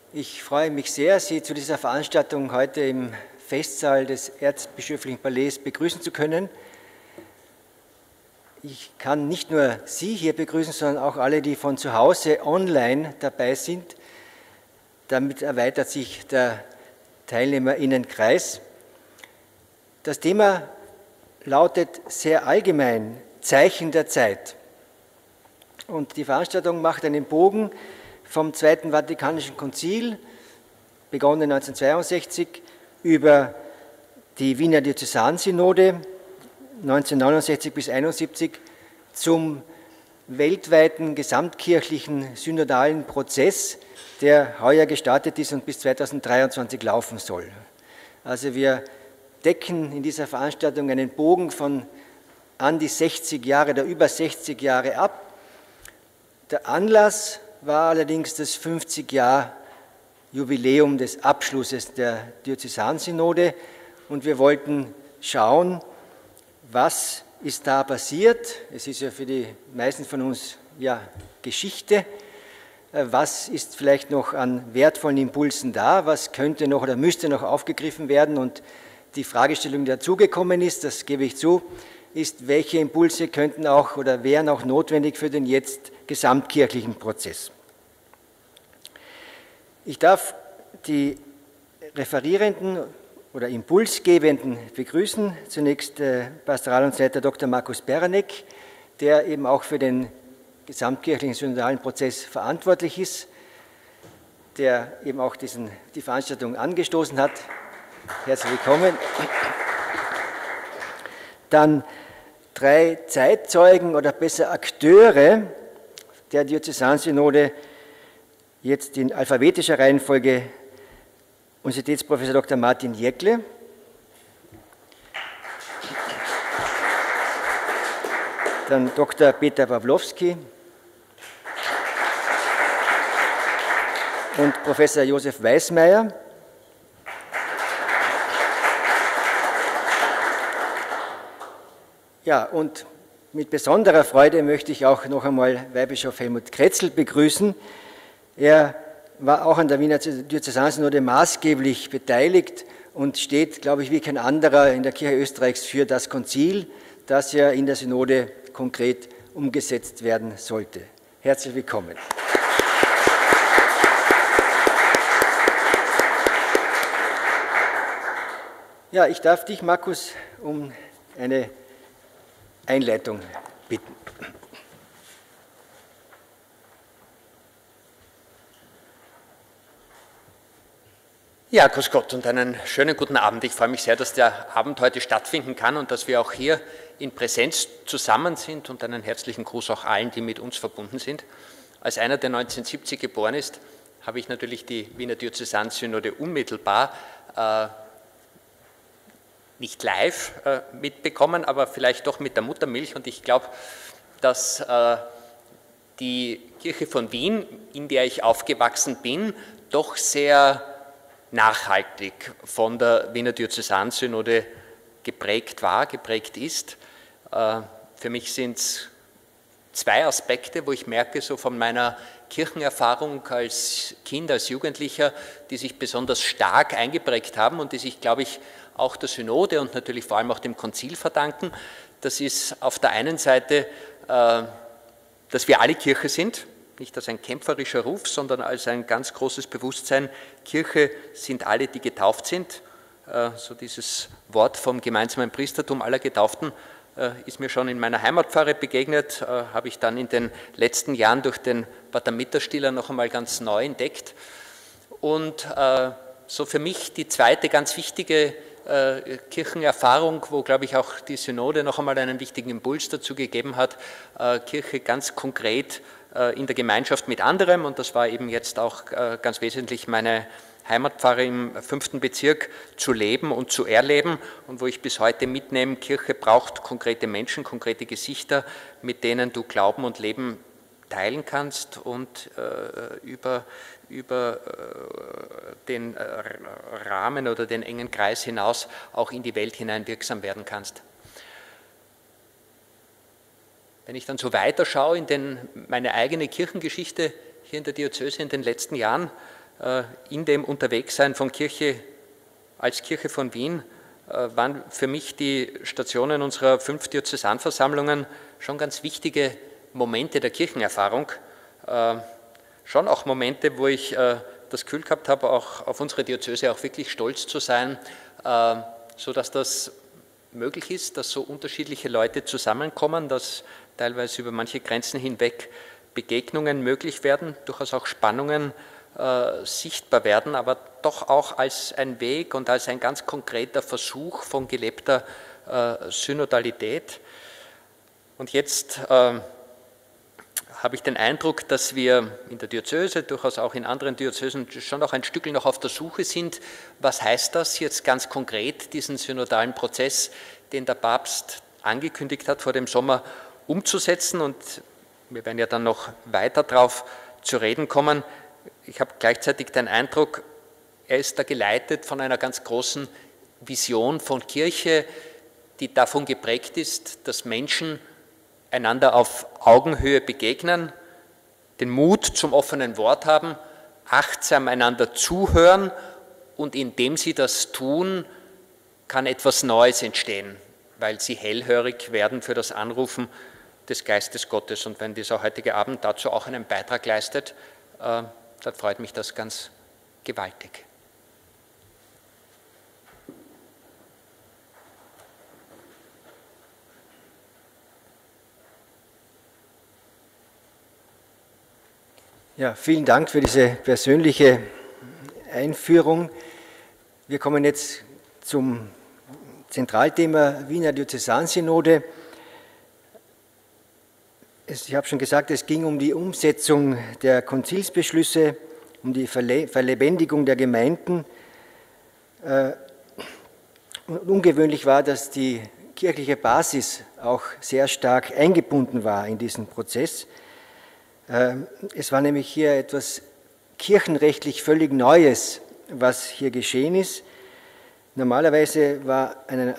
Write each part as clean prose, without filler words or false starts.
Ich freue mich sehr, Sie zu dieser Veranstaltung heute im Festsaal des Erzbischöflichen Palais begrüßen zu können. Ich kann nicht nur Sie hier begrüßen, sondern auch alle, die von zu Hause online dabei sind. Damit erweitert sich der TeilnehmerInnenkreis. Das Thema lautet sehr allgemein: Zeichen der Zeit. Und die Veranstaltung macht einen Bogen vom Zweiten Vatikanischen Konzil, begonnen 1962, über die Wiener Diözesansynode 1969 bis 1971 zum weltweiten gesamtkirchlichen synodalen Prozess, der heuer gestartet ist und bis 2023 laufen soll. Also wir decken in dieser Veranstaltung einen Bogen von an die 60 Jahre oder über 60 Jahre ab. Der Anlass war allerdings das 50-Jahr-Jubiläum des Abschlusses der Diözesansynode und wir wollten schauen, was ist da passiert. Es ist ja für die meisten von uns ja Geschichte. Was ist vielleicht noch an wertvollen Impulsen da? Was könnte noch oder müsste noch aufgegriffen werden? Und die Fragestellung, die dazugekommen ist, das gebe ich zu, ist, welche Impulse könnten auch oder wären auch notwendig für den jetzt gesamtkirchlichen Prozess. Ich darf die Referierenden oder Impulsgebenden begrüßen. Zunächst Pastoral- und Leiter Dr. Markus Beranek, der eben auch für den gesamtkirchlichen synodalen Prozess verantwortlich ist, der eben auch die Veranstaltung angestoßen hat. Herzlich willkommen. Dann 3 Zeitzeugen oder besser Akteure der Diözesansynode, jetzt in alphabetischer Reihenfolge Universitätsprofessor Dr. Martin Jäckle, dann Dr. Peter Pawlowski und Professor Josef Weismeier. Ja, und mit besonderer Freude möchte ich auch noch einmal Weihbischof Helmut Kretzel begrüßen. Er war auch an der Wiener Diözesansynode maßgeblich beteiligt und steht, glaube ich, wie kein anderer in der Kirche Österreichs für das Konzil, das ja in der Synode konkret umgesetzt werden sollte. Herzlich willkommen. Ja, ich darf dich, Markus, um eine Einleitung bitten. Ja, grüß Gott und einen schönen guten Abend. Ich freue mich sehr, dass der Abend heute stattfinden kann und dass wir auch hier in Präsenz zusammen sind, und einen herzlichen Gruß auch allen, die mit uns verbunden sind. Als einer, der 1970 geboren ist, habe ich natürlich die Wiener Diözesansynode unmittelbar nicht live mitbekommen, aber vielleicht doch mit der Muttermilch, und ich glaube, dass die Kirche von Wien, in der ich aufgewachsen bin, doch sehr nachhaltig von der Wiener Diözesansynode geprägt ist. Für mich sind es 2 Aspekte, wo ich merke, so von meiner Kirchenerfahrung als Kind, als Jugendlicher, die sich besonders stark eingeprägt haben und die sich, glaube ich, auch der Synode und natürlich vor allem auch dem Konzil verdanken. Das ist auf der einen Seite, dass wir alle Kirche sind, nicht als ein kämpferischer Ruf, sondern als ein ganz großes Bewusstsein: Kirche sind alle, die getauft sind. So dieses Wort vom gemeinsamen Priestertum aller Getauften ist mir schon in meiner Heimatpfarre begegnet, habe ich dann in den letzten Jahren durch den Pater Mitterstiller noch einmal ganz neu entdeckt. Und so für mich die zweite ganz wichtige Kirchenerfahrung, wo, glaube ich, auch die Synode noch einmal einen wichtigen Impuls dazu gegeben hat, Kirche ganz konkret in der Gemeinschaft mit anderem, und das war eben jetzt auch ganz wesentlich meine Heimatpfarre im 5. Bezirk, zu leben und zu erleben, und wo ich bis heute mitnehme: Kirche braucht konkrete Menschen, konkrete Gesichter, mit denen du Glauben und Leben teilen kannst und über den Rahmen oder den engen Kreis hinaus auch in die Welt hinein wirksam werden kannst. Wenn ich dann so weiterschaue in meine eigene Kirchengeschichte hier in der Diözese in den letzten Jahren, in dem Unterwegssein von Kirche als Kirche von Wien waren für mich die Stationen unserer 5 Diözesanversammlungen schon ganz wichtige Momente der Kirchenerfahrung. Schon auch Momente, wo ich das Gefühl gehabt habe, auch auf unsere Diözese auch wirklich stolz zu sein, sodass das möglich ist, dass so unterschiedliche Leute zusammenkommen, dass teilweise über manche Grenzen hinweg Begegnungen möglich werden, durchaus auch Spannungen sichtbar werden, aber doch auch als ein Weg und als ein ganz konkreter Versuch von gelebter Synodalität. Und jetzt habe ich den Eindruck, dass wir in der Diözese, durchaus auch in anderen Diözesen, schon noch ein Stückchen noch auf der Suche sind. Was heißt das jetzt ganz konkret, diesen synodalen Prozess, den der Papst angekündigt hat, vor dem Sommer umzusetzen? Und wir werden ja dann noch weiter darauf zu reden kommen. Ich habe gleichzeitig den Eindruck, er ist da geleitet von einer ganz großen Vision von Kirche, die davon geprägt ist, dass Menschen einander auf Augenhöhe begegnen, den Mut zum offenen Wort haben, achtsam einander zuhören und indem sie das tun, kann etwas Neues entstehen, weil sie hellhörig werden für das Anrufen des Geistes Gottes. Und wenn dieser heutige Abend dazu auch einen Beitrag leistet, dann freut mich das ganz gewaltig. Ja, vielen Dank für diese persönliche Einführung. Wir kommen jetzt zum Zentralthema Wiener Diözesansynode. Ich habe schon gesagt, es ging um die Umsetzung der Konzilsbeschlüsse, um die Verlebendigung der Gemeinden. Und ungewöhnlich war, dass die kirchliche Basis auch sehr stark eingebunden war in diesen Prozess. Es war nämlich hier etwas kirchenrechtlich völlig Neues, was hier geschehen ist. Normalerweise war in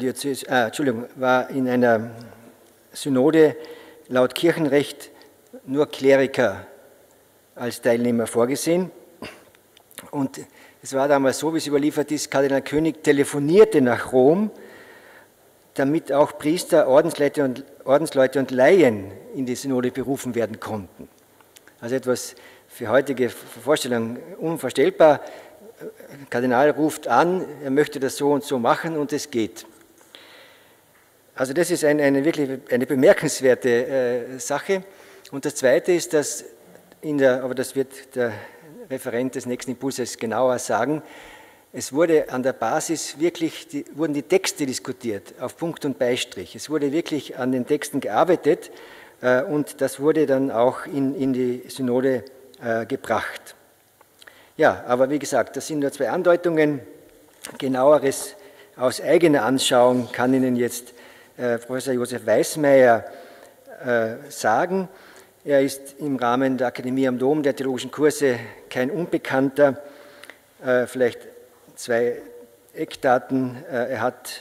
einer Synode laut Kirchenrecht nur Kleriker als Teilnehmer vorgesehen. Und es war damals so, wie es überliefert ist, Kardinal König telefonierte nach Rom, damit auch Priester, Ordensleute und Laien in die Synode berufen werden konnten. Also etwas für heutige Vorstellungen unvorstellbar. Der Kardinal ruft an, er möchte das so und so machen und es geht. Also das ist wirklich eine bemerkenswerte Sache. Und das Zweite ist, dass aber das wird der Referent des nächsten Impulses genauer sagen, es wurde an der Basis wurden die Texte diskutiert, auf Punkt und Beistrich. Es wurde wirklich an den Texten gearbeitet und das wurde dann auch in die Synode gebracht. Ja, aber wie gesagt, das sind nur 2 Andeutungen. Genaueres aus eigener Anschauung kann Ihnen jetzt Professor Josef Weismeier sagen. Er ist im Rahmen der Akademie am Dom der theologischen Kurse kein Unbekannter. Vielleicht 2 Eckdaten. Er hat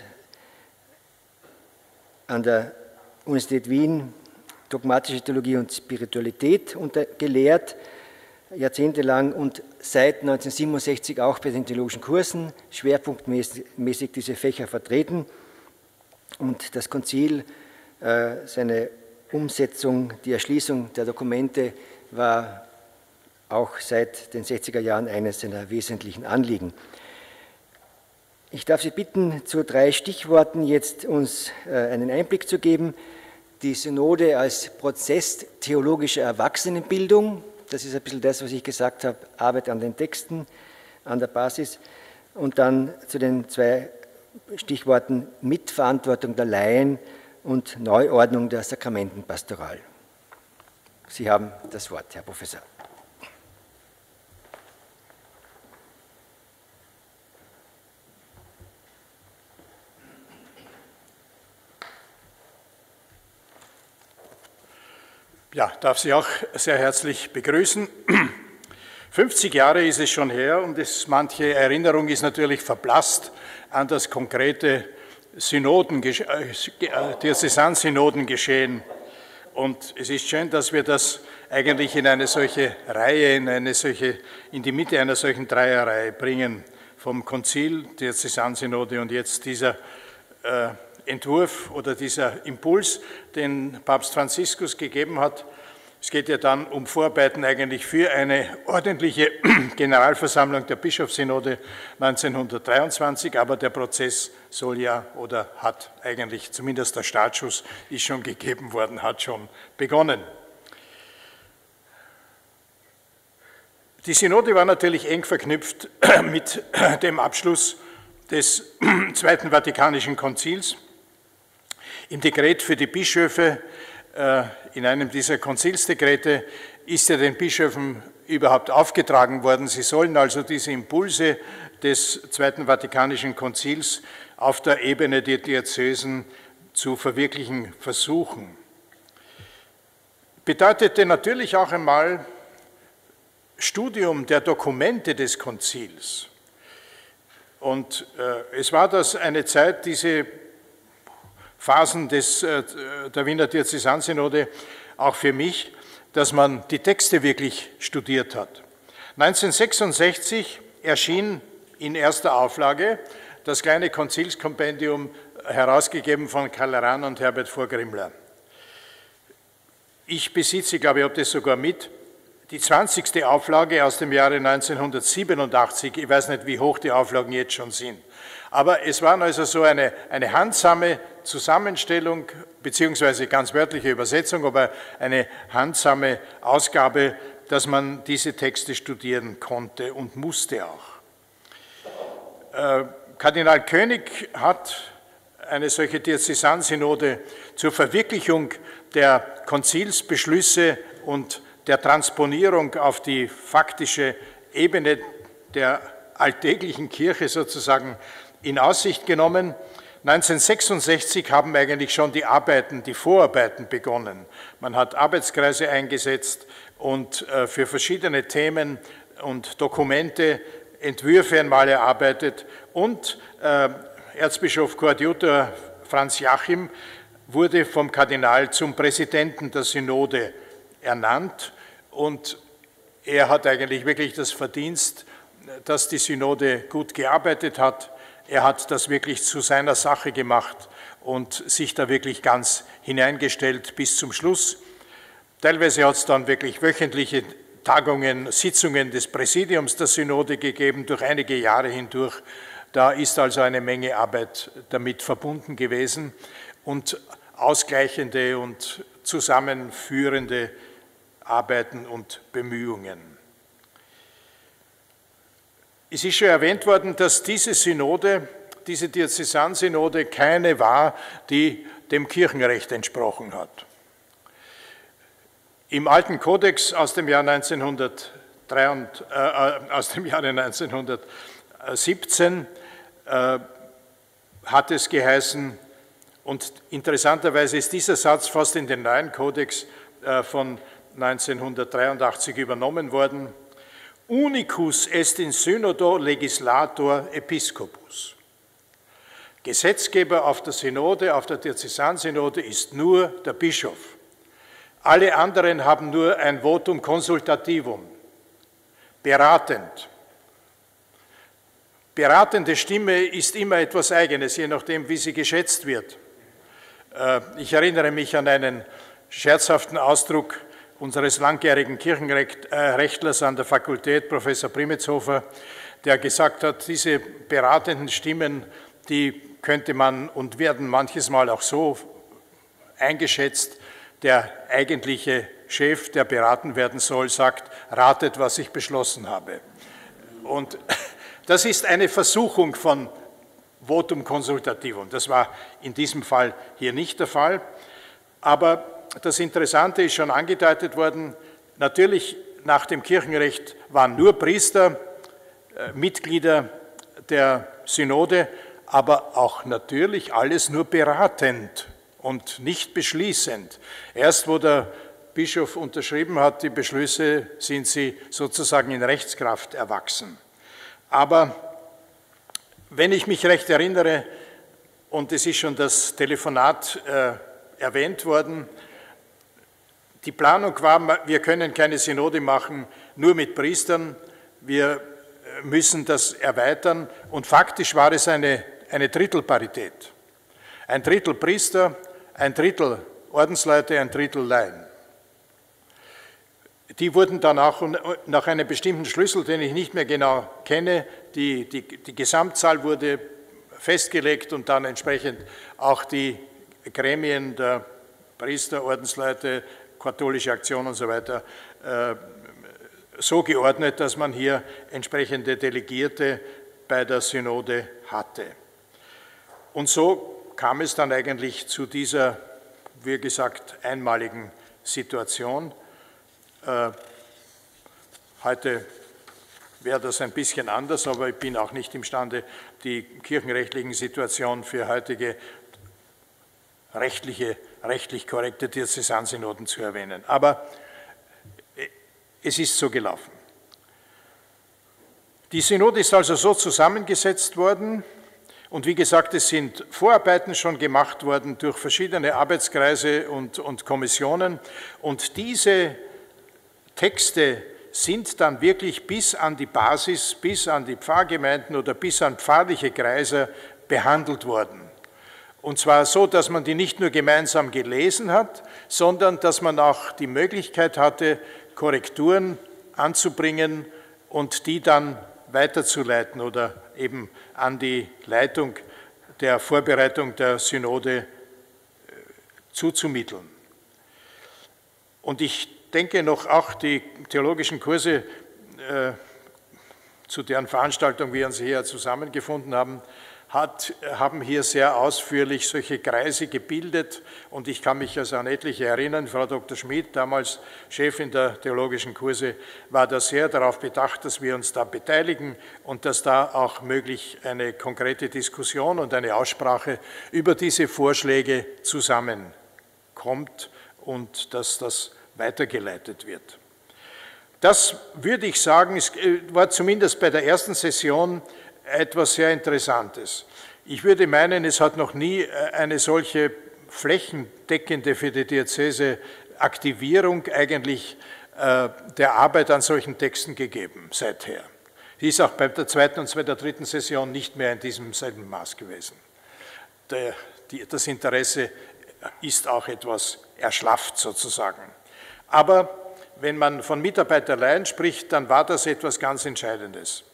an der Universität Wien dogmatische Theologie und Spiritualität gelehrt, jahrzehntelang und seit 1967 auch bei den theologischen Kursen schwerpunktmäßig diese Fächer vertreten. Und das Konzil, seine Umsetzung, die Erschließung der Dokumente war auch seit den 60er Jahren eines seiner wesentlichen Anliegen. Ich darf Sie bitten, zu 3 Stichworten jetzt uns einen Einblick zu geben. Die Synode als Prozess theologischer Erwachsenenbildung, das ist ein bisschen das, was ich gesagt habe, Arbeit an den Texten, an der Basis. Und dann zu den 2 Stichworten Mitverantwortung der Laien und Neuordnung der Sakramentenpastoral. Sie haben das Wort, Herr Professor. Ja, darf Sie auch sehr herzlich begrüßen. 50 Jahre ist es schon her und manche Erinnerung ist natürlich verblasst an das konkrete Diözesansynodengeschehen. Und es ist schön, dass wir das eigentlich in eine solche Reihe, in die Mitte einer solchen Dreierreihe bringen. Vom Konzil, der Diözesansynode und jetzt dieser Entwurf oder dieser Impuls, den Papst Franziskus gegeben hat. Es geht ja dann um Vorarbeiten eigentlich für eine ordentliche Generalversammlung der Bischofssynode 1923, aber der Prozess soll ja oder hat eigentlich, zumindest der Startschuss ist schon gegeben worden, hat schon begonnen. Die Synode war natürlich eng verknüpft mit dem Abschluss des Zweiten Vatikanischen Konzils. Im Dekret für die Bischöfe, in einem dieser Konzilsdekrete, ist ja den Bischöfen überhaupt aufgetragen worden. Sie sollen also diese Impulse des Zweiten Vatikanischen Konzils auf der Ebene der Diözesen zu verwirklichen versuchen. Bedeutete natürlich auch einmal Studium der Dokumente des Konzils. Und es war das eine Zeit, diese Phasen der Wiener Diözesansynode, auch für mich, dass man die Texte wirklich studiert hat. 1966 erschien in erster Auflage das kleine Konzilskompendium, herausgegeben von Karl Rahn und Herbert Vorgrimmler. Ich besitze, glaube ich, habe das sogar mit, die 20. Auflage aus dem Jahre 1987. Ich weiß nicht, wie hoch die Auflagen jetzt schon sind. Aber es war also so eine handsame Zusammenstellung, beziehungsweise ganz wörtliche Übersetzung, aber eine handsame Ausgabe, dass man diese Texte studieren konnte und musste auch. Kardinal König hat eine solche Diözesansynode zur Verwirklichung der Konzilsbeschlüsse und der Transponierung auf die faktische Ebene der alltäglichen Kirche sozusagen in Aussicht genommen. 1966 haben eigentlich schon die Vorarbeiten begonnen. Man hat Arbeitskreise eingesetzt und für verschiedene Themen und Dokumente Entwürfe einmal erarbeitet und Erzbischof Koadjutor Franz Jachim wurde vom Kardinal zum Präsidenten der Synode ernannt und er hat eigentlich wirklich das Verdienst, dass die Synode gut gearbeitet hat. Er hat das wirklich zu seiner Sache gemacht und sich da wirklich ganz hineingestellt bis zum Schluss. Teilweise hat es dann wirklich wöchentliche Tagungen, Sitzungen des Präsidiums der Synode gegeben, durch einige Jahre hindurch. Da ist also eine Menge Arbeit damit verbunden gewesen und ausgleichende und zusammenführende Arbeiten und Bemühungen. Es ist schon erwähnt worden, dass diese Synode, diese Diözesansynode keine war, die dem Kirchenrecht entsprochen hat. Im alten Kodex aus dem Jahre 1917 hat es geheißen, und interessanterweise ist dieser Satz fast in den neuen Kodex von 1983 übernommen worden: Unicus est in synodo legislator episcopus. Gesetzgeber auf der Synode, auf der Diözesansynode ist nur der Bischof. Alle anderen haben nur ein Votum consultativum, beratend. Beratende Stimme ist immer etwas Eigenes, je nachdem, wie sie geschätzt wird. Ich erinnere mich an einen scherzhaften Ausdruck unseres langjährigen Kirchenrechtlers an der Fakultät, Professor Primetshofer, der gesagt hat, diese beratenden Stimmen, die könnte man und werden manches Mal auch so eingeschätzt: Der eigentliche Chef, der beraten werden soll, sagt, ratet, was ich beschlossen habe. Und das ist eine Versuchung von Votum consultativum. Das war in diesem Fall hier nicht der Fall. Aber das Interessante ist schon angedeutet worden, natürlich nach dem Kirchenrecht waren nur Priester Mitglieder der Synode, aber auch natürlich alles nur beratend und nicht beschließend. Erst wo der Bischof unterschrieben hat, die Beschlüsse, sind sie sozusagen in Rechtskraft erwachsen. Aber wenn ich mich recht erinnere, und es ist schon das Telefonat erwähnt worden, Die Planung war, wir können keine Synode machen, nur mit Priestern, wir müssen das erweitern und faktisch war es eine Drittelparität. Ein Drittel Priester, ein Drittel Ordensleute, ein Drittel Laien. Die wurden dann auch nach einem bestimmten Schlüssel, den ich nicht mehr genau kenne, die Gesamtzahl wurde festgelegt und dann entsprechend auch die Gremien der Priester, Ordensleute, katholische Aktion und so weiter so geordnet, dass man hier entsprechende Delegierte bei der Synode hatte. Und so kam es dann eigentlich zu dieser, wie gesagt, einmaligen Situation. Heute wäre das ein bisschen anders, aber ich bin auch nicht imstande, die kirchenrechtlichen Situationen für heutige rechtlich korrekte Diözesansynoden zu erwähnen. Aber es ist so gelaufen. Die Synode ist also so zusammengesetzt worden und wie gesagt, es sind Vorarbeiten schon gemacht worden durch verschiedene Arbeitskreise und Kommissionen und diese Texte sind dann wirklich bis an die Basis, bis an die Pfarrgemeinden oder bis an pfarrliche Kreise behandelt worden. Und zwar so, dass man die nicht nur gemeinsam gelesen hat, sondern dass man auch die Möglichkeit hatte, Korrekturen anzubringen und die dann weiterzuleiten oder eben an die Leitung der Vorbereitung der Synode zuzumitteln. Und ich denke noch, auch die theologischen Kurse, zu deren Veranstaltung wir uns hier zusammengefunden haben, haben hier sehr ausführlich solche Kreise gebildet und ich kann mich also an etliche erinnern. Frau Dr. Schmid, damals Chefin der theologischen Kurse, war da sehr darauf bedacht, dass wir uns da beteiligen und dass da auch möglich eine konkrete Diskussion und eine Aussprache über diese Vorschläge zusammenkommt und dass das weitergeleitet wird. Das würde ich sagen, war zumindest bei der ersten Session etwas sehr Interessantes. Ich würde meinen, es hat noch nie eine solche flächendeckende für die Diözese Aktivierung eigentlich der Arbeit an solchen Texten gegeben seither. Die ist auch bei der zweiten und bei der dritten Session nicht mehr in diesem selben Maß gewesen. Das Interesse ist auch etwas erschlafft sozusagen. Aber wenn man von Mitarbeiterleihen spricht, dann war das etwas ganz Entscheidendes.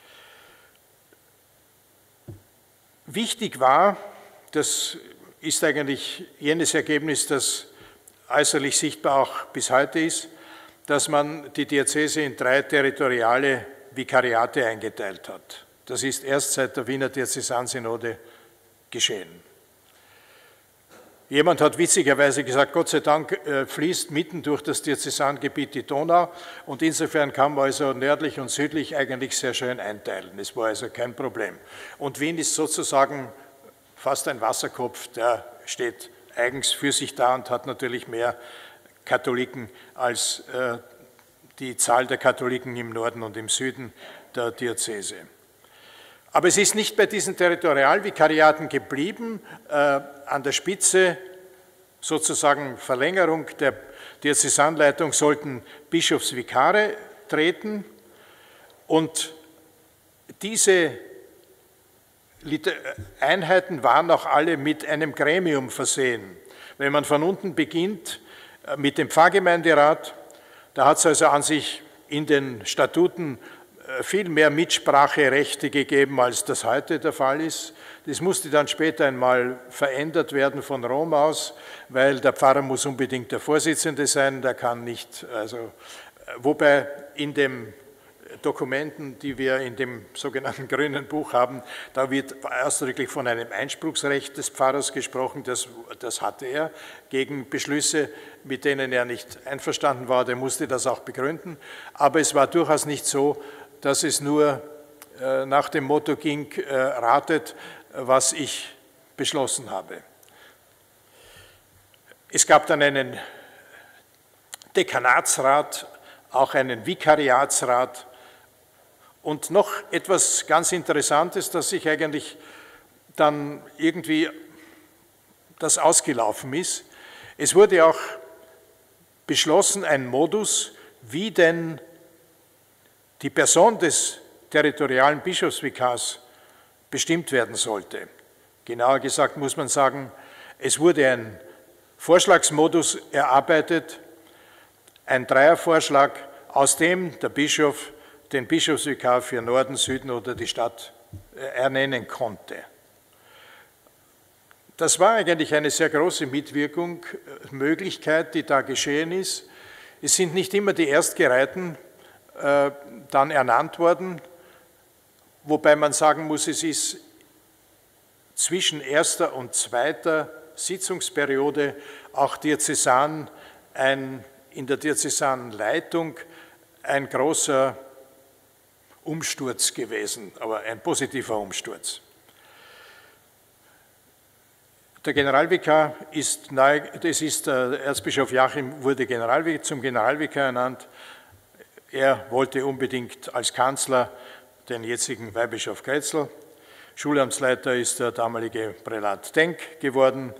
Wichtig war, das ist eigentlich jenes Ergebnis, das äußerlich sichtbar auch bis heute ist, dass man die Diözese in 3 territoriale Vikariate eingeteilt hat. Das ist erst seit der Wiener Diözesansynode geschehen. Jemand hat witzigerweise gesagt, Gott sei Dank fließt mitten durch das Diözesangebiet die Donau und insofern kann man also nördlich und südlich eigentlich sehr schön einteilen. Es war also kein Problem. Und Wien ist sozusagen fast ein Wasserkopf, der steht eigens für sich da und hat natürlich mehr Katholiken als die Zahl der Katholiken im Norden und im Süden der Diözese. Aber es ist nicht bei diesen Territorialvikariaten geblieben. An der Spitze, sozusagen Verlängerung der Diözesanleitung, sollten Bischofsvikare treten. Und diese Einheiten waren auch alle mit einem Gremium versehen. Wenn man von unten beginnt mit dem Pfarrgemeinderat, da hat es also an sich in den Statuten viel mehr Mitspracherechte gegeben, als das heute der Fall ist. Das musste dann später einmal verändert werden von Rom aus, weil der Pfarrer muss unbedingt der Vorsitzende sein, der kann nicht, also, wobei in den Dokumenten, die wir in dem sogenannten Grünen Buch haben, da wird ausdrücklich von einem Einspruchsrecht des Pfarrers gesprochen, das hatte er gegen Beschlüsse, mit denen er nicht einverstanden war, der musste das auch begründen, aber es war durchaus nicht so, dass es nur nach dem Motto ging, ratet, was ich beschlossen habe. Es gab dann einen Dekanatsrat, auch einen Vikariatsrat und noch etwas ganz Interessantes, dass sich eigentlich dann irgendwie das ausgelaufen ist. Es wurde auch beschlossen, ein Modus, wie denn die Person des territorialen Bischofsvikars bestimmt werden sollte. Genauer gesagt muss man sagen, es wurde ein Vorschlagsmodus erarbeitet, ein Dreiervorschlag, aus dem der Bischof den Bischofsvikar für Norden, Süden oder die Stadt ernennen konnte. Das war eigentlich eine sehr große Mitwirkung, Möglichkeit, die da geschehen ist. Es sind nicht immer die Erstgereihten dann ernannt worden, wobei man sagen muss, es ist zwischen erster und zweiter Sitzungsperiode auch diözesan in der Diözesanleitung ein großer Umsturz gewesen, aber ein positiver Umsturz. Der Generalvikar ist neu, das ist der Erzbischof Joachim, wurde zum Generalvikar ernannt. Er wollte unbedingt als Kanzler den jetzigen Weihbischof Grätzl. Schulamtsleiter ist der damalige Prälat Denk geworden.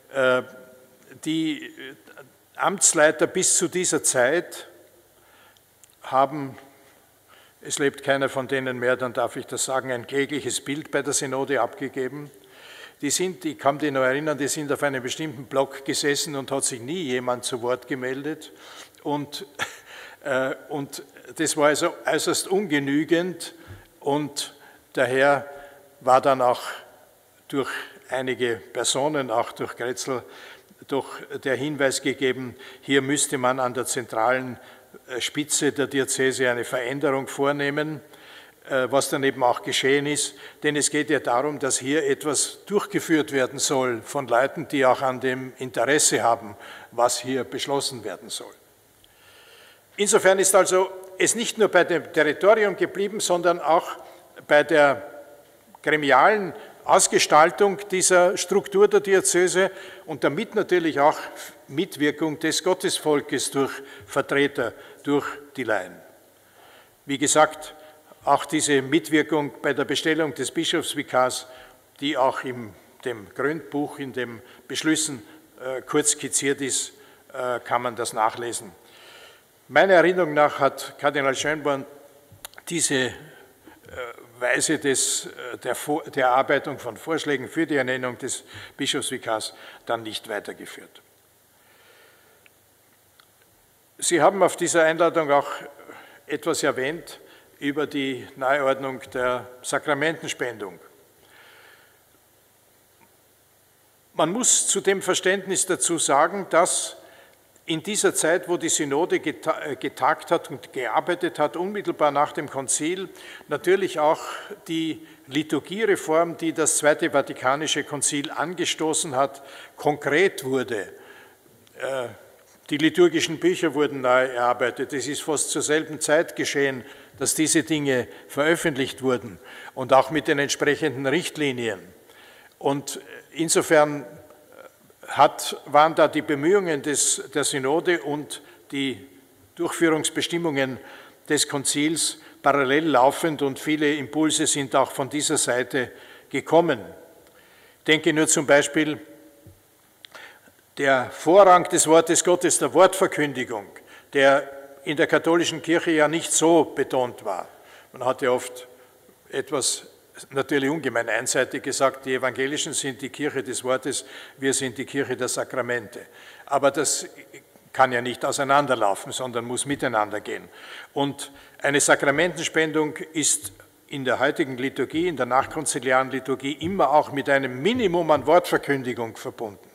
Die Amtsleiter bis zu dieser Zeit haben, es lebt keiner von denen mehr, dann darf ich das sagen, ein klägliches Bild bei der Synode abgegeben. Ich kann mich noch erinnern, die sind auf einem bestimmten Block gesessen und hat sich nie jemand zu Wort gemeldet. Und das war also äußerst ungenügend und daher war dann auch durch einige Personen, auch durch Grätzl, doch der Hinweis gegeben, hier müsste man an der zentralen Spitze der Diözese eine Veränderung vornehmen, was dann eben auch geschehen ist, denn es geht ja darum, dass hier etwas durchgeführt werden soll von Leuten, die auch an dem Interesse haben, was hier beschlossen werden soll. Insofern ist also es nicht nur bei dem Territorium geblieben, sondern auch bei der gremialen Ausgestaltung dieser Struktur der Diözese und damit natürlich auch Mitwirkung des Gottesvolkes durch Vertreter, durch die Laien. Wie gesagt, auch diese Mitwirkung bei der Bestellung des Bischofsvikars, die auch in dem Gründbuch, in den Beschlüssen kurz skizziert ist, kann man das nachlesen. Meiner Erinnerung nach hat Kardinal Schönborn diese Weise der Erarbeitung von Vorschlägen für die Ernennung des Bischofsvikars dann nicht weitergeführt. Sie haben auf dieser Einladung auch etwas erwähnt über die Neuordnung der Sakramentenspendung. Man muss zu dem Verständnis dazu sagen, dass in dieser Zeit, wo die Synode getagt hat und gearbeitet hat, unmittelbar nach dem Konzil, natürlich auch die Liturgiereform, die das Zweite Vatikanische Konzil angestoßen hat, konkret wurde. Die liturgischen Bücher wurden neu erarbeitet. Es ist fast zur selben Zeit geschehen, dass diese Dinge veröffentlicht wurden und auch mit den entsprechenden Richtlinien. Und insofern waren da die Bemühungen der Synode und die Durchführungsbestimmungen des Konzils parallel laufend und viele Impulse sind auch von dieser Seite gekommen. Ich denke nur zum Beispiel der Vorrang des Wortes Gottes, der Wortverkündigung, der in der katholischen Kirche ja nicht so betont war. Man hat ja oft etwas natürlich ungemein einseitig gesagt, die Evangelischen sind die Kirche des Wortes, wir sind die Kirche der Sakramente. Aber das kann ja nicht auseinanderlaufen, sondern muss miteinander gehen. Und eine Sakramentenspendung ist in der heutigen Liturgie, in der nachkonziliaren Liturgie, immer auch mit einem Minimum an Wortverkündigung verbunden.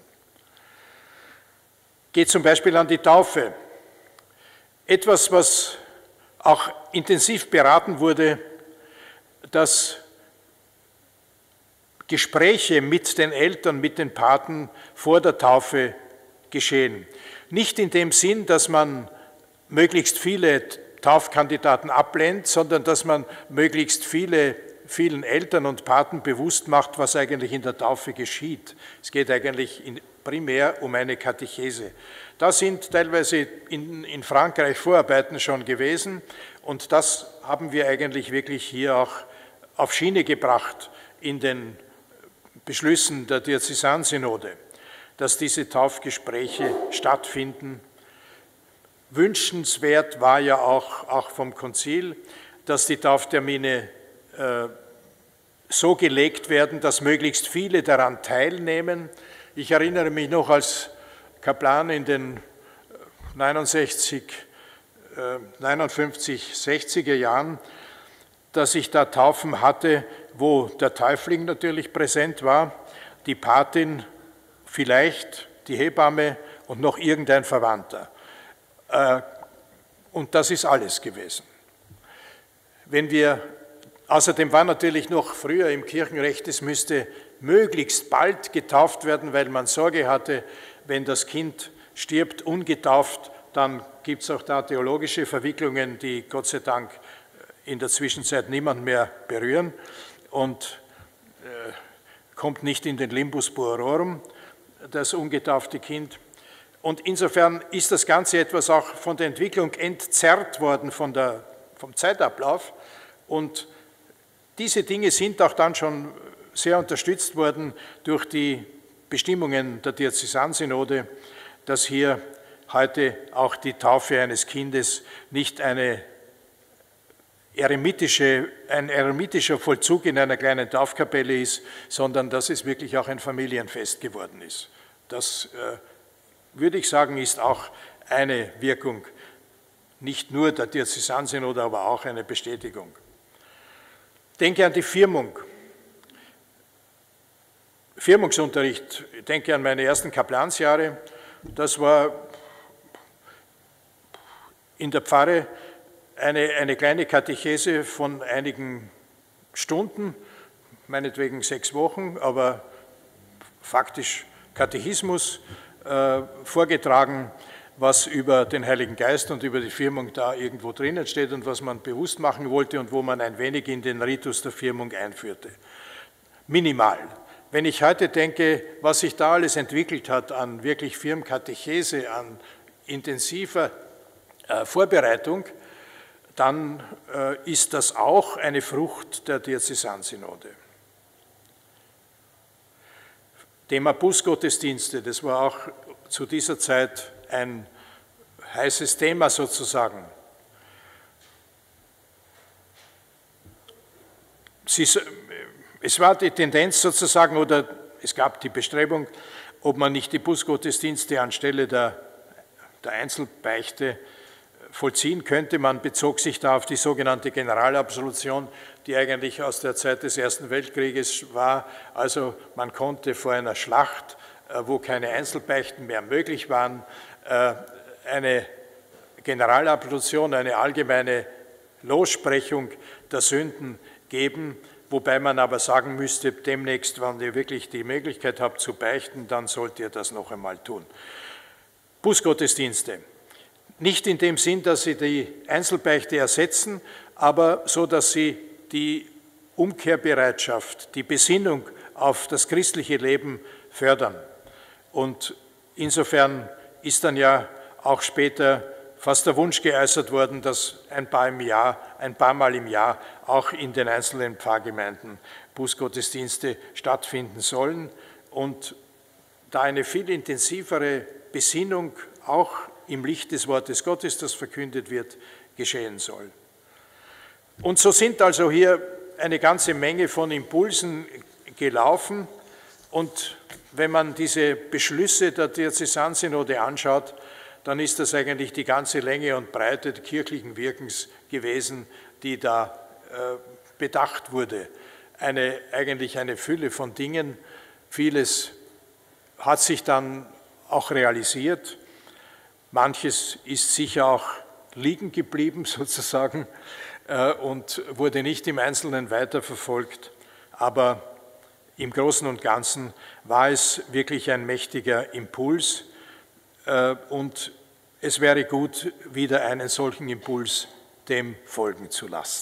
Geht zum Beispiel an die Taufe. Etwas, was auch intensiv beraten wurde, dass Gespräche mit den Eltern, mit den Paten vor der Taufe geschehen. Nicht in dem Sinn, dass man möglichst viele Taufkandidaten ablehnt, sondern dass man möglichst vielen Eltern und Paten bewusst macht, was eigentlich in der Taufe geschieht. Es geht eigentlich primär um eine Katechese. Da sind teilweise in Frankreich Vorarbeiten schon gewesen und das haben wir eigentlich wirklich hier auch auf Schiene gebracht in den Beschlüssen der Diözesansynode, dass diese Taufgespräche stattfinden. Wünschenswert war ja auch vom Konzil, dass die Tauftermine so gelegt werden, dass möglichst viele daran teilnehmen. Ich erinnere mich noch als Kaplan in den 59, 60er Jahren, dass ich da Taufen hatte, wo der Täufling natürlich präsent war, die Patin, vielleicht die Hebamme und noch irgendein Verwandter. Und das ist alles gewesen. Außerdem war natürlich noch früher im Kirchenrecht, es müsste möglichst bald getauft werden, weil man Sorge hatte, wenn das Kind stirbt ungetauft, dann gibt es auch da theologische Verwicklungen, die Gott sei Dank in der Zwischenzeit niemand mehr berühren und kommt nicht in den Limbus Puerorum, das ungetaufte Kind. Und insofern ist das Ganze etwas auch von der Entwicklung entzerrt worden vom Zeitablauf. Und diese Dinge sind auch dann schon sehr unterstützt worden durch die Bestimmungen der Diözesansynode, dass hier heute auch die Taufe eines Kindes nicht ein eremitischer Vollzug in einer kleinen Taufkapelle ist, sondern dass es wirklich auch ein Familienfest geworden ist. Das, würde ich sagen, ist auch eine Wirkung, nicht nur der Diözesansynode, aber auch eine Bestätigung. Denke an die Firmung. Firmungsunterricht, ich denke an meine ersten Kaplansjahre, das war in der Pfarre eine kleine Katechese von einigen Stunden, meinetwegen 6 Wochen, aber faktisch Katechismus vorgetragen, was über den Heiligen Geist und über die Firmung da irgendwo drinnen steht und was man bewusst machen wollte und wo man ein wenig in den Ritus der Firmung einführte. Minimal. Wenn ich heute denke, was sich da alles entwickelt hat an wirklich Firmkatechese, an intensiver Vorbereitung, dann ist das auch eine Frucht der Diözesansynode. Thema Bußgottesdienste, das war auch zu dieser Zeit ein heißes Thema sozusagen. Es war die Tendenz sozusagen, oder es gab die Bestrebung, ob man nicht die Bußgottesdienste anstelle der Einzelbeichte vollziehen könnte. Man bezog sich da auf die sogenannte Generalabsolution, die eigentlich aus der Zeit des Ersten Weltkrieges war. Also man konnte vor einer Schlacht, wo keine Einzelbeichten mehr möglich waren, eine Generalabsolution, eine allgemeine Lossprechung der Sünden geben, wobei man aber sagen müsste, demnächst, wenn ihr wirklich die Möglichkeit habt zu beichten, dann sollt ihr das noch einmal tun. Bußgottesdienste. Nicht in dem Sinn, dass sie die Einzelbeichte ersetzen, aber so, dass sie die Umkehrbereitschaft, die Besinnung auf das christliche Leben fördern. Und insofern ist dann ja auch später fast der Wunsch geäußert worden, dass ein paar Mal im Jahr auch in den einzelnen Pfarrgemeinden Bußgottesdienste stattfinden sollen und da eine viel intensivere Besinnung auch im Licht des Wortes Gottes, das verkündet wird, geschehen soll. Und so sind also hier eine ganze Menge von Impulsen gelaufen und wenn man diese Beschlüsse der Diözesansynode anschaut, dann ist das eigentlich die ganze Länge und Breite des kirchlichen Wirkens gewesen, die da bedacht wurde. Eigentlich eine Fülle von Dingen. Vieles hat sich dann auch realisiert. Manches ist sicher auch liegen geblieben sozusagen und wurde nicht im Einzelnen weiterverfolgt. Aber im Großen und Ganzen war es wirklich ein mächtiger Impuls und es wäre gut, wieder einen solchen Impuls dem folgen zu lassen.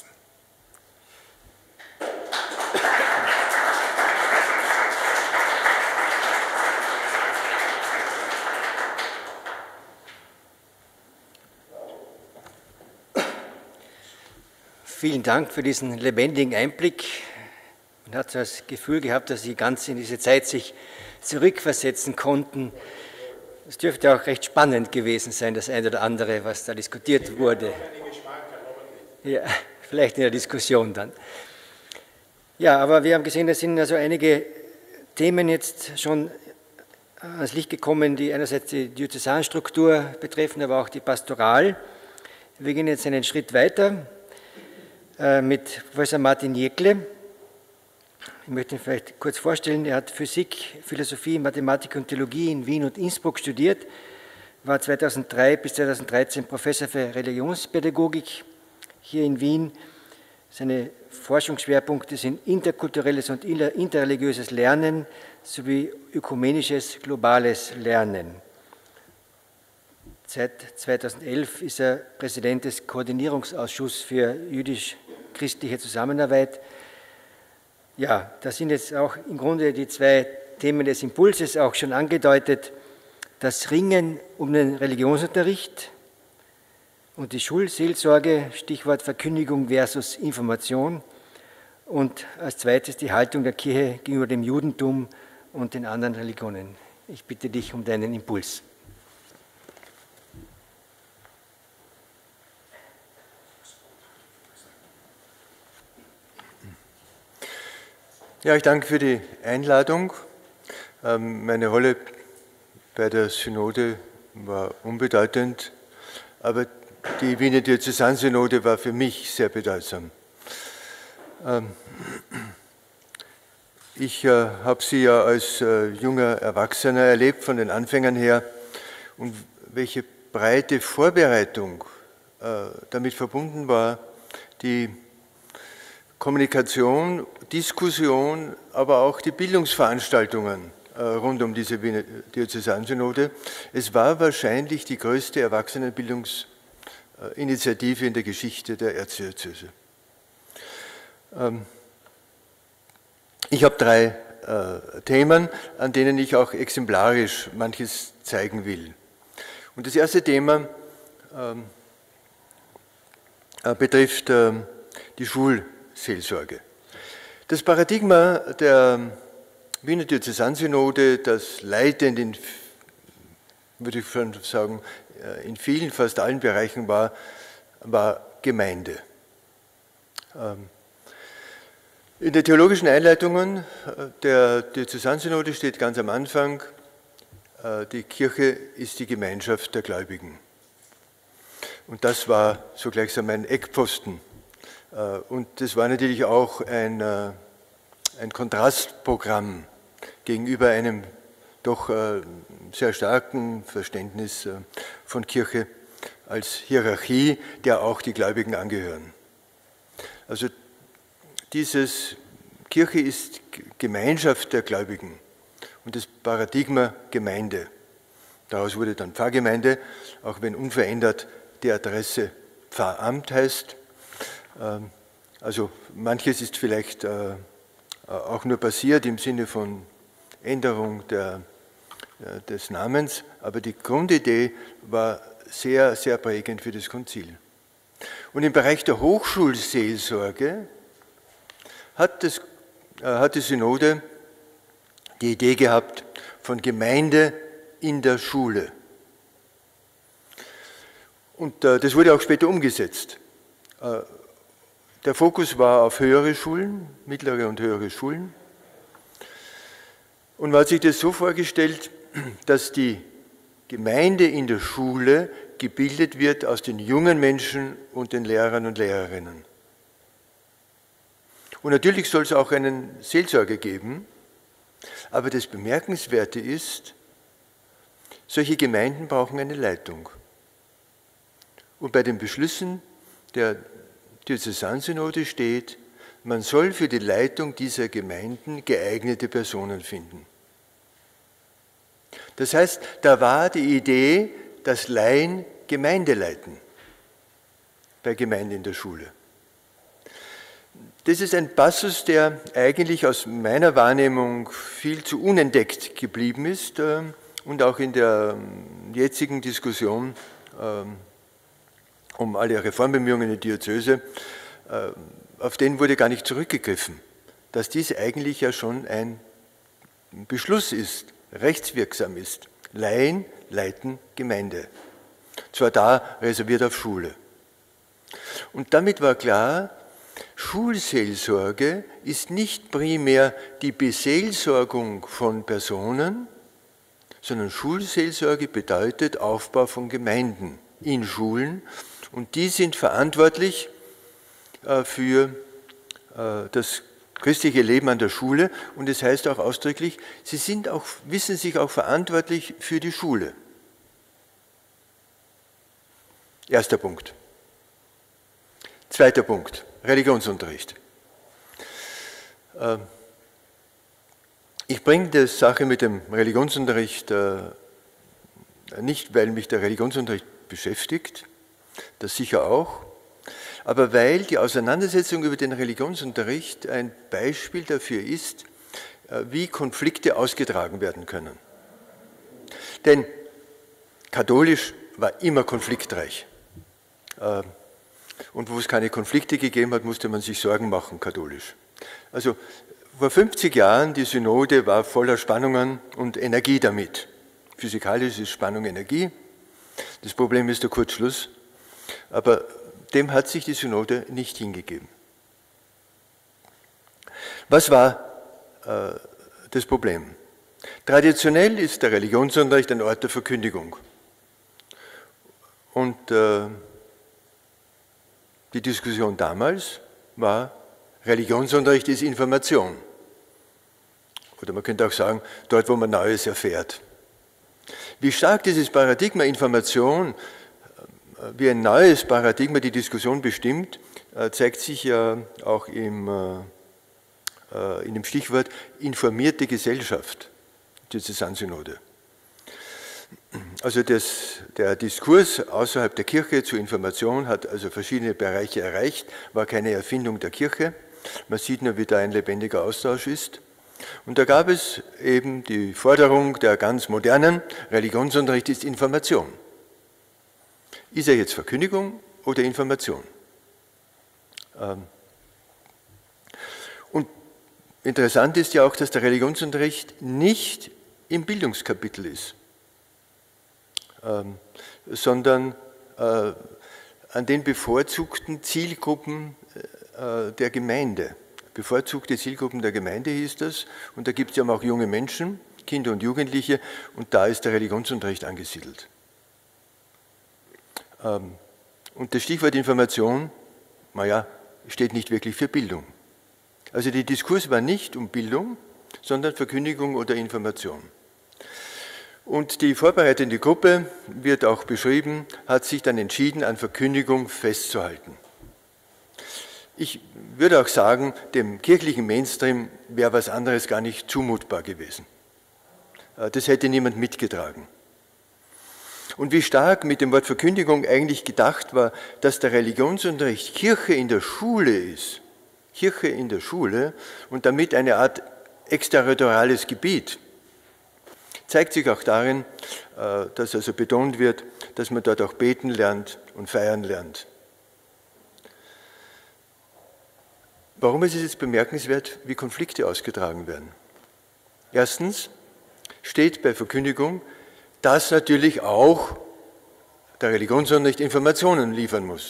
Vielen Dank für diesen lebendigen Einblick. Man hat so das Gefühl gehabt, dass Sie ganz in diese Zeit sich zurückversetzen konnten. Es dürfte auch recht spannend gewesen sein, das eine oder andere, was da diskutiert wurde. Ja, vielleicht in der Diskussion dann. Ja, aber wir haben gesehen, es sind also einige Themen jetzt schon ans Licht gekommen, die einerseits die Diözesanstruktur betreffen, aber auch die Pastoral. Wir gehen jetzt einen Schritt weiter mit Professor Martin Jekle. Ich möchte ihn vielleicht kurz vorstellen. Er hat Physik, Philosophie, Mathematik und Theologie in Wien und Innsbruck studiert, war 2003 bis 2013 Professor für Religionspädagogik hier in Wien. Seine Forschungsschwerpunkte sind interkulturelles und interreligiöses Lernen sowie ökumenisches, globales Lernen. Seit 2011 ist er Präsident des Koordinierungsausschusses für jüdisch-christliche Zusammenarbeit. Ja, das sind jetzt auch im Grunde die zwei Themen des Impulses auch schon angedeutet. Das Ringen um den Religionsunterricht und die Schulseelsorge, Stichwort Verkündigung versus Information. Und als zweites die Haltung der Kirche gegenüber dem Judentum und den anderen Religionen. Ich bitte dich um deinen Impuls. Ja, ich danke für die Einladung. Meine Rolle bei der Synode war unbedeutend, aber die Wiener Diözesansynode war für mich sehr bedeutsam. Ich habe sie ja als junger Erwachsener erlebt, von den Anfängen her, und welche breite Vorbereitung damit verbunden war, die Kommunikation, Diskussion, aber auch die Bildungsveranstaltungen rund um diese Wiener Diözesansynode. Es war wahrscheinlich die größte Erwachsenenbildungsinitiative in der Geschichte der Erzdiözese. Ich habe 3 Themen, an denen ich auch exemplarisch manches zeigen will. Und das erste Thema betrifft die Schulseelsorge. Das Paradigma der Wiener Diözesansynode, das leitend in, würde ich schon sagen, in vielen, fast allen Bereichen war Gemeinde. In den theologischen Einleitungen der Diözesansynode steht ganz am Anfang, die Kirche ist die Gemeinschaft der Gläubigen. Und das war so gleichsam ein Eckpfosten. Und das war natürlich auch ein Kontrastprogramm gegenüber einem doch sehr starken Verständnis von Kirche als Hierarchie, der auch die Gläubigen angehören. Also Kirche ist Gemeinschaft der Gläubigen und das Paradigma Gemeinde. Daraus wurde dann Pfarrgemeinde, auch wenn unverändert die Adresse Pfarramt heißt. Also manches ist vielleicht auch nur passiert im Sinne von Änderung des Namens, aber die Grundidee war sehr, sehr prägend für das Konzil. Und im Bereich der Hochschulseelsorge hat die Synode die Idee gehabt von Gemeinde in der Schule. Und das wurde auch später umgesetzt. Der Fokus war auf höhere Schulen, mittlere und höhere Schulen. Und man hat sich das so vorgestellt, dass die Gemeinde in der Schule gebildet wird aus den jungen Menschen und den Lehrern und Lehrerinnen. Und natürlich soll es auch einen Seelsorger geben, aber das Bemerkenswerte ist, solche Gemeinden brauchen eine Leitung. Und bei den Beschlüssen der Diözesansynode steht, man soll für die Leitung dieser Gemeinden geeignete Personen finden. Das heißt, da war die Idee, dass Laien Gemeinde leiten, bei Gemeinde in der Schule. Das ist ein Passus, der eigentlich aus meiner Wahrnehmung viel zu unentdeckt geblieben ist und auch in der jetzigen Diskussion um alle Reformbemühungen in der Diözese, auf den wurde gar nicht zurückgegriffen, dass dies eigentlich ja schon ein Beschluss ist, rechtswirksam ist, Laien leiten Gemeinde. Zwar da reserviert auf Schule. Und damit war klar, Schulseelsorge ist nicht primär die Beseelsorgung von Personen, sondern Schulseelsorge bedeutet Aufbau von Gemeinden in Schulen und die sind verantwortlich für das christliche Leben an der Schule und es heißt auch ausdrücklich, sie wissen sich auch verantwortlich für die Schule. Erster Punkt. Zweiter Punkt, Religionsunterricht. Ich bringe die Sache mit dem Religionsunterricht nicht, weil mich der Religionsunterricht beschäftigt, das sicher auch, aber weil die Auseinandersetzung über den Religionsunterricht ein Beispiel dafür ist, wie Konflikte ausgetragen werden können. Denn katholisch war immer konfliktreich. Und wo es keine Konflikte gegeben hat, musste man sich Sorgen machen, katholisch. Also vor 50 Jahren, die Synode war voller Spannungen und Energie damit. Physikalisch ist Spannung Energie. Das Problem ist der Kurzschluss. Aber dem hat sich die Synode nicht hingegeben. Was war das Problem? Traditionell ist der Religionsunterricht ein Ort der Verkündigung. Und die Diskussion damals war, Religionsunterricht ist Information. Oder man könnte auch sagen, dort, wo man Neues erfährt. Wie stark dieses Paradigma Information, wie ein neues Paradigma die Diskussion bestimmt, zeigt sich ja auch in dem Stichwort informierte Gesellschaft, Diözesansynode. Also der Diskurs außerhalb der Kirche zur Information hat also verschiedene Bereiche erreicht, war keine Erfindung der Kirche. Man sieht nur, wie da ein lebendiger Austausch ist. Und da gab es eben die Forderung der ganz modernen, Religionsunterricht ist Information. Ist er jetzt Verkündigung oder Information? Und interessant ist ja auch, dass der Religionsunterricht nicht im Bildungskapitel ist, sondern an den bevorzugten Zielgruppen der Gemeinde. Bevorzugte Zielgruppen der Gemeinde hieß das, und da gibt es ja auch junge Menschen, Kinder und Jugendliche, und da ist der Religionsunterricht angesiedelt. Und das Stichwort Information, naja, steht nicht wirklich für Bildung. Also der Diskurs war nicht um Bildung, sondern Verkündigung oder Information. Und die vorbereitende Gruppe, wird auch beschrieben, hat sich dann entschieden, an Verkündigung festzuhalten. Ich würde auch sagen, dem kirchlichen Mainstream wäre was anderes gar nicht zumutbar gewesen. Das hätte niemand mitgetragen. Und wie stark mit dem Wort Verkündigung eigentlich gedacht war, dass der Religionsunterricht Kirche in der Schule ist, Kirche in der Schule und damit eine Art exterritoriales Gebiet, zeigt sich auch darin, dass also betont wird, dass man dort auch beten lernt und feiern lernt. Warum ist es jetzt bemerkenswert, wie Konflikte ausgetragen werden? Erstens steht bei Verkündigung, dass natürlich auch der Religionsunterricht Informationen liefern muss.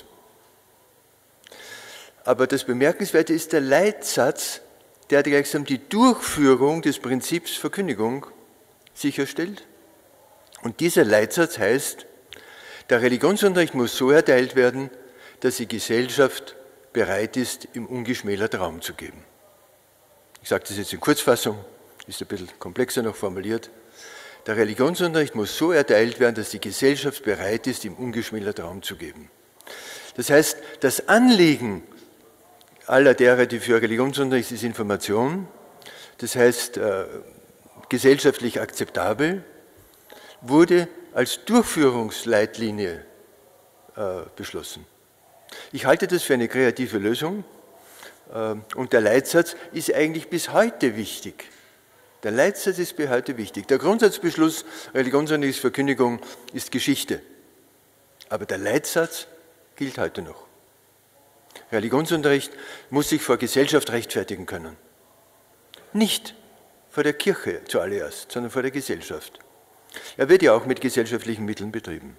Aber das Bemerkenswerte ist der Leitsatz, der gleichsam die Durchführung des Prinzips Verkündigung sicherstellt. Und dieser Leitsatz heißt, der Religionsunterricht muss so erteilt werden, dass die Gesellschaft bereit ist, ihm ungeschmälert Raum zu geben. Ich sage das jetzt in Kurzfassung, ist ein bisschen komplexer noch formuliert. Der Religionsunterricht muss so erteilt werden, dass die Gesellschaft bereit ist, ihm ungeschmälert Raum zu geben. Das heißt, das Anliegen aller derer, die für Religionsunterricht ist Information, das heißt gesellschaftlich akzeptabel, wurde als Durchführungsleitlinie beschlossen. Ich halte das für eine kreative Lösung und der Leitsatz ist eigentlich bis heute wichtig. Der Leitsatz ist bis heute wichtig. Der Grundsatzbeschluss Religionsunterricht Verkündigung ist Geschichte, aber der Leitsatz gilt heute noch. Religionsunterricht muss sich vor Gesellschaft rechtfertigen können. Nicht vor der Kirche zuallererst, sondern vor der Gesellschaft. Er wird ja auch mit gesellschaftlichen Mitteln betrieben.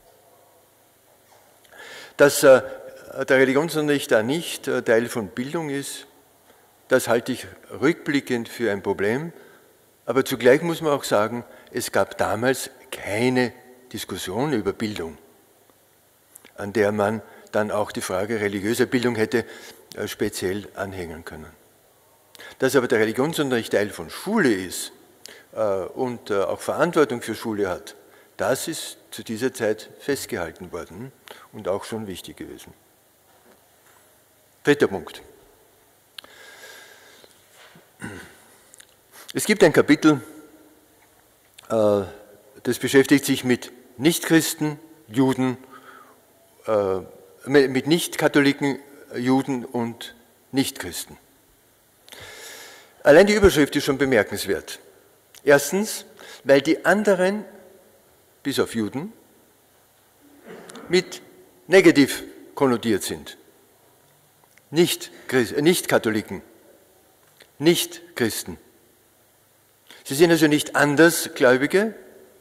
Dass der Religionsunterricht da nicht Teil von Bildung ist, das halte ich rückblickend für ein Problem. Aber zugleich muss man auch sagen, es gab damals keine Diskussion über Bildung, an der man dann auch die Frage religiöser Bildung hätte speziell anhängen können. Dass aber der Religionsunterricht Teil von Schule ist und auch Verantwortung für Schule hat, das ist zu dieser Zeit festgehalten worden und auch schon wichtig gewesen. Dritter Punkt. Es gibt ein Kapitel, das beschäftigt sich mit Nichtchristen, Juden, mit Nichtkatholiken, Juden und Nichtchristen. Allein die Überschrift ist schon bemerkenswert. Erstens, weil die anderen, bis auf Juden, mit negativ konnotiert sind. Nicht-Katholiken, Nicht-Christen. Sie sind also nicht Andersgläubige,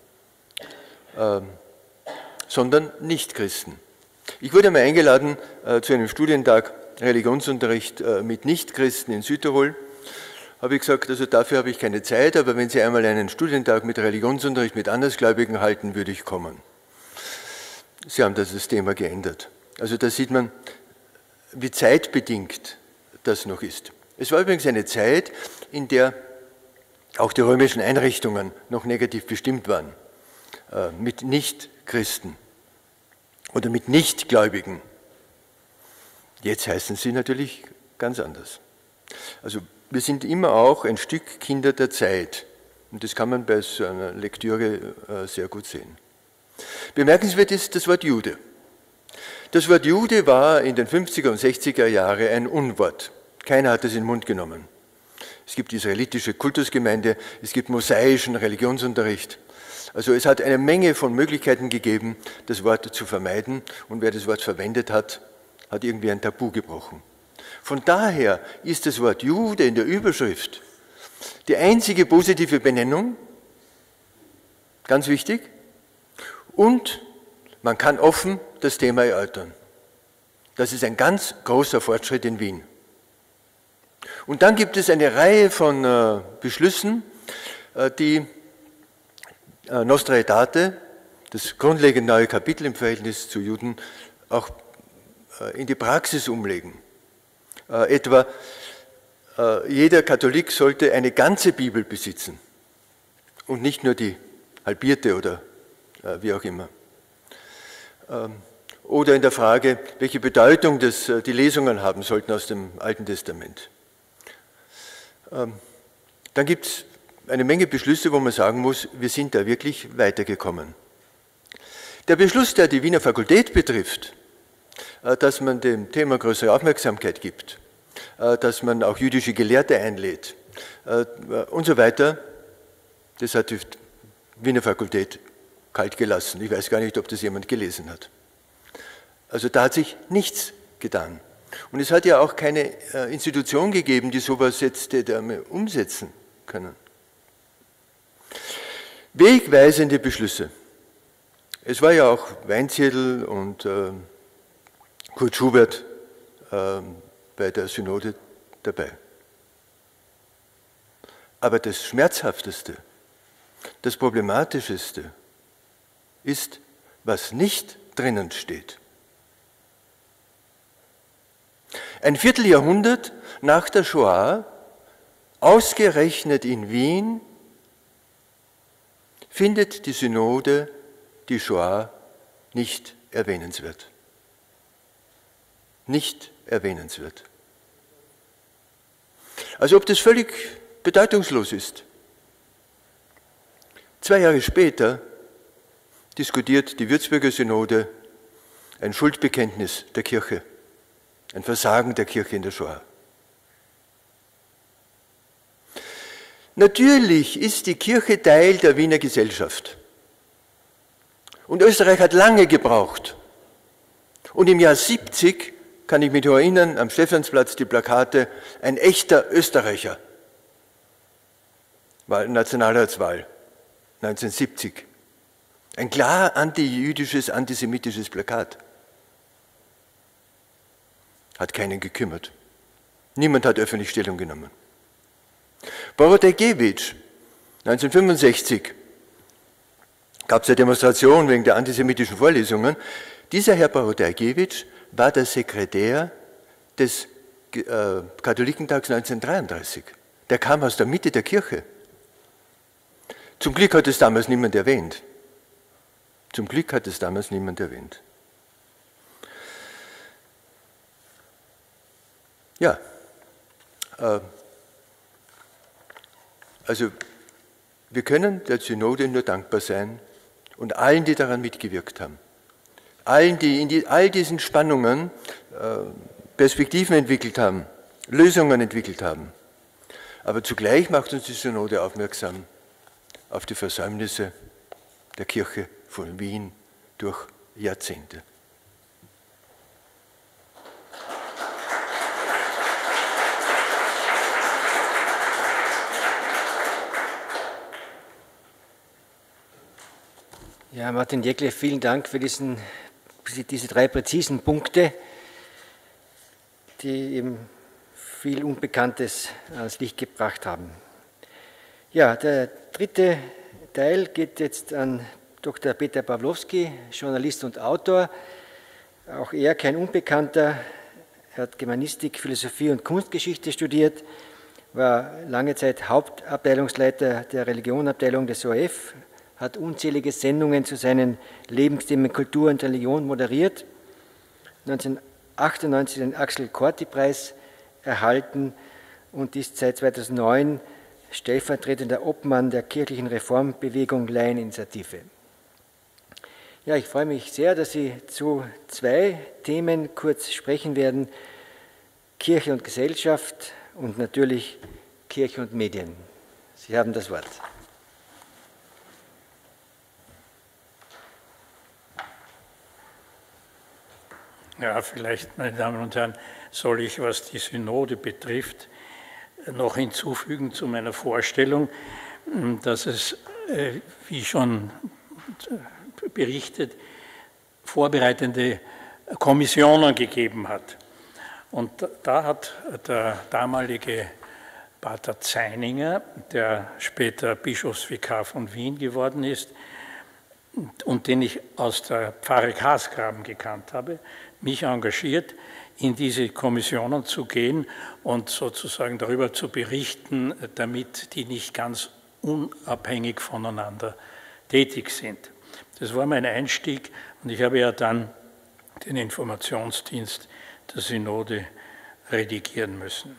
sondern Nicht-Christen. Ich wurde einmal eingeladen zu einem Studientag Religionsunterricht mit Nicht-Christen in Südtirol. Habe ich gesagt, also dafür habe ich keine Zeit, aber wenn Sie einmal einen Studientag mit Religionsunterricht mit Andersgläubigen halten, würde ich kommen. Sie haben das Thema geändert. Also da sieht man, wie zeitbedingt das noch ist. Es war übrigens eine Zeit, in der auch die römischen Einrichtungen noch negativ bestimmt waren, mit Nicht-Christen oder mit Nichtgläubigen. Jetzt heißen sie natürlich ganz anders. Also wir sind immer auch ein Stück Kinder der Zeit und das kann man bei so einer Lektüre sehr gut sehen. Bemerkenswert ist das Wort Jude. Das Wort Jude war in den 50er und 60er Jahren ein Unwort. Keiner hat es in den Mund genommen. Es gibt israelitische Kultusgemeinde, es gibt mosaischen Religionsunterricht. Also es hat eine Menge von Möglichkeiten gegeben, das Wort zu vermeiden und wer das Wort verwendet hat, hat irgendwie ein Tabu gebrochen. Von daher ist das Wort Jude in der Überschrift die einzige positive Benennung, ganz wichtig, und man kann offen das Thema erörtern. Das ist ein ganz großer Fortschritt in Wien. Und dann gibt es eine Reihe von Beschlüssen, die Nostra Aetate, das grundlegend neue Kapitel im Verhältnis zu Juden, auch in die Praxis umlegen. Etwa, jeder Katholik sollte eine ganze Bibel besitzen und nicht nur die halbierte oder wie auch immer. Oder in der Frage, welche Bedeutung die Lesungen haben sollten aus dem Alten Testament. Dann gibt es eine Menge Beschlüsse, wo man sagen muss, wir sind da wirklich weitergekommen. Der Beschluss, der die Wiener Fakultät betrifft, dass man dem Thema größere Aufmerksamkeit gibt, dass man auch jüdische Gelehrte einlädt und so weiter, das hat die Wiener Fakultät kalt gelassen. Ich weiß gar nicht, ob das jemand gelesen hat. Also da hat sich nichts getan. Und es hat ja auch keine Institution gegeben, die sowas jetzt umsetzen können. Wegweisende Beschlüsse. Es war ja auch Weinzierl und Kurt Schubert bei der Synode dabei. Aber das Schmerzhafteste, das Problematischste ist, was nicht drinnen steht. Ein Vierteljahrhundert nach der Shoah, ausgerechnet in Wien, findet die Synode die Shoah nicht erwähnenswert. Nicht erwähnenswert. Als ob das völlig bedeutungslos ist. 2 Jahre später diskutiert die Würzburger Synode ein Schuldbekenntnis der Kirche, ein Versagen der Kirche in der Shoah. Natürlich ist die Kirche Teil der Wiener Gesellschaft. Und Österreich hat lange gebraucht. Und im Jahr 70 kann ich mich noch erinnern, am Stephansplatz die Plakate, ein echter Österreicher. Nationalratswahl 1970. Ein klar antijüdisches, antisemitisches Plakat. Hat keinen gekümmert. Niemand hat öffentlich Stellung genommen. Borodajewitsch, 1965, gab es eine Demonstration wegen der antisemitischen Vorlesungen. Dieser Herr Borodajewitsch war der Sekretär des Katholikentags 1933. Der kam aus der Mitte der Kirche. Zum Glück hat es damals niemand erwähnt. Zum Glück hat es damals niemand erwähnt. Ja, also wir können der Synode nur dankbar sein und allen, die daran mitgewirkt haben. Allen, die in all diesen Spannungen Perspektiven entwickelt haben, Lösungen entwickelt haben. Aber zugleich macht uns die Synode aufmerksam auf die Versäumnisse der Kirche von Wien durch Jahrzehnte. Ja, Martin Jäckle, vielen Dank für diese 3 präzisen Punkte, die eben viel Unbekanntes ans Licht gebracht haben. Ja, der 3. Teil geht jetzt an Dr. Peter Pawlowski, Journalist und Autor. Auch er kein Unbekannter. Er hat Germanistik, Philosophie und Kunstgeschichte studiert, war lange Zeit Hauptabteilungsleiter der Religionabteilung des ORF, hat unzählige Sendungen zu seinen Lebensthemen Kultur und Religion moderiert, 1998 den Axel-Corti-Preis erhalten und ist seit 2009 stellvertretender Obmann der kirchlichen Reformbewegung Laieninitiative. Ja, ich freue mich sehr, dass Sie zu 2 Themen kurz sprechen werden: Kirche und Gesellschaft und natürlich Kirche und Medien. Sie haben das Wort. Ja, vielleicht, meine Damen und Herren, soll ich, was die Synode betrifft, noch hinzufügen zu meiner Vorstellung, dass es, wie schon berichtet, vorbereitende Kommissionen gegeben hat. Und da hat der damalige Pater Zeininger, der später Bischofsvikar von Wien geworden ist und den ich aus der Pfarre Kasgraben gekannt habe, mich engagiert, in diese Kommissionen zu gehen und sozusagen darüber zu berichten, damit die nicht ganz unabhängig voneinander tätig sind. Das war mein Einstieg und ich habe ja dann den Informationsdienst der Synode redigieren müssen.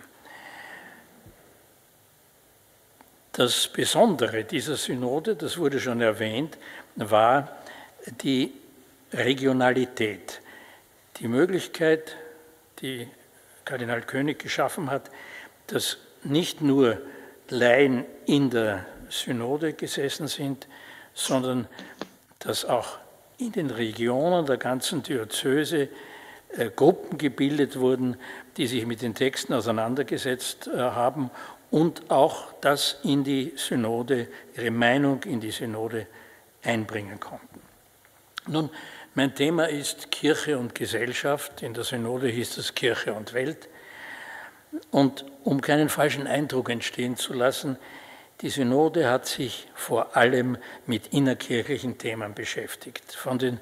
Das Besondere dieser Synode, das wurde schon erwähnt, war die Regionalität. Die Möglichkeit, die Kardinal König geschaffen hat, dass nicht nur Laien in der Synode gesessen sind, sondern dass auch in den Regionen der ganzen Diözese Gruppen gebildet wurden, die sich mit den Texten auseinandergesetzt haben und auch das in die Synode, ihre Meinung in die Synode einbringen konnten. Nun, mein Thema ist Kirche und Gesellschaft. In der Synode hieß es Kirche und Welt. Und um keinen falschen Eindruck entstehen zu lassen, die Synode hat sich vor allem mit innerkirchlichen Themen beschäftigt. Von den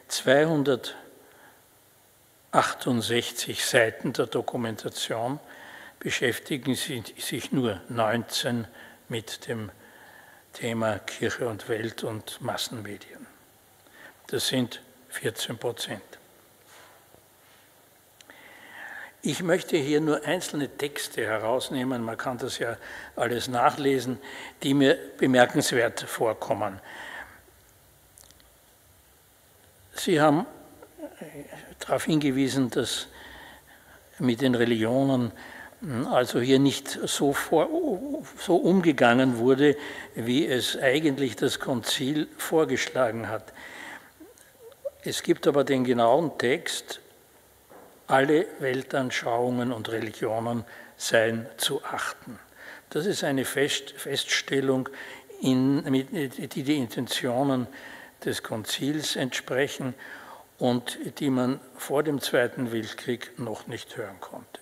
268 Seiten der Dokumentation beschäftigen sich nur 19 mit dem Thema Kirche und Welt und Massenmedien. Das sind 14%. Ich möchte hier nur einzelne Texte herausnehmen, man kann das ja alles nachlesen, die mir bemerkenswert vorkommen. Sie haben darauf hingewiesen, dass mit den Religionen also hier nicht so umgegangen wurde, wie es eigentlich das Konzil vorgeschlagen hat. Es gibt aber den genauen Text: Alle Weltanschauungen und Religionen seien zu achten. Das ist eine Feststellung die die Intentionen des Konzils entsprechen und die man vor dem Zweiten Weltkrieg noch nicht hören konnte.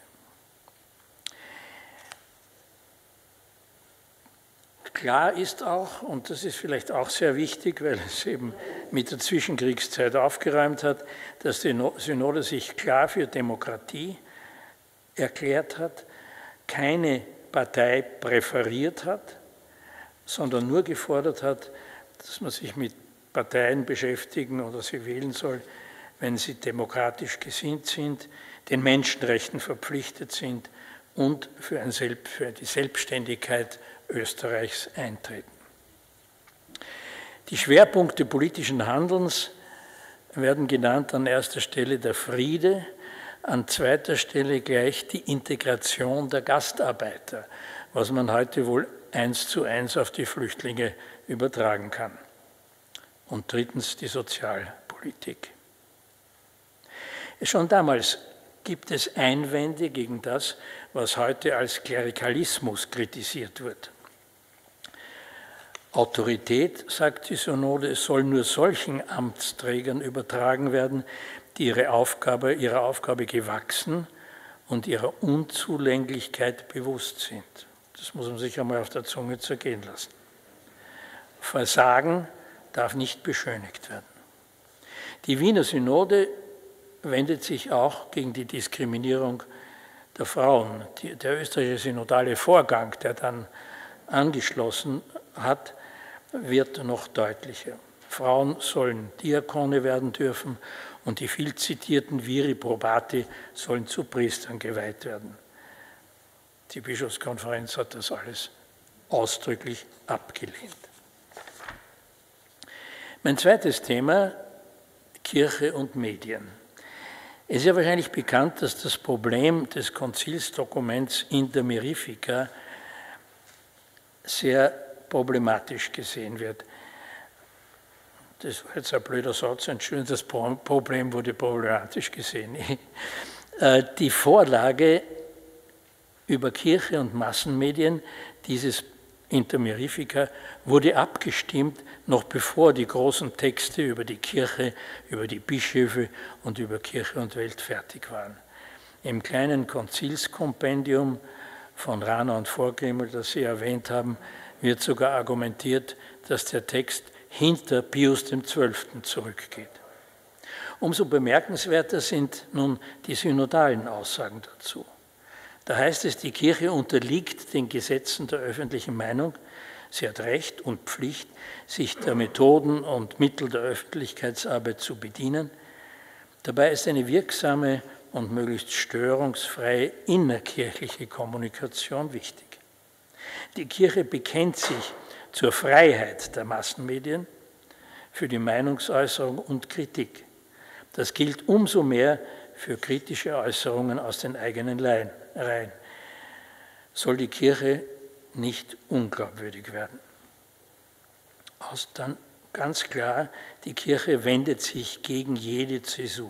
Klar ist auch, und das ist vielleicht auch sehr wichtig, weil es eben mit der Zwischenkriegszeit aufgeräumt hat, dass die Synode sich klar für Demokratie erklärt hat, keine Partei präferiert hat, sondern nur gefordert hat, dass man sich mit Parteien beschäftigen oder sie wählen soll, wenn sie demokratisch gesinnt sind, den Menschenrechten verpflichtet sind und für die Selbstständigkeit Österreichs eintreten. Die Schwerpunkte politischen Handelns werden genannt an erster Stelle der Friede, an zweiter Stelle gleich die Integration der Gastarbeiter, was man heute wohl 1:1 auf die Flüchtlinge übertragen kann. Und drittens die Sozialpolitik. Schon damals gibt es Einwände gegen das, was heute als Klerikalismus kritisiert wird. Autorität, sagt die Synode, soll nur solchen Amtsträgern übertragen werden, die ihrer Aufgabe gewachsen und ihrer Unzulänglichkeit bewusst sind. Das muss man sich einmal auf der Zunge zergehen lassen. Versagen darf nicht beschönigt werden. Die Wiener Synode wendet sich auch gegen die Diskriminierung der Frauen. Der österreichische synodale Vorgang, der dann angeschlossen hat, wird noch deutlicher. Frauen sollen Diakone werden dürfen und die viel zitierten Viri probati sollen zu Priestern geweiht werden. Die Bischofskonferenz hat das alles ausdrücklich abgelehnt. Mein zweites Thema, Kirche und Medien. Es ist ja wahrscheinlich bekannt, dass das Problem des Konzilsdokuments Inter Mirifica sehr problematisch gesehen wird. Das war jetzt ein blöder Satz, Entschuldigung, das Problem wurde problematisch gesehen. Die Vorlage über Kirche und Massenmedien, dieses Inter Mirifica, wurde abgestimmt, noch bevor die großen Texte über die Kirche, über die Bischöfe und über Kirche und Welt fertig waren. Im kleinen Konzilskompendium von Rahner und Vorgrimmel, das Sie erwähnt haben, wird sogar argumentiert, dass der Text hinter Pius XII. Zurückgeht. Umso bemerkenswerter sind nun die synodalen Aussagen dazu. Da heißt es, die Kirche unterliegt den Gesetzen der öffentlichen Meinung. Sie hat Recht und Pflicht, sich der Methoden und Mittel der Öffentlichkeitsarbeit zu bedienen. Dabei ist eine wirksame und möglichst störungsfreie innerkirchliche Kommunikation wichtig. Die Kirche bekennt sich zur Freiheit der Massenmedien für die Meinungsäußerung und Kritik. Das gilt umso mehr für kritische Äußerungen aus den eigenen Reihen. Soll die Kirche nicht unglaubwürdig werden. Dann ganz klar, die Kirche wendet sich gegen jede Zäsur.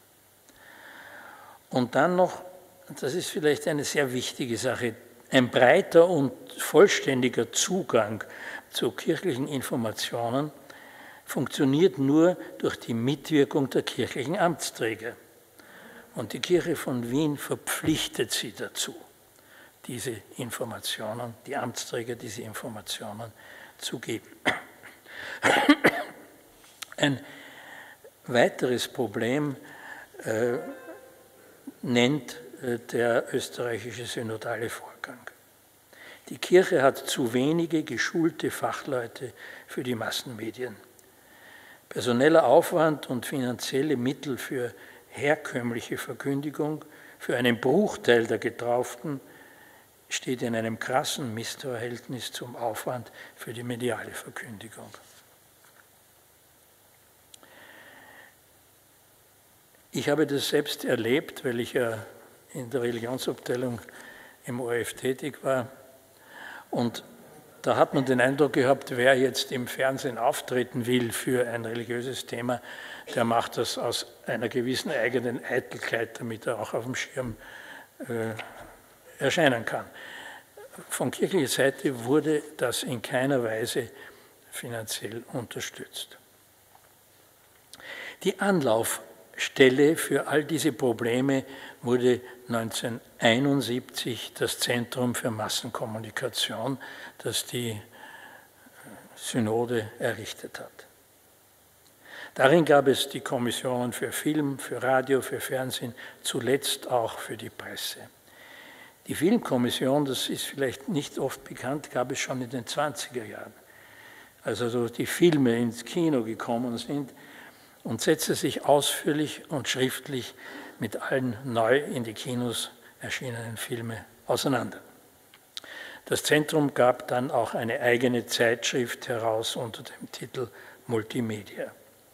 Und dann noch, das ist vielleicht eine sehr wichtige Sache, ein breiter und vollständiger Zugang zu kirchlichen Informationen funktioniert nur durch die Mitwirkung der kirchlichen Amtsträger. Und die Kirche von Wien verpflichtet sie dazu, diese Informationen, die Amtsträger diese Informationen zu geben. Ein weiteres Problem nennt der österreichische synodale Vorgang. Die Kirche hat zu wenige geschulte Fachleute für die Massenmedien. Personeller Aufwand und finanzielle Mittel für herkömmliche Verkündigung für einen Bruchteil der Getauften steht in einem krassen Missverhältnis zum Aufwand für die mediale Verkündigung. Ich habe das selbst erlebt, weil ich ja in der Religionsabteilung im ORF tätig war. Und da hat man den Eindruck gehabt, wer jetzt im Fernsehen auftreten will für ein religiöses Thema, der macht das aus einer gewissen eigenen Eitelkeit, damit er auch auf dem Schirm erscheinen kann. von kirchlicher Seite wurde das in keiner Weise finanziell unterstützt. Die Anlaufstelle für all diese Probleme wurde 1971 das Zentrum für Massenkommunikation, das die Synode errichtet hat. Darin gab es die Kommissionen für Film, für Radio, für Fernsehen, zuletzt auch für die Presse. Die Filmkommission, das ist vielleicht nicht oft bekannt, gab es schon in den 20er Jahren, als also die Filme ins Kino gekommen sind, und setzte sich ausführlich und schriftlich mit allen neu in die Kinos erschienenen Filmen auseinander. Das Zentrum gab dann auch eine eigene Zeitschrift heraus unter dem Titel Multimedia.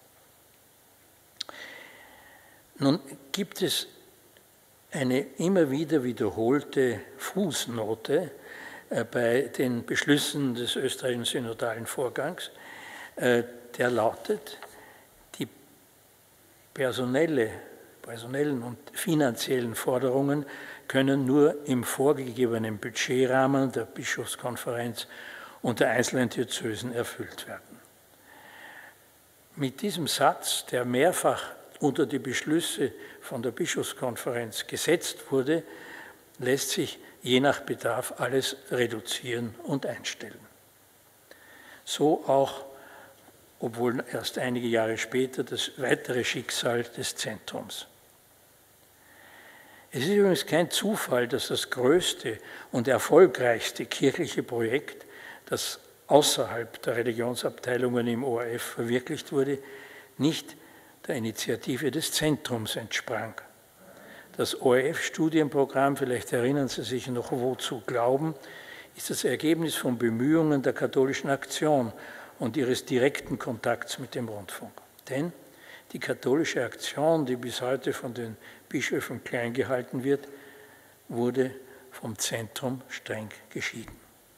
Nun gibt es eine immer wieder wiederholte Fußnote bei den Beschlüssen des österreichischen synodalen Vorgangs, der lautet: Die personellen und finanziellen Forderungen können nur im vorgegebenen Budgetrahmen der Bischofskonferenz und der einzelnen Diözesen erfüllt werden. Mit diesem Satz, der mehrfach unter die Beschlüsse von der Bischofskonferenz gesetzt wurde, lässt sich je nach Bedarf alles reduzieren und einstellen. So auch, obwohl erst einige Jahre später, das weitere Schicksal des Zentrums. Es ist übrigens kein Zufall, dass das größte und erfolgreichste kirchliche Projekt, das außerhalb der Religionsabteilungen im ORF verwirklicht wurde, nicht der Initiative des Zentrums entsprang. Das ORF-Studienprogramm, vielleicht erinnern Sie sich noch, wozu glauben, ist das Ergebnis von Bemühungen der Katholischen Aktion und ihres direkten Kontakts mit dem Rundfunk. Denn die katholische Aktion, die bis heute von den Bischöfen klein gehalten wird, wurde vom Zentrum streng geschieden.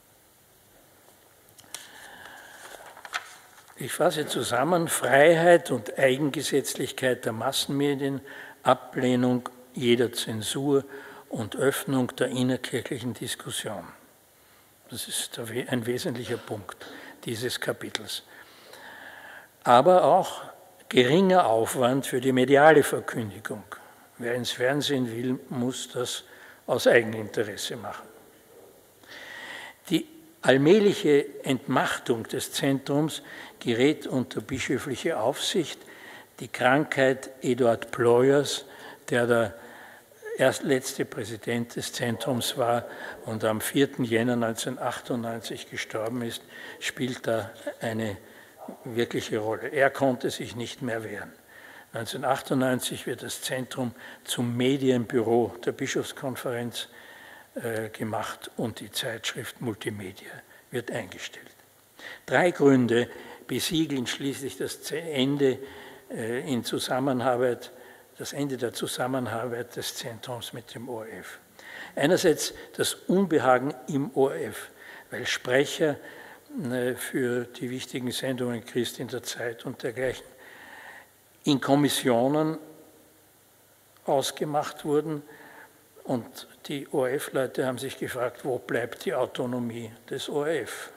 Ich fasse zusammen: Freiheit und Eigengesetzlichkeit der Massenmedien, Ablehnung jeder Zensur und Öffnung der innerkirchlichen Diskussion. Das ist ein wesentlicher Punkt dieses Kapitels. Aber auch geringer Aufwand für die mediale Verkündigung. Wer ins Fernsehen will, muss das aus Eigeninteresse machen. Die allmähliche Entmachtung des Zentrums gerät unter bischöfliche Aufsicht. Die Krankheit Eduard Ployers, der letzte Präsident des Zentrums war und am 4. Jänner 1998 gestorben ist, spielt da eine wirkliche Rolle. Er konnte sich nicht mehr wehren. 1998 wird das Zentrum zum Medienbüro der Bischofskonferenz gemacht und die Zeitschrift Multimedia wird eingestellt. 3 Gründe besiegeln schließlich das Ende der Zusammenarbeit des Zentrums mit dem ORF. Einerseits das Unbehagen im ORF, weil Sprecher für die wichtigen Sendungen Christ in der Zeit und dergleichen in Kommissionen ausgemacht wurden, und die ORF-Leute haben sich gefragt, wo bleibt die Autonomie des ORF?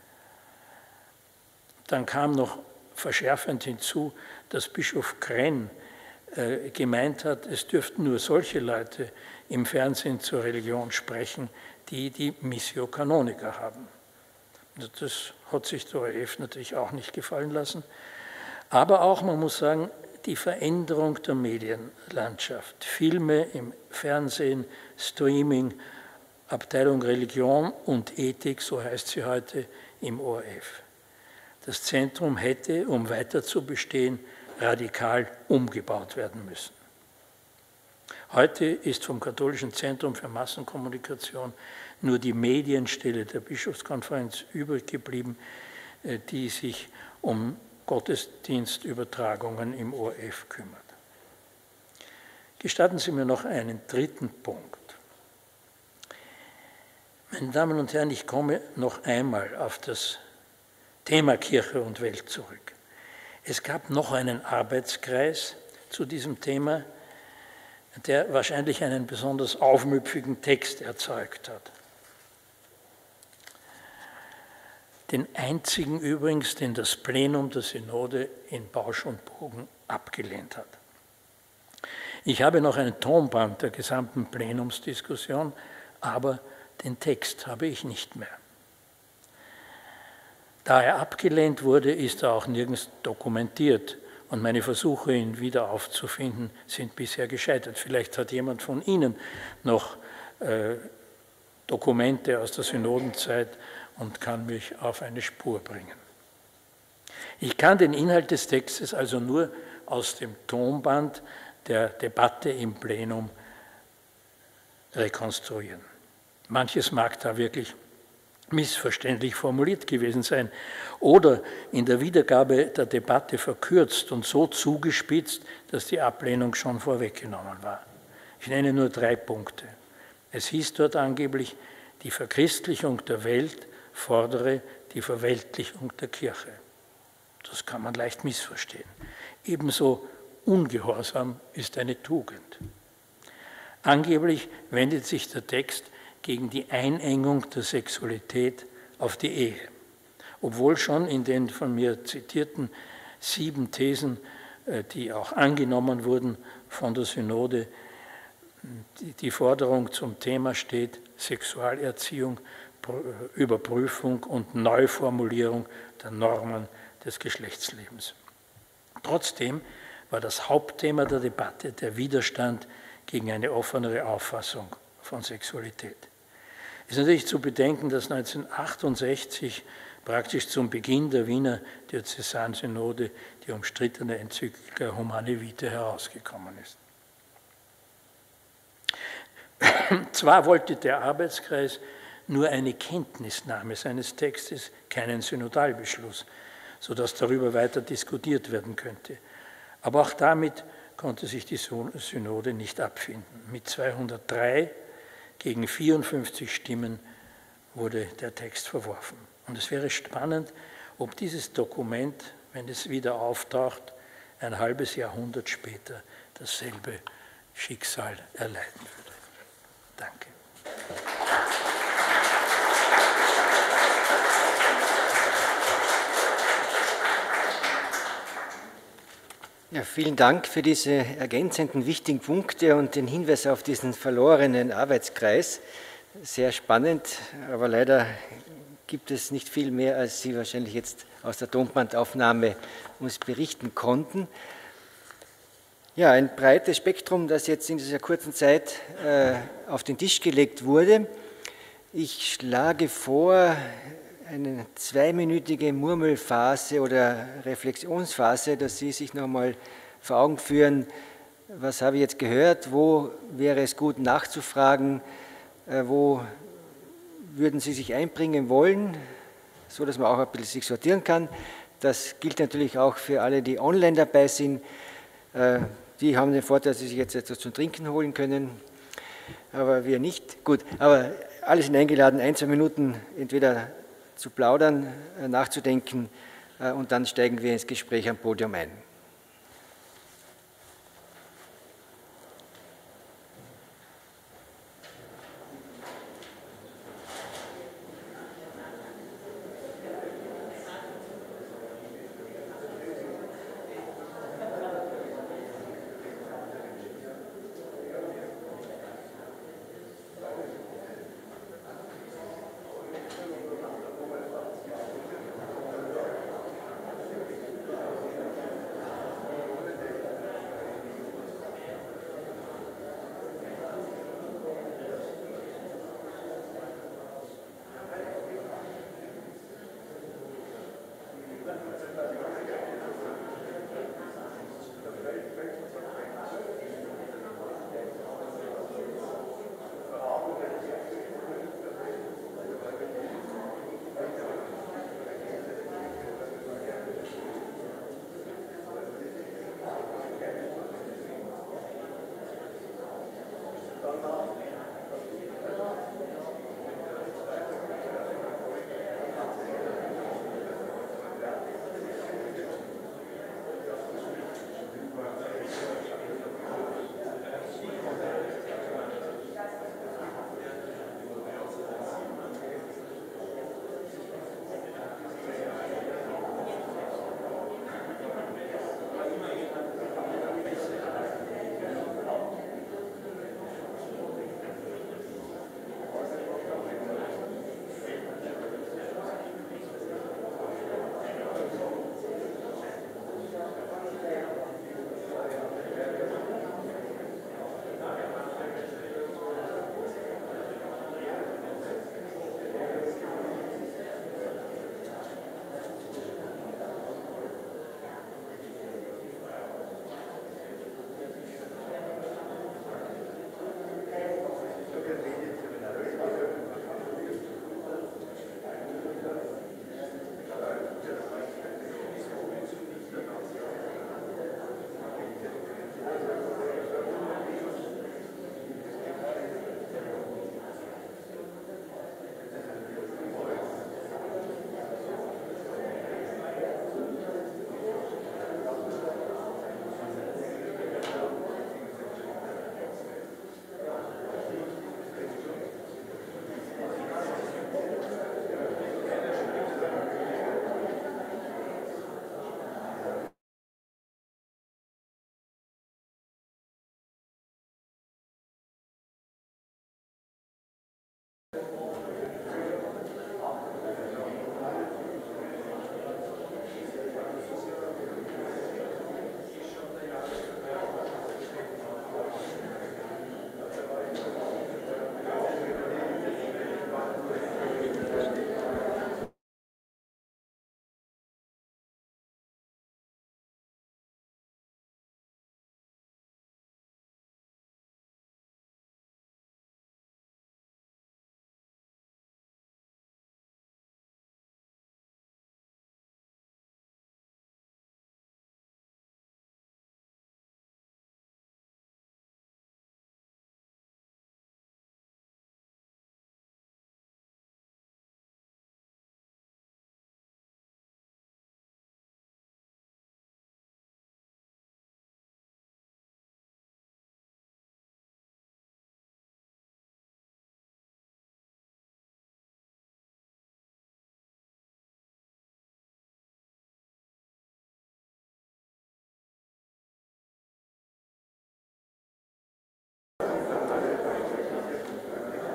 Dann kam noch verschärfend hinzu, dass Bischof Krenn gemeint hat, es dürften nur solche Leute im Fernsehen zur Religion sprechen, die die Missio Canonica haben. Das hat sich der ORF natürlich auch nicht gefallen lassen. Aber auch, man muss sagen, die Veränderung der Medienlandschaft. Filme im Fernsehen, Streaming, Abteilung Religion und Ethik, so heißt sie heute, im ORF. Das Zentrum hätte, um weiter zu bestehen, radikal umgebaut werden müssen. Heute ist vom Katholischen Zentrum für Massenkommunikation nur die Medienstelle der Bischofskonferenz übrig geblieben, die sich um Gottesdienstübertragungen im ORF kümmert. Gestatten Sie mir noch einen dritten Punkt. Meine Damen und Herren, ich komme noch einmal auf das Thema Kirche und Welt zurück. Es gab noch einen Arbeitskreis zu diesem Thema, der wahrscheinlich einen besonders aufmüpfigen Text erzeugt hat. den einzigen übrigens, den das Plenum der Synode in Bausch und Bogen abgelehnt hat. Ich habe noch ein Tonband der gesamten Plenumsdiskussion, aber den Text habe ich nicht mehr. Da er abgelehnt wurde, ist er auch nirgends dokumentiert und meine Versuche, ihn wieder aufzufinden, sind bisher gescheitert. Vielleicht hat jemand von Ihnen noch Dokumente aus der Synodenzeit und kann mich auf eine Spur bringen. Ich kann den Inhalt des Textes also nur aus dem Tonband der Debatte im Plenum rekonstruieren. Manches mag da wirklich missverständlich formuliert gewesen sein oder in der Wiedergabe der Debatte verkürzt und so zugespitzt, dass die Ablehnung schon vorweggenommen war. Ich nenne nur 3 Punkte. Es hieß dort angeblich, die Verchristlichung der Welt fordere die Verweltlichung der Kirche. Das kann man leicht missverstehen. Ebenso Ungehorsam ist eine Tugend. Angeblich wendet sich der Text gegen die Einengung der Sexualität auf die Ehe, obwohl schon in den von mir zitierten 7 Thesen, die auch angenommen wurden von der Synode, die Forderung zum Thema steht, Sexualerziehung, Überprüfung und Neuformulierung der Normen des Geschlechtslebens. Trotzdem war das Hauptthema der Debatte der Widerstand gegen eine offenere Auffassung von Sexualität. Es ist natürlich zu bedenken, dass 1968 praktisch zum Beginn der Wiener Diözesansynode die umstrittene Enzyklika Humane Vitae herausgekommen ist. Zwar wollte der Arbeitskreis nur eine Kenntnisnahme seines Textes, keinen Synodalbeschluss, sodass darüber weiter diskutiert werden könnte. Aber auch damit konnte sich die Synode nicht abfinden. Mit 203 gegen 54 Stimmen wurde der Text verworfen. Und es wäre spannend, ob dieses Dokument, wenn es wieder auftaucht, ein halbes Jahrhundert später dasselbe Schicksal erleiden würde. Danke. Ja, vielen Dank für diese ergänzenden wichtigen Punkte und den Hinweis auf diesen verlorenen Arbeitskreis. Sehr spannend, aber leider gibt es nicht viel mehr, als Sie wahrscheinlich jetzt aus der Tonbandaufnahme uns berichten konnten. Ja, ein breites Spektrum, das jetzt in dieser kurzen Zeit auf den Tisch gelegt wurde. Ich schlage vor, eine 2-minütige Murmelphase oder Reflexionsphase, dass Sie sich nochmal vor Augen führen, was habe ich jetzt gehört, wo wäre es gut nachzufragen, wo würden Sie sich einbringen wollen, so dass man auch ein bisschen sich sortieren kann. Das gilt natürlich auch für alle, die online dabei sind. Die haben den Vorteil, dass sie sich jetzt etwas zum Trinken holen können, aber wir nicht. Gut, aber alle sind eingeladen, 1-2 Minuten entweder zu plaudern, nachzudenken und dann steigen wir ins Gespräch am Podium ein.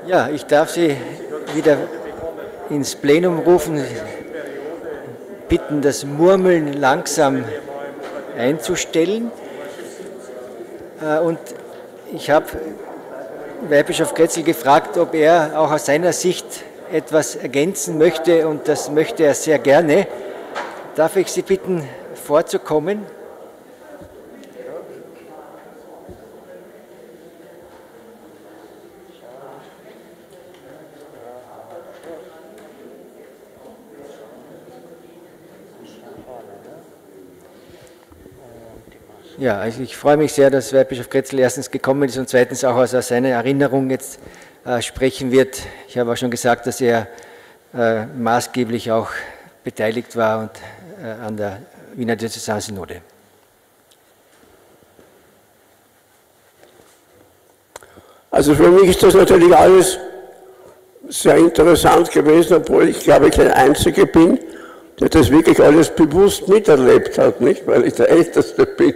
Ja, ich darf Sie wieder ins Plenum rufen, bitten, das Murmeln langsam einzustellen. Und ich habe Weihbischof Kretzel gefragt, ob er auch aus seiner Sicht etwas ergänzen möchte, und das möchte er sehr gerne. Darf ich Sie bitten, vorzukommen? Ja, also ich freue mich sehr, dass Weihbischof Kretzel erstens gekommen ist und zweitens auch aus seiner Erinnerung jetzt sprechen wird. Ich habe auch schon gesagt, dass er maßgeblich auch beteiligt war und, an der Wiener Diözesansynode. Also für mich ist das natürlich alles sehr interessant gewesen, obwohl ich glaube, ich der Einzige bin, der das wirklich alles bewusst miterlebt hat, nicht? Weil ich der Älteste bin.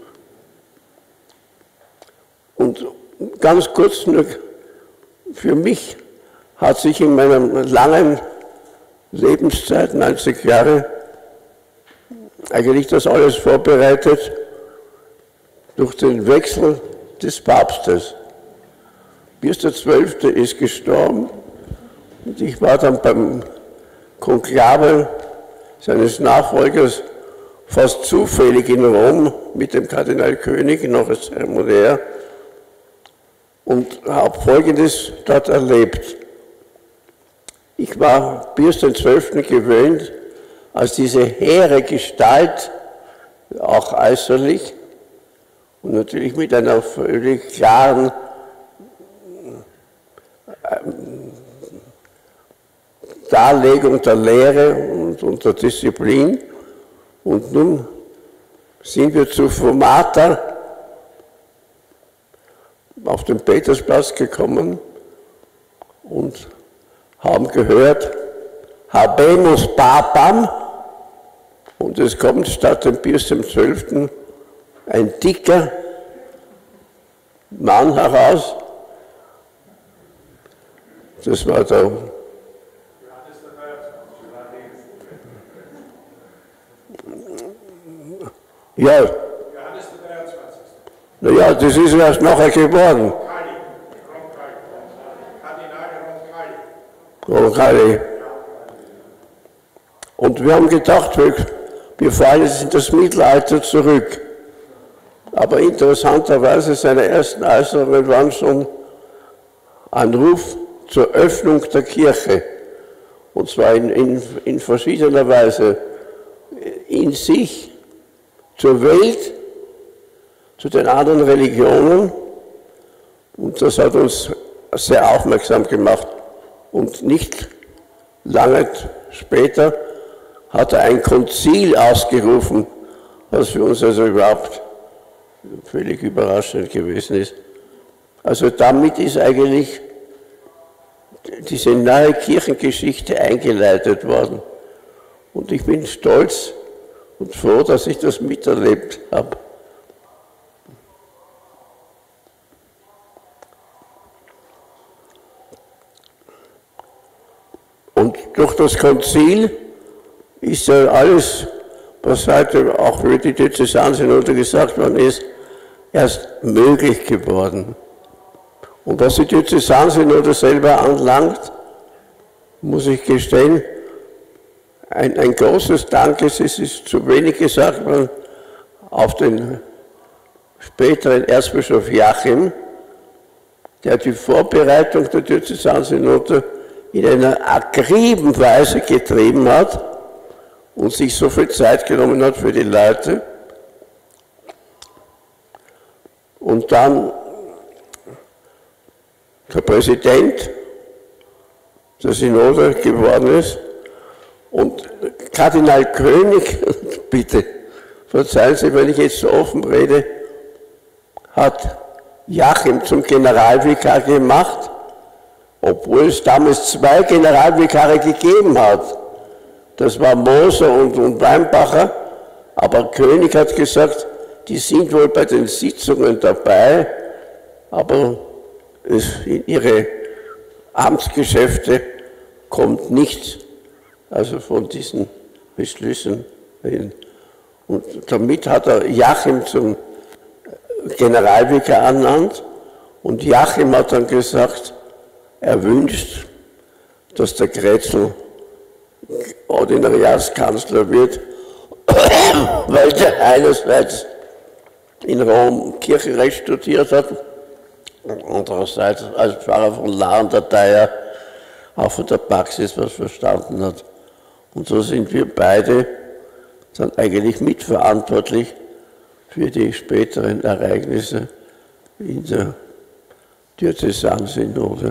Und ganz kurz nur, für mich hat sich in meiner langen Lebenszeit, 90 Jahre, eigentlich das alles vorbereitet durch den Wechsel des Papstes. Pius XII. Ist gestorben und ich war dann beim Konklave seines Nachfolgers fast zufällig in Rom mit dem Kardinal König noch als Zeremoniär und habe Folgendes dort erlebt. Ich war Pius XII. Gewöhnt, als diese hehre Gestalt, auch äußerlich, und natürlich mit einer völlig klaren Darlegung der Lehre und der Disziplin. Und nun sind wir zu Fumata auf den Petersplatz gekommen und haben gehört, Habemus Papam, und es kommt statt dem Pius XII. Ein dicker Mann heraus. Das war der ja. Naja, das ist erst nachher geworden. Roncalli. Und wir haben gedacht, wir fallen jetzt in das Mittelalter zurück. Aber interessanterweise seine ersten Äußerungen waren schon ein Ruf zur Öffnung der Kirche. Und zwar in verschiedener Weise. In sich, zur Welt, zu den anderen Religionen. Und das hat uns sehr aufmerksam gemacht. Und nicht lange später hat er ein Konzil ausgerufen, was für uns also überhaupt völlig überraschend gewesen ist. Also damit ist eigentlich diese neue Kirchengeschichte eingeleitet worden. Und ich bin stolz und froh, dass ich das miterlebt habe. Und durch das Konzil ist ja alles, was heute auch für die Diözesansynode gesagt worden ist, erst möglich geworden. Und was die Diözesansynode selber anlangt, muss ich gestehen, ein großes Dankes, es ist zu wenig gesagt worden, auf den späteren Erzbischof Joachim, der die Vorbereitung der Diözesansynode in einer akriben Weise getrieben hat und sich so viel Zeit genommen hat für die Leute. Und dann der Präsident der Synode geworden ist und Kardinal König, bitte verzeihen Sie, wenn ich jetzt so offen rede, hat Joachim zum Generalvikar gemacht, obwohl es damals 2 Generalvikare gegeben hat. Das war Moser und Weinbacher, aber König hat gesagt, die sind wohl bei den Sitzungen dabei, aber ihre Amtsgeschäfte kommt nichts also von diesen Beschlüssen hin. Und damit hat er Joachim zum Generalvikar ernannt und Joachim hat dann gesagt, er wünscht, dass der Kretzel Ordinariatskanzler wird, weil er einerseits in Rom Kirchenrecht studiert hat und andererseits als Pfarrer von La an der Thaya auch von der Praxis was verstanden hat. Und so sind wir beide dann eigentlich mitverantwortlich für die späteren Ereignisse in der Diözesansynode.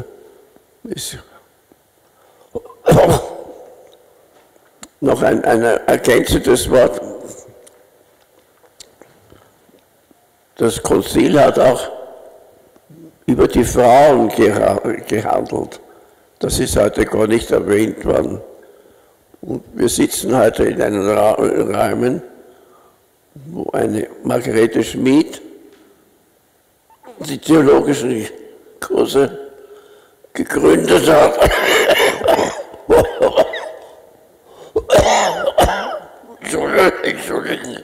Noch ein ergänzendes Wort. Das Konzil hat auch über die Frauen gehandelt. Das ist heute gar nicht erwähnt worden. Und wir sitzen heute in einem Rahmen, wo eine Margarete Schmid die theologischen Kurse gegründet hat. Entschuldigung.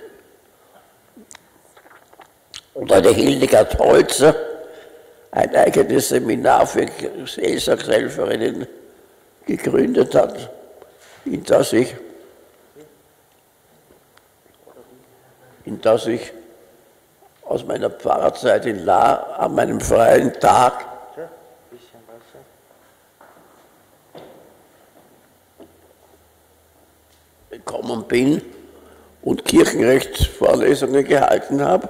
Und eine Hildegard Holzer ein eigenes Seminar für Seelsorgshelferinnen gegründet hat, in das ich aus meiner Pfarrerzeit in La an meinem freien Tag gekommen bin und Kirchenrechtsvorlesungen gehalten habe.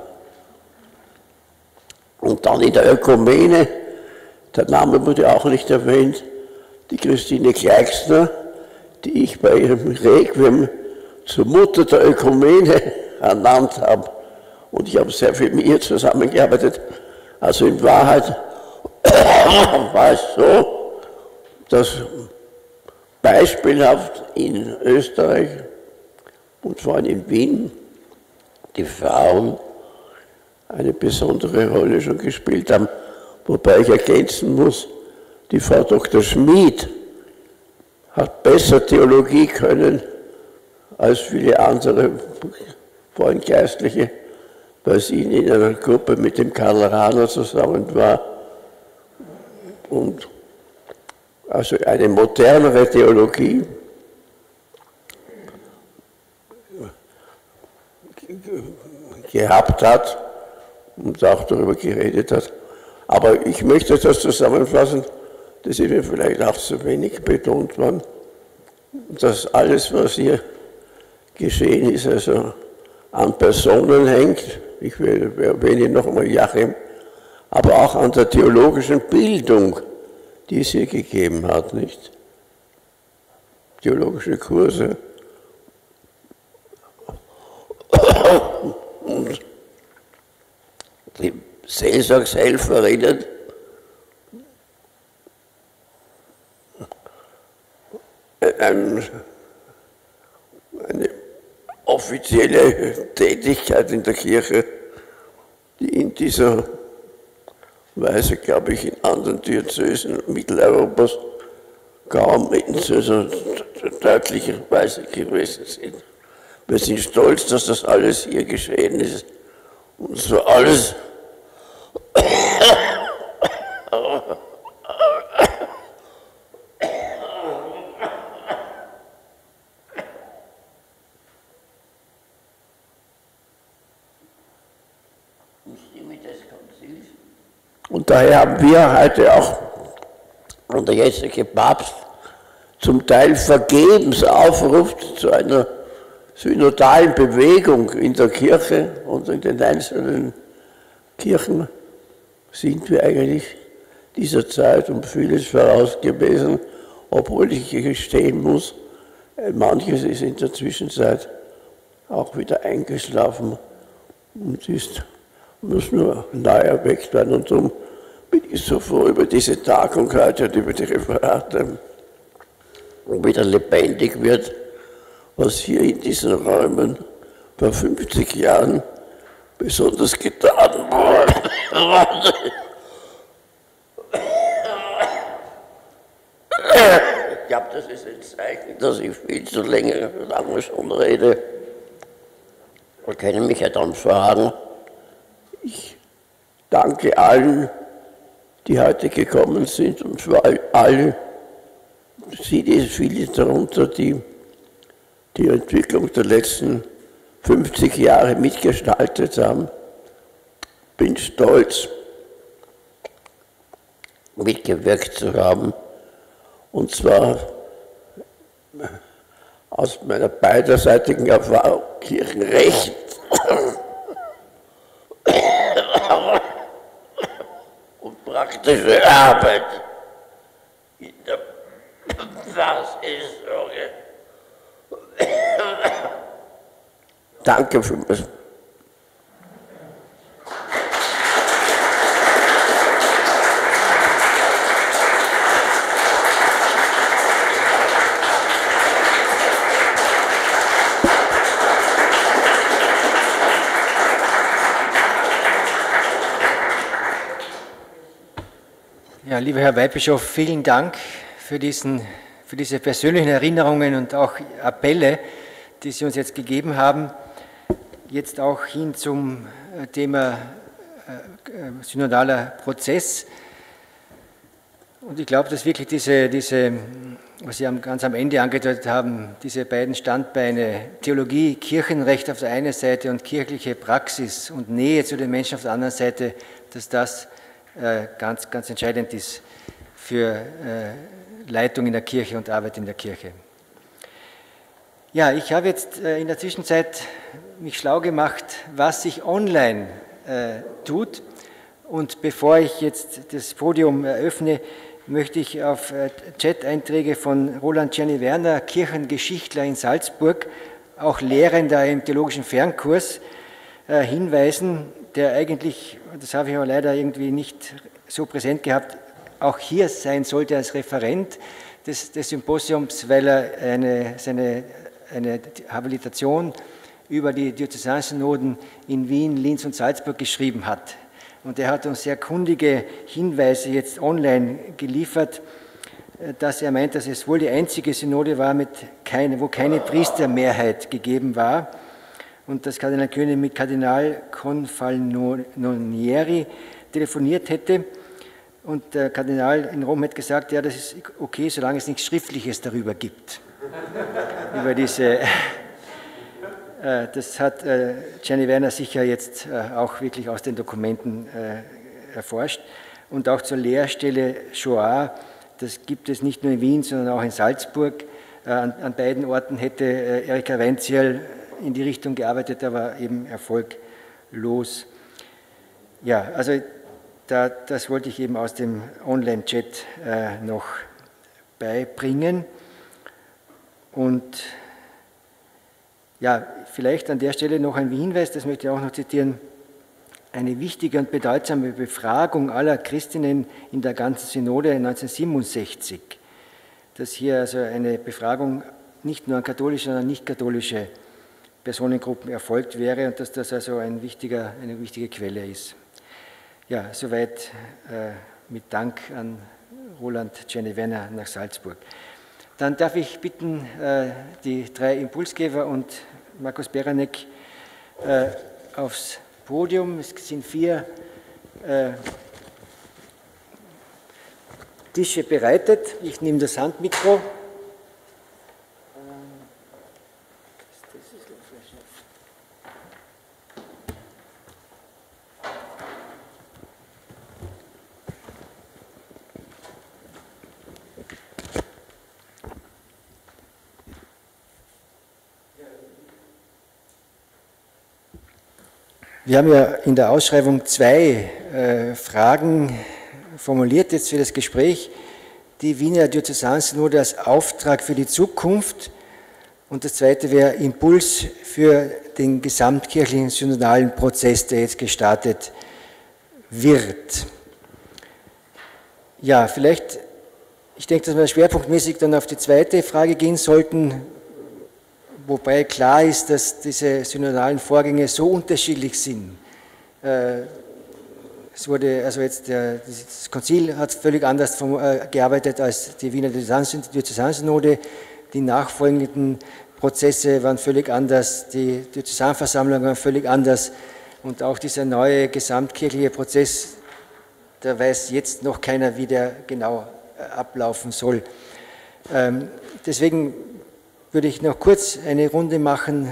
Und dann in der Ökumene, der Name wurde auch nicht erwähnt, die Christine Kleixner, die ich bei ihrem Requiem zur Mutter der Ökumene ernannt habe. Und ich habe sehr viel mit ihr zusammengearbeitet. Also in Wahrheit war es so, dass beispielhaft in Österreich und vor allem in Wien die Frauen eine besondere Rolle schon gespielt haben. Wobei ich ergänzen muss, die Frau Dr. Schmid hat besser Theologie können als viele andere, vor allem Geistliche, weil sie in einer Gruppe mit dem Karl Rahner zusammen war. Und also eine modernere Theologie gehabt hat und auch darüber geredet hat. Aber ich möchte das zusammenfassen, das ist mir vielleicht auch zu wenig betont worden, dass alles, was hier geschehen ist, also an Personen hängt. Ich erwähne nochmal Joachim, aber auch an der theologischen Bildung, die es hier gegeben hat, nicht? Theologische Kurse. Und die Seelsorgshelferinnen eine offizielle Tätigkeit in der Kirche, die in dieser Weise, glaube ich, in anderen Diözesen Mitteleuropas kaum in so deutlicher Weise gewesen sind. Wir sind stolz, dass das alles hier geschehen ist. Und so alles und daher haben wir heute auch, und der jetzige Papst zum Teil vergebens aufruft zu einer synodalen Bewegung in der Kirche und in den einzelnen Kirchen, sind wir eigentlich dieser Zeit um vieles voraus gewesen, obwohl ich gestehen muss, manches ist in der Zwischenzeit auch wieder eingeschlafen und muss nur neu erweckt werden. Und darum bin ich so froh über diese Tagung heute und über die Referate, wo wieder lebendig wird, was hier in diesen Räumen vor 50 Jahren besonders getan wurde. das ist ein Zeichen, dass ich viel zu lange schon rede. Man kann mich ja dann fragen. Ich danke allen, die heute gekommen sind, und zwar alle, viele darunter, die die Entwicklung der letzten 50 Jahre mitgestaltet haben. Bin stolz, mitgewirkt zu haben, und zwar aus meiner beiderseitigen Erfahrung Kirchenrecht und praktische Arbeit in der Pfarrseelsorge. Danke für das. Ja, lieber Herr Weihbischof, vielen Dank für diese persönlichen Erinnerungen und auch Appelle, die Sie uns jetzt gegeben haben. Jetzt auch hin zum Thema synodaler Prozess. Und ich glaube, dass wirklich was Sie ganz am Ende angedeutet haben, diese beiden Standbeine, Theologie, Kirchenrecht auf der einen Seite und kirchliche Praxis und Nähe zu den Menschen auf der anderen Seite, dass das ganz, ganz entscheidend ist für Leitung in der Kirche und Arbeit in der Kirche. Ja, ich habe jetzt in der Zwischenzeit mich schlau gemacht, was sich online tut. Und bevor ich jetzt das Podium eröffne, möchte ich auf Chat-Einträge von Roland Czerny-Werner, Kirchengeschichtler in Salzburg, auch Lehrender im theologischen Fernkurs, hinweisen, der eigentlich, das habe ich aber leider irgendwie nicht so präsent gehabt, auch hier sein sollte als Referent des Symposiums, weil er seine Habilitation über die Diözesansynoden in Wien, Linz und Salzburg geschrieben hat. Und er hat uns sehr kundige Hinweise jetzt online geliefert, dass er meint, dass es wohl die einzige Synode war, wo keine Priestermehrheit gegeben war. Und dass Kardinal König mit Kardinal Confalonieri telefoniert hätte. Und der Kardinal in Rom hat gesagt, ja, das ist okay, solange es nichts Schriftliches darüber gibt. Über das hat Czerny-Werner sicher jetzt auch wirklich aus den Dokumenten erforscht. Und auch zur Lehrstelle Shoah, das gibt es nicht nur in Wien, sondern auch in Salzburg. An beiden Orten hätte Erika Weinzierl in die Richtung gearbeitet, aber eben erfolglos. Ja, also das wollte ich eben aus dem Online-Chat noch beibringen. Und ja, vielleicht an der Stelle noch ein Hinweis, das möchte ich auch noch zitieren, eine wichtige und bedeutsame Befragung aller Christinnen in der ganzen Synode 1967, dass hier also eine Befragung nicht nur an katholische, sondern nicht katholische Personengruppen erfolgt wäre und dass das also eine wichtige Quelle ist. Ja, soweit mit Dank an Roland Czerny-Werner nach Salzburg. Dann darf ich bitten, die drei Impulsgeber und Markus Beranek aufs Podium. Es sind 4 Tische bereitet. Ich nehme das Handmikro. Wir haben ja in der Ausschreibung 2 Fragen formuliert jetzt für das Gespräch. Die Wiener Diözesansynode als Auftrag für die Zukunft und das zweite wäre Impuls für den gesamtkirchlichen synodalen Prozess, der jetzt gestartet wird. Ja, vielleicht, ich denke, dass wir schwerpunktmäßig dann auf die zweite Frage gehen sollten, wobei klar ist, dass diese synodalen Vorgänge so unterschiedlich sind. Es wurde, also jetzt das Konzil hat völlig anders gearbeitet als die Wiener Diözesansynode. Die nachfolgenden Prozesse waren völlig anders, die Diözesanversammlungen waren völlig anders und auch dieser neue gesamtkirchliche Prozess, da weiß jetzt noch keiner, wie der genau ablaufen soll. Deswegen würde ich noch kurz eine Runde machen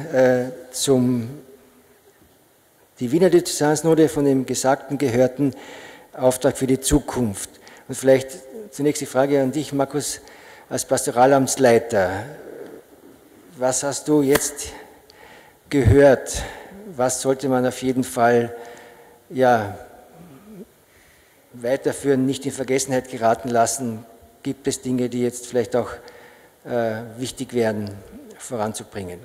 die Wiener Diözesansynode von dem Gesagten, Gehörten, Auftrag für die Zukunft. Und vielleicht zunächst die Frage an dich, Markus, als Pastoralamtsleiter. Was hast du jetzt gehört? Was sollte man auf jeden Fall weiterführen, nicht in Vergessenheit geraten lassen? Gibt es Dinge, die jetzt vielleicht auch wichtig wären, voranzubringen?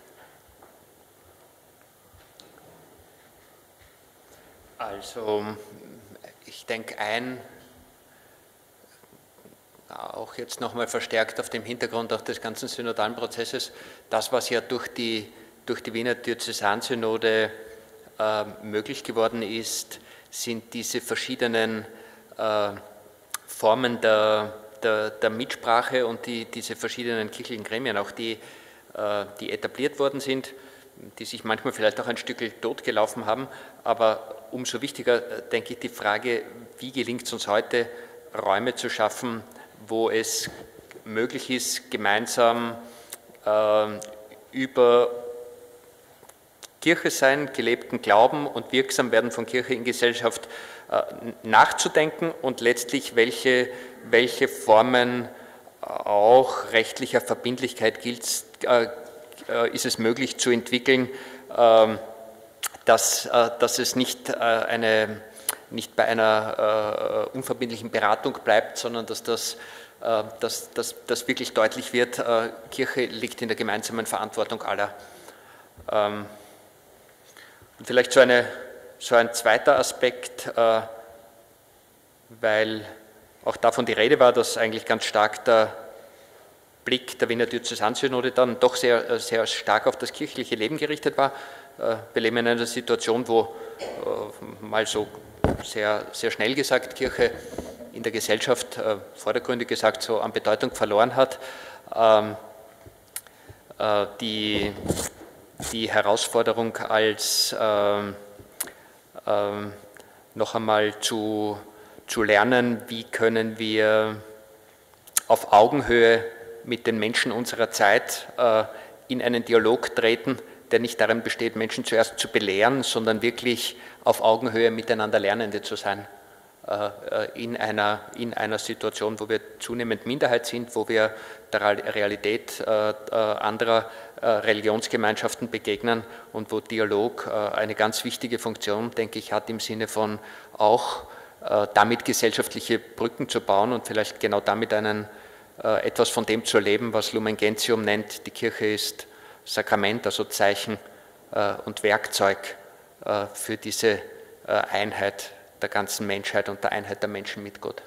Also ich denke, auch jetzt nochmal verstärkt auf dem Hintergrund auch des ganzen synodalen Prozesses, das, was ja durch die Wiener Diözesansynode möglich geworden ist, sind diese verschiedenen Formen der Mitsprache und diese verschiedenen kirchlichen Gremien, auch die etabliert worden sind, die sich manchmal vielleicht auch ein Stück totgelaufen haben, aber umso wichtiger, denke ich, die Frage, wie gelingt es uns heute, Räume zu schaffen, wo es möglich ist, gemeinsam über Kirche sein, gelebten Glauben und Wirksamwerden von Kirche in Gesellschaft nachzudenken und letztlich welche Formen auch rechtlicher Verbindlichkeit ist es möglich zu entwickeln, dass es nicht bei einer unverbindlichen Beratung bleibt, sondern dass das wirklich deutlich wird, Kirche liegt in der gemeinsamen Verantwortung aller. Und vielleicht so ein zweiter Aspekt, weil auch davon die Rede war, dass eigentlich ganz stark der Blick der Wiener Diözesansynode dann doch sehr, sehr stark auf das kirchliche Leben gerichtet war. Wir leben in einer Situation, wo mal so sehr, sehr schnell gesagt, Kirche in der Gesellschaft, vordergründig gesagt, so an Bedeutung verloren hat. Die Herausforderung als noch einmal zu lernen, wie können wir auf Augenhöhe mit den Menschen unserer Zeit in einen Dialog treten, der nicht darin besteht, Menschen zuerst zu belehren, sondern wirklich auf Augenhöhe miteinander Lernende zu sein. In einer Situation, wo wir zunehmend Minderheit sind, wo wir der Realität anderer Religionsgemeinschaften begegnen und wo Dialog eine ganz wichtige Funktion, denke ich, hat im Sinne von auch damit gesellschaftliche Brücken zu bauen und vielleicht genau damit etwas von dem zu erleben, was Lumen Gentium nennt, die Kirche ist Sakrament, also Zeichen und Werkzeug für diese Einheit der ganzen Menschheit und der Einheit der Menschen mit Gott.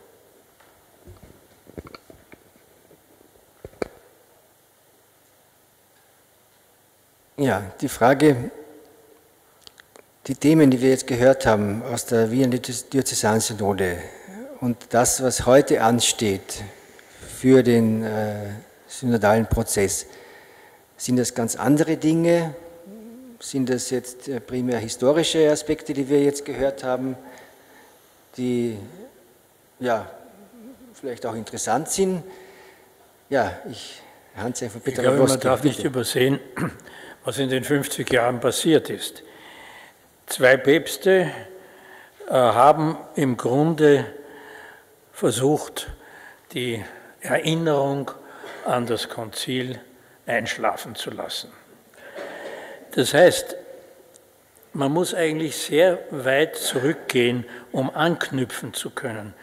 Ja, die Frage, die Themen, die wir jetzt gehört haben aus der Wiener Diözesansynode und das, was heute ansteht für den synodalen Prozess, sind das ganz andere Dinge? Sind das jetzt primär historische Aspekte, die wir jetzt gehört haben, die ja vielleicht auch interessant sind? Ja, Hans von Peter. Ich glaube, man darf nicht übersehen, was in den 50 Jahren passiert ist. 2 Päpste haben im Grunde versucht, die Erinnerung an das Konzil einschlafen zu lassen. Das heißt, man muss eigentlich sehr weit zurückgehen, um anknüpfen zu können.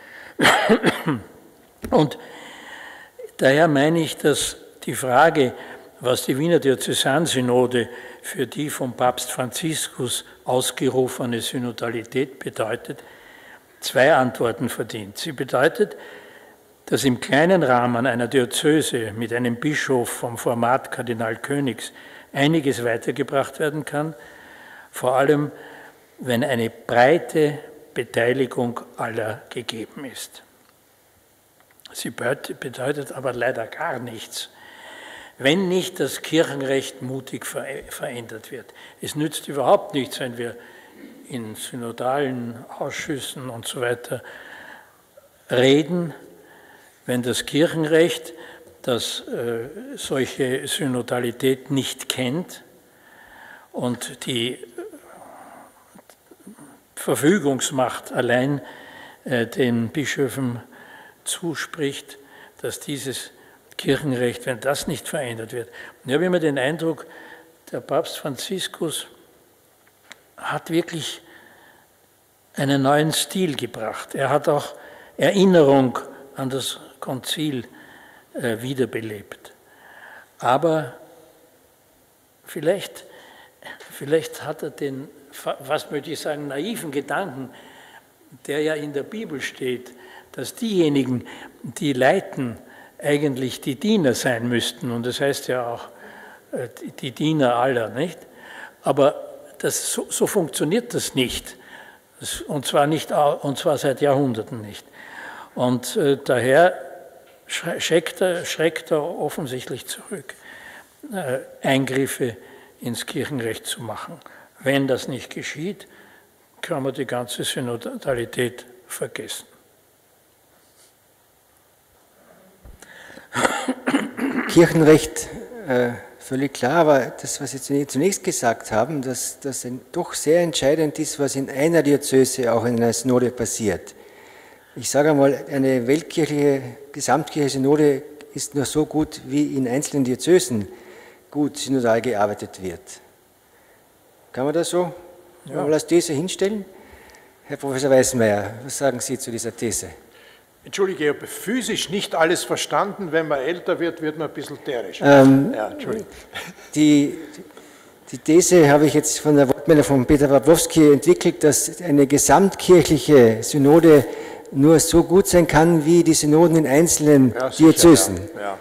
Und daher meine ich, dass die Frage, was die Wiener Diözesansynode für die vom Papst Franziskus ausgerufene Synodalität bedeutet, 2 Antworten verdient. Sie bedeutet, dass im kleinen Rahmen einer Diözese mit einem Bischof vom Format Kardinal Königs einiges weitergebracht werden kann, vor allem wenn eine breite Beteiligung aller gegeben ist. Sie bedeutet aber leider gar nichts, wenn nicht das Kirchenrecht mutig verändert wird. Es nützt überhaupt nichts, wenn wir in synodalen Ausschüssen und so weiter reden, wenn das Kirchenrecht, das solche Synodalität nicht kennt und die Verfügungsmacht allein den Bischöfen zuspricht, dass dieses Kirchenrecht, wenn das nicht verändert wird. Und ich habe immer den Eindruck, der Papst Franziskus hat wirklich einen neuen Stil gebracht. Er hat auch Erinnerung an das Konzil wiederbelebt. Aber vielleicht hat er den, was möchte ich sagen, naiven Gedanken, der ja in der Bibel steht, dass diejenigen, die leiten, eigentlich die Diener sein müssten. Und das heißt ja auch die Diener aller, nicht? Aber so funktioniert das nicht. Und zwar seit Jahrhunderten nicht. Und daher schreckt er offensichtlich zurück, Eingriffe ins Kirchenrecht zu machen. Wenn das nicht geschieht, kann man die ganze Synodalität vergessen. Kirchenrecht, völlig klar, aber das, was Sie zunächst gesagt haben, dass das doch sehr entscheidend ist, was in einer Diözese auch in einer Synode passiert. Ich sage einmal, eine weltkirchliche, gesamtkirchliche Synode ist nur so gut, wie in einzelnen Diözesen gut synodal gearbeitet wird. Kann man das so mal als These hinstellen? Herr Professor Weissenmeier, was sagen Sie zu dieser These? Entschuldige, ich habe physisch nicht alles verstanden. Wenn man älter wird, wird man ein bisschen tärisch. Entschuldige. Die These habe ich jetzt von der Wortmeldung von Peter Pawlowski entwickelt, dass eine gesamtkirchliche Synode nur so gut sein kann, wie die Synoden in einzelnen Diözesen. Ja.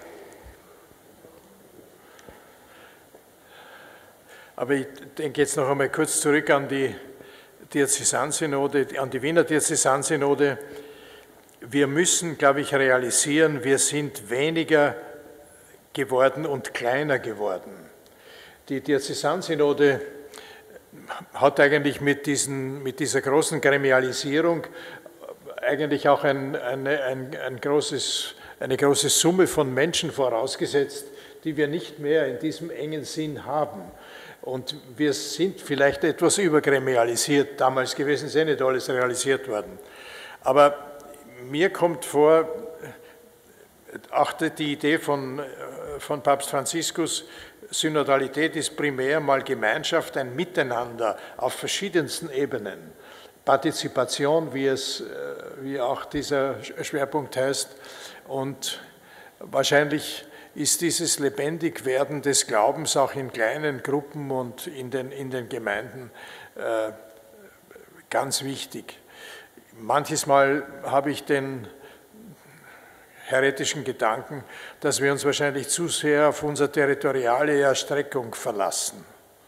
Aber ich denke jetzt noch einmal kurz zurück an die Diözesansynode, an die Wiener Diözesansynode. Wir müssen, glaube ich, realisieren, wir sind weniger geworden und kleiner geworden. Die Diözesansynode hat eigentlich mit dieser großen Gremialisierung eigentlich auch eine große Summe von Menschen vorausgesetzt, die wir nicht mehr in diesem engen Sinn haben. Und wir sind vielleicht etwas übergremialisiert damals gewesen, ist nicht alles realisiert worden. Aber mir kommt vor, auch die Idee von Papst Franziskus, Synodalität ist primär mal Gemeinschaft, ein Miteinander auf verschiedensten Ebenen. Partizipation, wie auch dieser Schwerpunkt heißt. Und wahrscheinlich ist dieses Lebendigwerden des Glaubens auch in kleinen Gruppen und in den Gemeinden ganz wichtig. Manches Mal habe ich den häretischen Gedanken, dass wir uns wahrscheinlich zu sehr auf unsere territoriale Erstreckung verlassen.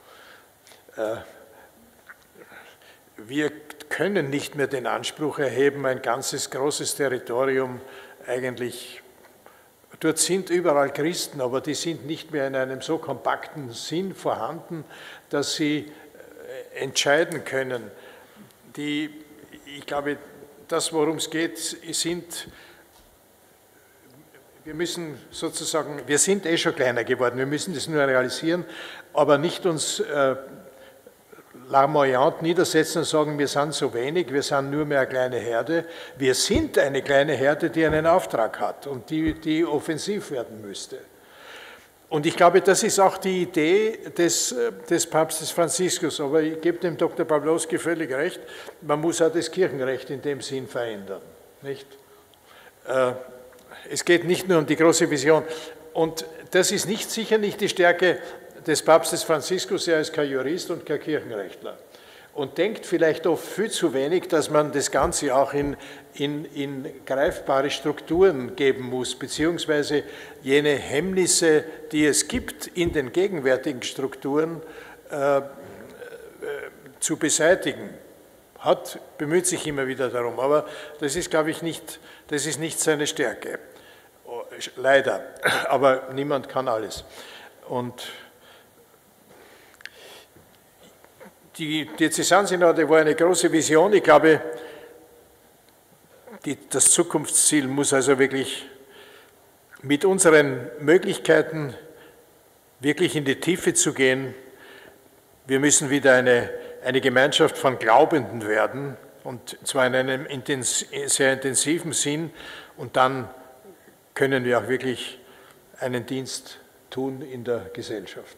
Wir können nicht mehr den Anspruch erheben, ein ganzes großes Territorium eigentlich, dort sind überall Christen, aber die sind nicht mehr in einem so kompakten Sinn vorhanden, dass sie entscheiden können. Ich glaube, das, worum es geht, sind, wir müssen sozusagen, wir sind schon kleiner geworden, wir müssen das nur realisieren, aber nicht uns larmoyant niedersetzen und sagen, wir sind so wenig, wir sind nur mehr eine kleine Herde. Wir sind eine kleine Herde, die einen Auftrag hat und die offensiv werden müsste. Und ich glaube, das ist auch die Idee des Papstes Franziskus, aber ich gebe dem Dr. Pawlowski völlig recht, man muss auch das Kirchenrecht in dem Sinn verändern. Nicht? Es geht nicht nur um die große Vision. Und das ist sicher nicht die Stärke des Papstes Franziskus, er ist kein Jurist und kein Kirchenrechtler. Und denkt vielleicht oft viel zu wenig, dass man das Ganze auch in greifbare Strukturen geben muss, beziehungsweise jene Hemmnisse, die es gibt in den gegenwärtigen Strukturen, zu beseitigen. bemüht sich immer wieder darum, aber das ist, glaube ich, nicht seine Stärke. Leider, aber niemand kann alles. Und die Diözesansynode war eine große Vision. Ich glaube, das Zukunftsziel muss also wirklich mit unseren Möglichkeiten wirklich in die Tiefe zu gehen. Wir müssen wieder eine Gemeinschaft von Glaubenden werden, und zwar in einem sehr intensiven Sinn, und dann können wir auch wirklich einen Dienst tun in der Gesellschaft.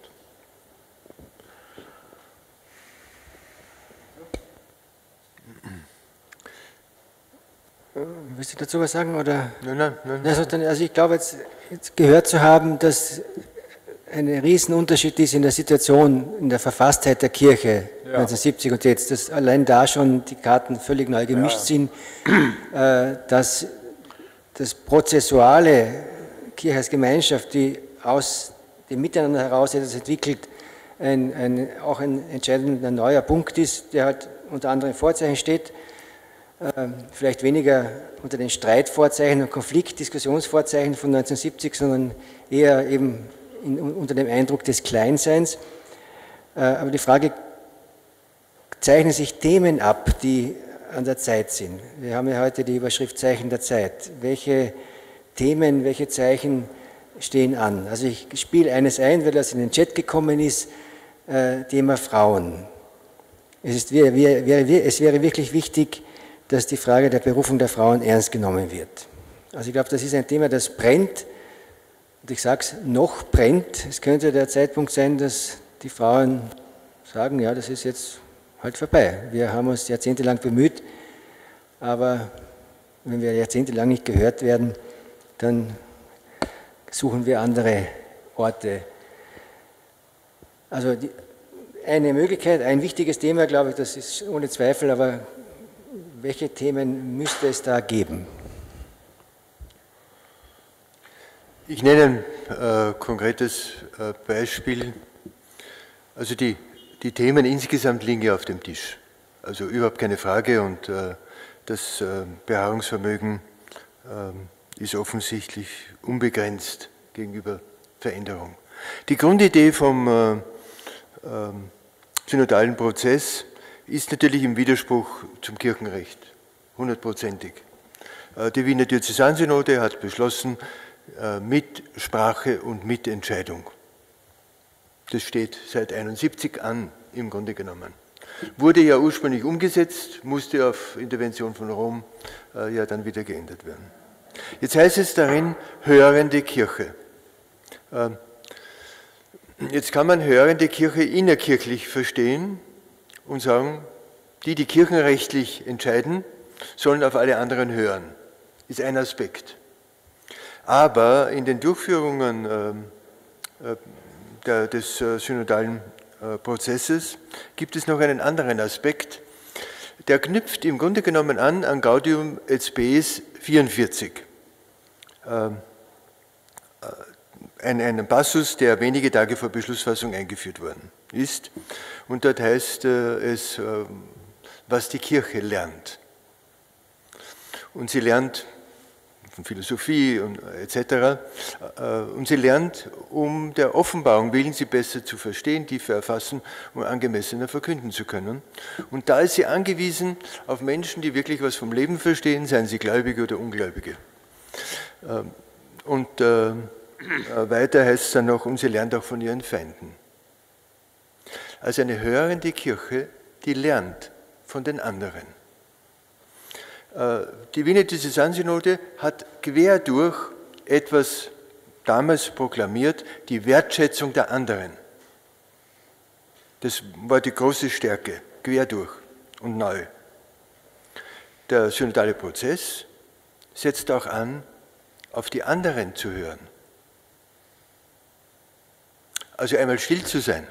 Willst du dazu was sagen? Oder? Nein. Also ich glaube, jetzt gehört zu haben, dass ein Riesenunterschied ist in der Situation, in der Verfasstheit der Kirche 1970 und jetzt, dass allein da schon die Karten völlig neu gemischt sind, dass das Prozessuale Kirche als Gemeinschaft, die aus dem Miteinander heraus etwas entwickelt, auch ein entscheidender neuer Punkt ist, der halt unter anderen Vorzeichen steht, vielleicht weniger unter den Streitvorzeichen und Konfliktdiskussionsvorzeichen von 1970, sondern eher eben unter dem Eindruck des Kleinseins. Aber die Frage, zeichnen sich Themen ab, die an der Zeit sind? Wir haben ja heute die Überschrift Zeichen der Zeit. Welche Themen, welche Zeichen stehen an? Also ich spiele eines ein, weil das in den Chat gekommen ist, Thema Frauen. Es wäre wirklich wichtig, dass die Frage der Berufung der Frauen ernst genommen wird. Also ich glaube, das ist ein Thema, das brennt, und ich sage es, noch brennt. Es könnte der Zeitpunkt sein, dass die Frauen sagen, ja, das ist jetzt halt vorbei. Wir haben uns jahrzehntelang bemüht, aber wenn wir jahrzehntelang nicht gehört werden, dann suchen wir andere Orte. Also eine Möglichkeit, ein wichtiges Thema, glaube ich, das ist ohne Zweifel, aber welche Themen müsste es da geben? Ich nenne ein konkretes Beispiel. Also die Themen insgesamt liegen ja auf dem Tisch. Also überhaupt keine Frage, und das Beharrungsvermögen ist offensichtlich unbegrenzt gegenüber Veränderung. Die Grundidee vom synodalen Prozess ist natürlich im Widerspruch zum Kirchenrecht, 100%ig. Die Wiener Diözesansynode hat beschlossen, Mitsprache und Mitentscheidung. Das steht seit 1971 an, im Grunde genommen. Wurde ja ursprünglich umgesetzt, musste auf Intervention von Rom ja dann wieder geändert werden. Jetzt heißt es darin, hörende Kirche. Jetzt kann man hörende Kirche innerkirchlich verstehen und sagen, die kirchenrechtlich entscheiden, sollen auf alle anderen hören. Ist ein Aspekt. Aber in den Durchführungen des synodalen Prozesses gibt es noch einen anderen Aspekt, der knüpft im Grunde genommen an Gaudium et Spes 44. Einen Passus, der wenige Tage vor Beschlussfassung eingeführt worden ist. Und dort heißt es, was die Kirche lernt. Und sie lernt von Philosophie und etc. Und sie lernt, um der Offenbarung willen, sie besser zu verstehen, tiefer erfassen und angemessener verkünden zu können. Und da ist sie angewiesen auf Menschen, die wirklich was vom Leben verstehen, seien sie Gläubige oder Ungläubige. Und weiter heißt es dann noch, und sie lernt auch von ihren Feinden. Also eine hörende Kirche, die lernt von den anderen. Die Wiener Diözesansynode hat quer durch etwas damals proklamiert, die Wertschätzung der anderen. Das war die große Stärke, quer durch und neu. Der synodale Prozess setzt auch an, auf die anderen zu hören. Also einmal still zu sein.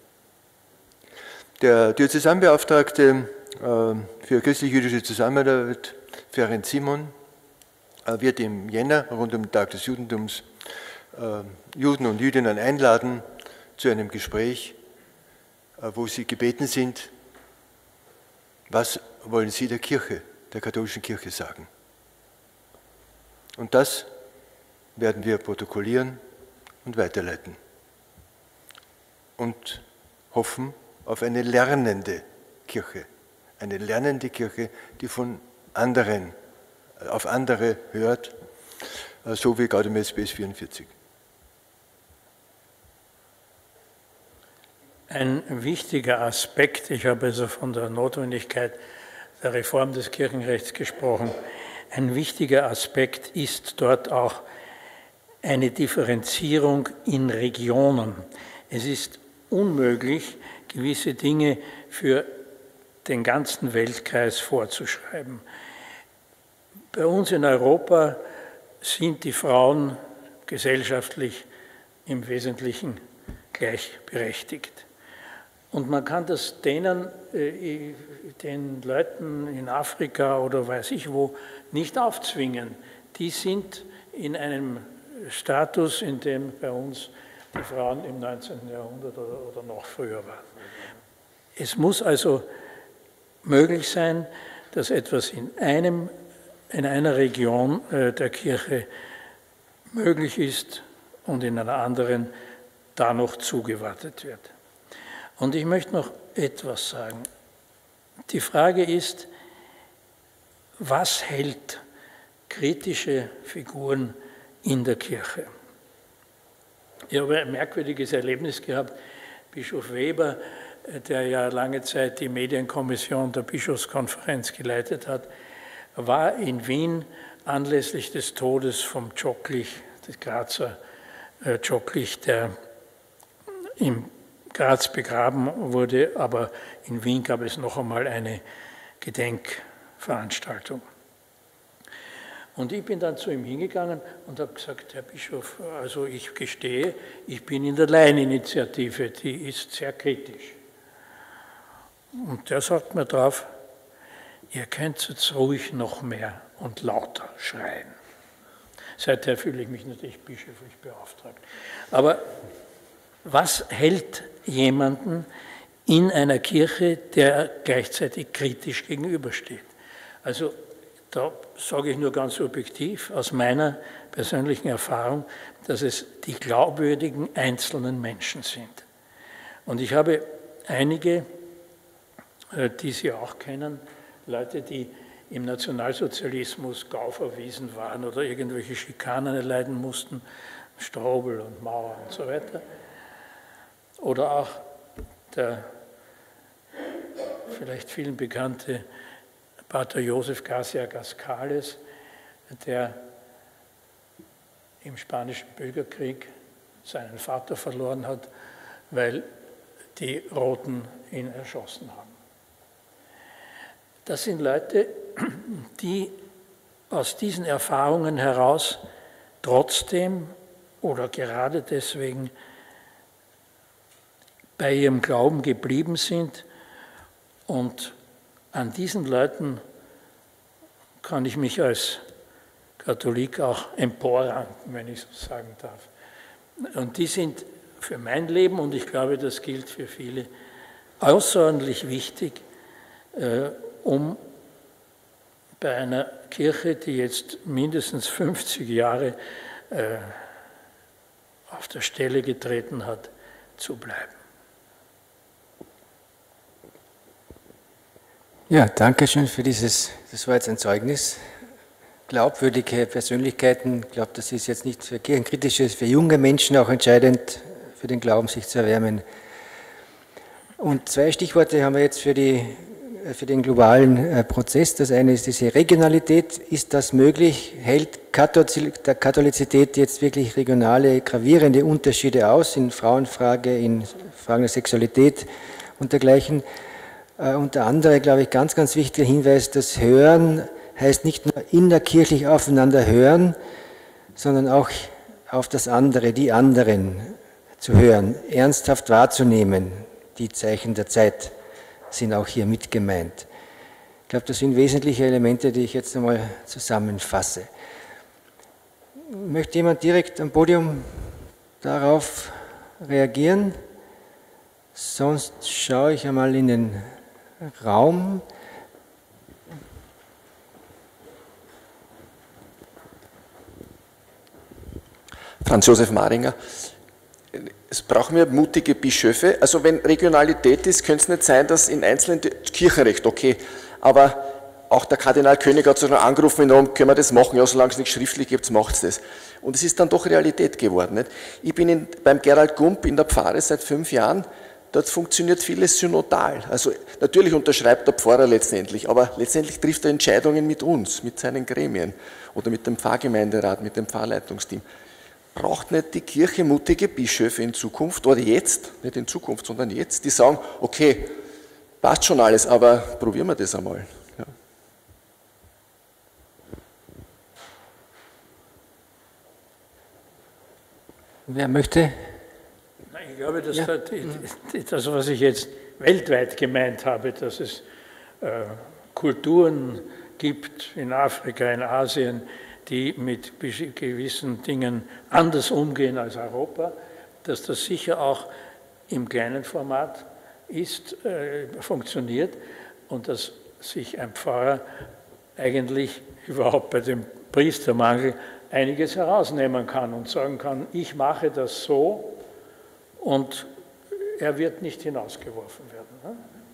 Der Diözesanbeauftragte für christlich-jüdische Zusammenarbeit, Ferenc Simon, wird im Jänner rund um den Tag des Judentums Juden und Jüdinnen einladen zu einem Gespräch, wo sie gebeten sind, was wollen Sie der Kirche, der katholischen Kirche sagen? Und das werden wir protokollieren und weiterleiten und hoffen auf eine lernende Kirche, die von anderen, auf andere hört, so wie Gaudium et Spes 44. Ein wichtiger Aspekt, ich habe also von der Notwendigkeit der Reform des Kirchenrechts gesprochen, ein wichtiger Aspekt ist dort auch eine Differenzierung in Regionen. Es ist unmöglich, gewisse Dinge für den ganzen Weltkreis vorzuschreiben. Bei uns in Europa sind die Frauen gesellschaftlich im Wesentlichen gleichberechtigt. Und man kann das den Leuten in Afrika oder weiß ich wo nicht aufzwingen. Die sind in einem Status, in dem bei uns die Frauen im 19. Jahrhundert oder noch früher waren. Es muss also möglich sein, dass etwas in einer Region der Kirche möglich ist und in einer anderen da noch zugewartet wird. Und ich möchte noch etwas sagen. Die Frage ist, was hält kritische Figuren in der Kirche? Ich habe ein merkwürdiges Erlebnis gehabt. Bischof Weber, der ja lange Zeit die Medienkommission der Bischofskonferenz geleitet hat, war in Wien anlässlich des Todes vom Tschocklich, des Grazer Tschocklich, der im Graz begraben wurde, aber in Wien gab es noch einmal eine Gedenkveranstaltung. Und ich bin dann zu ihm hingegangen und habe gesagt, Herr Bischof, also ich gestehe, ich bin in der Laieninitiative, die ist sehr kritisch. Und der sagt mir drauf, ihr könnt jetzt ruhig noch mehr und lauter schreien. Seither fühle ich mich natürlich bischöflich beauftragt. Aber was hält jemanden in einer Kirche, der gleichzeitig kritisch gegenübersteht? Also da sage ich nur ganz objektiv aus meiner persönlichen Erfahrung, dass es die glaubwürdigen einzelnen Menschen sind. Und ich habe einige, die Sie auch kennen, Leute, die im Nationalsozialismus gauverwiesen waren oder irgendwelche Schikanen erleiden mussten, Strobel und Mauer und so weiter. Oder auch der vielleicht vielen bekannte Pater Josef Garcia Gascales, der im Spanischen Bürgerkrieg seinen Vater verloren hat, weil die Roten ihn erschossen haben. Das sind Leute, die aus diesen Erfahrungen heraus trotzdem oder gerade deswegen bei ihrem Glauben geblieben sind, und an diesen Leuten kann ich mich als Katholik auch emporranken, wenn ich so sagen darf. Und die sind für mein Leben, und ich glaube, das gilt für viele, außerordentlich wichtig, um bei einer Kirche, die jetzt mindestens 50 Jahre auf der Stelle getreten hat, zu bleiben. Ja, danke schön für das war jetzt ein Zeugnis. Glaubwürdige Persönlichkeiten, ich glaube, das ist jetzt nicht für Kirchenkritische, für junge Menschen auch entscheidend, für den Glauben sich zu erwärmen. Und zwei Stichworte haben wir jetzt für den globalen Prozess. Das eine ist diese Regionalität. Ist das möglich? Hält der Katholizität jetzt wirklich regionale, gravierende Unterschiede aus in Frauenfrage, in Fragen der Sexualität und dergleichen? Und der andere, glaube ich, ganz, ganz wichtiger Hinweis, das Hören heißt nicht nur innerkirchlich aufeinander hören, sondern auch auf das andere, die anderen zu hören, ernsthaft wahrzunehmen. Die Zeichen der Zeit sind auch hier mit gemeint. Ich glaube, das sind wesentliche Elemente, die ich jetzt einmal zusammenfasse. Möchte jemand direkt am Podium darauf reagieren? Sonst schaue ich einmal in den Raum. Franz Josef Maringer. Es brauchen wir mutige Bischöfe. Also wenn Regionalität ist, könnte es nicht sein, dass in einzelnen Kirchenrecht, okay, aber auch der Kardinal König hat sich noch angerufen, können wir das machen? Ja, solange es nicht schriftlich gibt, macht es das. Und es ist dann doch Realität geworden. Nicht? Ich bin beim Gerald Gump in der Pfarre seit 5 Jahren, dort funktioniert vieles synodal. Also natürlich unterschreibt der Pfarrer letztendlich, aber letztendlich trifft er Entscheidungen mit uns, mit seinen Gremien oder mit dem Pfarrgemeinderat, mit dem Pfarrleitungsteam. Braucht nicht die Kirche mutige Bischöfe in Zukunft oder jetzt, nicht in Zukunft, sondern jetzt, die sagen, okay, passt schon alles, aber probieren wir das einmal. Ja. Wer möchte? Ich glaube, dass das, was ich jetzt weltweit gemeint habe, dass es Kulturen gibt in Afrika, in Asien, die mit gewissen Dingen anders umgehen als Europa, dass das sicher auch im kleinen Format funktioniert und dass sich ein Pfarrer eigentlich überhaupt bei dem Priestermangel einiges herausnehmen kann und sagen kann, ich mache das so und er wird nicht hinausgeworfen werden. Ne?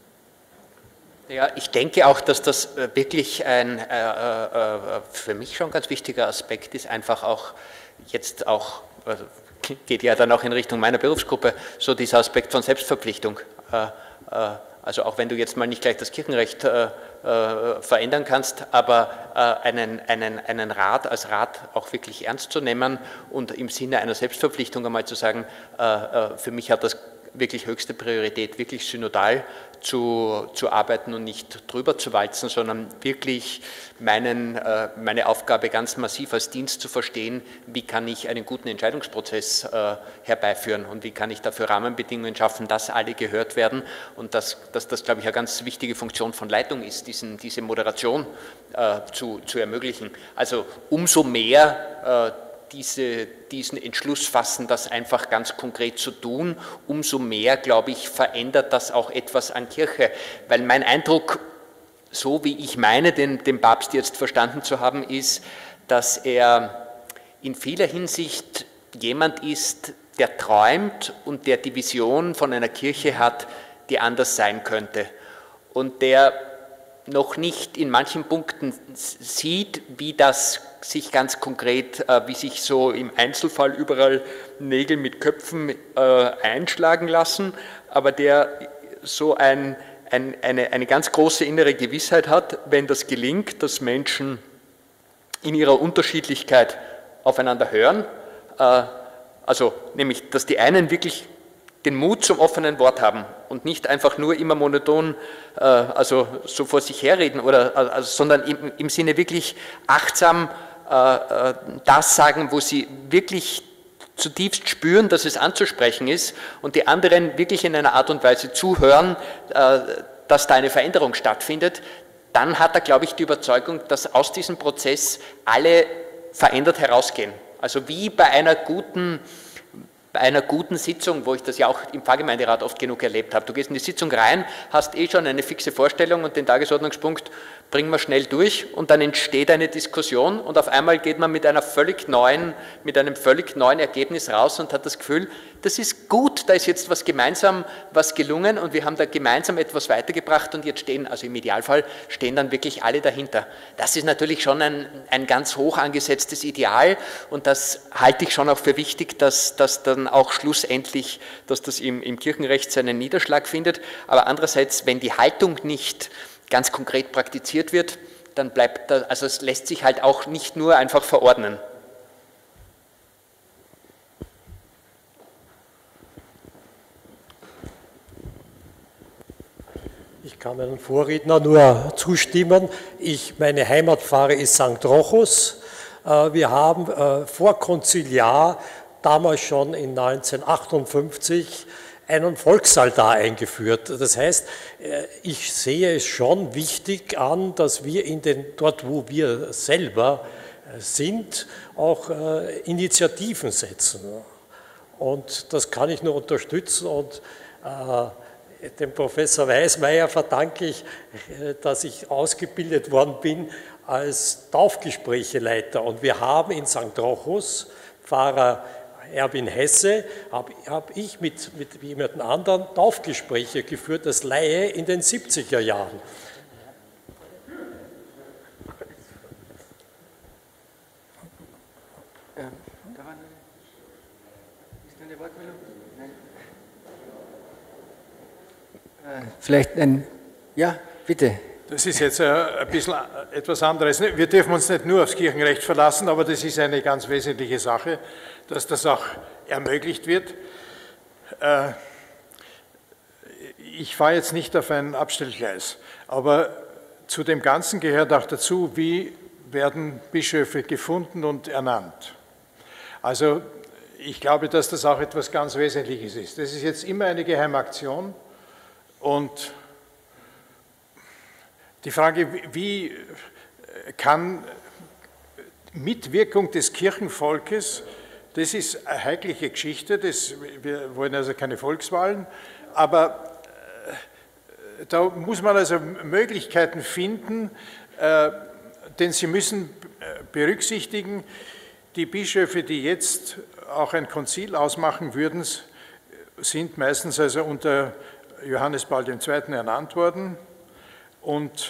Ja, ich denke auch, dass das wirklich ein für mich schon ganz wichtiger Aspekt ist, einfach auch jetzt auch, geht ja dann auch in Richtung meiner Berufsgruppe, so dieser Aspekt von Selbstverpflichtung. Also auch wenn du jetzt mal nicht gleich das Kirchenrecht verändern kannst, aber einen Rat als Rat auch wirklich ernst zu nehmen und im Sinne einer Selbstverpflichtung einmal zu sagen, für mich hat das wirklich höchste Priorität, wirklich synodal zu arbeiten und nicht drüber zu walzen, sondern wirklich meine Aufgabe ganz massiv als Dienst zu verstehen, wie kann ich einen guten Entscheidungsprozess herbeiführen und wie kann ich dafür Rahmenbedingungen schaffen, dass alle gehört werden und dass das, glaube ich, eine ganz wichtige Funktion von Leitung ist, diese Moderation zu ermöglichen. Also umso mehr diesen Entschluss fassen, das einfach ganz konkret zu tun, umso mehr, glaube ich, verändert das auch etwas an Kirche. Weil mein Eindruck, so wie ich meine, den Papst jetzt verstanden zu haben, ist, dass er in vieler Hinsicht jemand ist, der träumt und der die Vision von einer Kirche hat, die anders sein könnte. Und der noch nicht in manchen Punkten sieht, wie das sich ganz konkret, wie sich so im Einzelfall überall Nägel mit Köpfen einschlagen lassen, aber der so eine ganz große innere Gewissheit hat, wenn das gelingt, dass Menschen in ihrer Unterschiedlichkeit aufeinander hören, also nämlich, dass die einen wirklich den Mut zum offenen Wort haben und nicht einfach nur immer monoton, also so vor sich herreden, sondern im Sinne wirklich achtsam das sagen, wo sie wirklich zutiefst spüren, dass es anzusprechen ist und die anderen wirklich in einer Art und Weise zuhören, dass da eine Veränderung stattfindet, dann hat er, glaube ich, die Überzeugung, dass aus diesem Prozess alle verändert herausgehen. Also wie bei einer guten Sitzung, wo ich das ja auch im Pfarrgemeinderat oft genug erlebt habe. Du gehst in die Sitzung rein, hast schon eine fixe Vorstellung und den Tagesordnungspunkt bringen wir schnell durch und dann entsteht eine Diskussion und auf einmal geht man mit einem völlig neuen Ergebnis raus und hat das Gefühl, das ist gut, da ist jetzt was gelungen und wir haben da gemeinsam etwas weitergebracht und jetzt also im Idealfall stehen dann wirklich alle dahinter. Das ist natürlich schon ein ganz hoch angesetztes Ideal und das halte ich schon auch für wichtig, dass das dann auch schlussendlich, dass das im Kirchenrecht seinen Niederschlag findet, aber andererseits, wenn die Haltung nicht ganz konkret praktiziert wird, dann bleibt da, also es lässt sich halt auch nicht nur einfach verordnen. Ich kann meinem Vorredner nur zustimmen. Meine Heimatpfarre ist St. Rochus. Wir haben vorkonziliar, damals schon in 1958, einen Volksaltar eingeführt. Das heißt, ich sehe es schon wichtig an, dass wir dort, wo wir selber sind, auch Initiativen setzen. Und das kann ich nur unterstützen und dem Professor Weismeier verdanke ich, dass ich ausgebildet worden bin als Taufgesprächeleiter. Und wir haben in St. Rochus Pfarrer Erwin Hesse, habe ich mit jemandem anderen Taufgespräche geführt als Laie in den 70er Jahren. Vielleicht ja, bitte. Das ist jetzt ein bisschen etwas anderes. Wir dürfen uns nicht nur aufs Kirchenrecht verlassen, aber das ist eine ganz wesentliche Sache, dass das auch ermöglicht wird. Ich fahre jetzt nicht auf ein Abstellgleis, aber zu dem Ganzen gehört auch dazu, wie werden Bischöfe gefunden und ernannt. Also ich glaube, dass das auch etwas ganz Wesentliches ist. Das ist jetzt immer eine Geheimaktion und die Frage, wie kann Mitwirkung des Kirchenvolkes, das ist eine heikle Geschichte, wir wollen also keine Volkswahlen, aber da muss man also Möglichkeiten finden, denn Sie müssen berücksichtigen, die Bischöfe, die jetzt auch ein Konzil ausmachen würden, sind meistens also unter Johannes Paul II. Ernannt worden. Und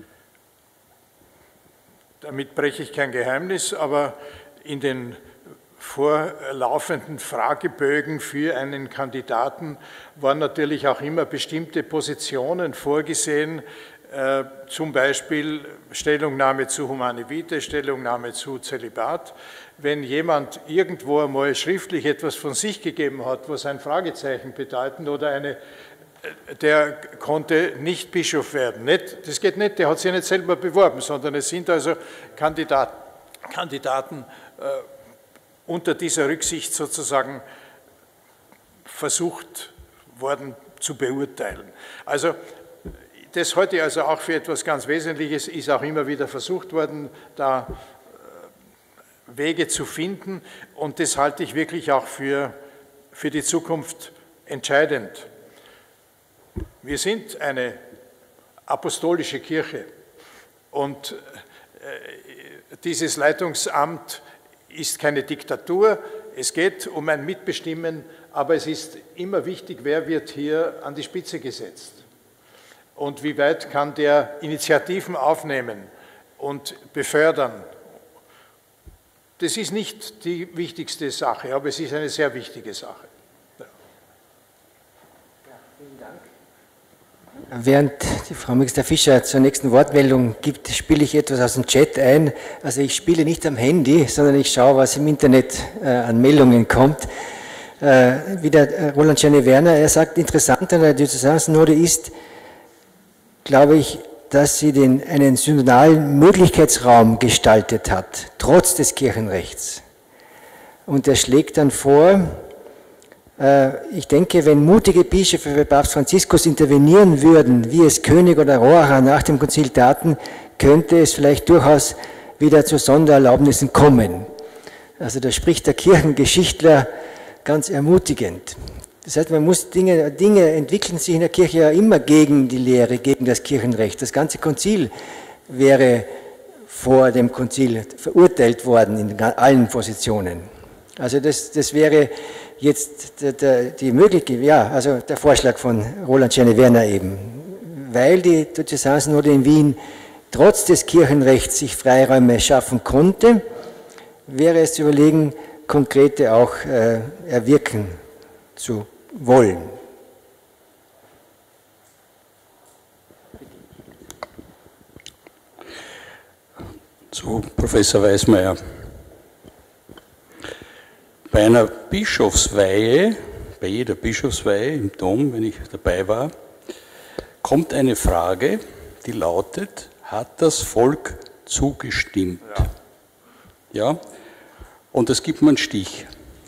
damit breche ich kein Geheimnis, aber in den vorlaufenden Fragebögen für einen Kandidaten waren natürlich auch immer bestimmte Positionen vorgesehen, zum Beispiel Stellungnahme zu Humane Vitae, Stellungnahme zu Zölibat. Wenn jemand irgendwo einmal schriftlich etwas von sich gegeben hat, was ein Fragezeichen bedeuten oder der konnte nicht Bischof werden. Das geht nicht, der hat sich nicht selber beworben, sondern es sind also Kandidaten unter dieser Rücksicht sozusagen versucht worden zu beurteilen. Also das halte ich also auch für etwas ganz Wesentliches, ist auch immer wieder versucht worden, da Wege zu finden und das halte ich wirklich auch für die Zukunft entscheidend. Wir sind eine apostolische Kirche und dieses Leitungsamt ist keine Diktatur, es geht um ein Mitbestimmen, aber es ist immer wichtig, wer wird hier an die Spitze gesetzt und wie weit kann der Initiativen aufnehmen und befördern. Das ist nicht die wichtigste Sache, aber es ist eine sehr wichtige Sache. Ja. Vielen Dank. Während die Frau Magister Fischer zur nächsten Wortmeldung gibt, spiele ich etwas aus dem Chat ein. Also ich spiele nicht am Handy, sondern ich schaue, was im Internet an Meldungen kommt. Wieder Roland Czerny-Werner, er sagt, interessant an der Diözesannode ist, glaube ich, dass sie einen synodalen Möglichkeitsraum gestaltet hat, trotz des Kirchenrechts. Und er schlägt dann vor, ich denke, wenn mutige Bischöfe wie Papst Franziskus intervenieren würden, wie es König oder Roacher nach dem Konzil taten, könnte es vielleicht durchaus wieder zu Sondererlaubnissen kommen. Also da spricht der Kirchengeschichtler ganz ermutigend. Das heißt, man muss Dinge entwickeln sich in der Kirche ja immer gegen die Lehre, gegen das Kirchenrecht. Das ganze Konzil wäre vor dem Konzil verurteilt worden in allen Positionen. Also das wäre jetzt die Möglichkeit, ja, also der Vorschlag von Roland Czerny-Werner eben, weil die Diözesannode in Wien trotz des Kirchenrechts sich Freiräume schaffen konnte, wäre es zu überlegen, konkrete auch erwirken zu wollen. Zu Professor Weismeier. Bei einer Bischofsweihe, bei jeder Bischofsweihe im Dom, wenn ich dabei war, kommt eine Frage, die lautet, hat das Volk zugestimmt? Ja? Und das gibt mir einen Stich.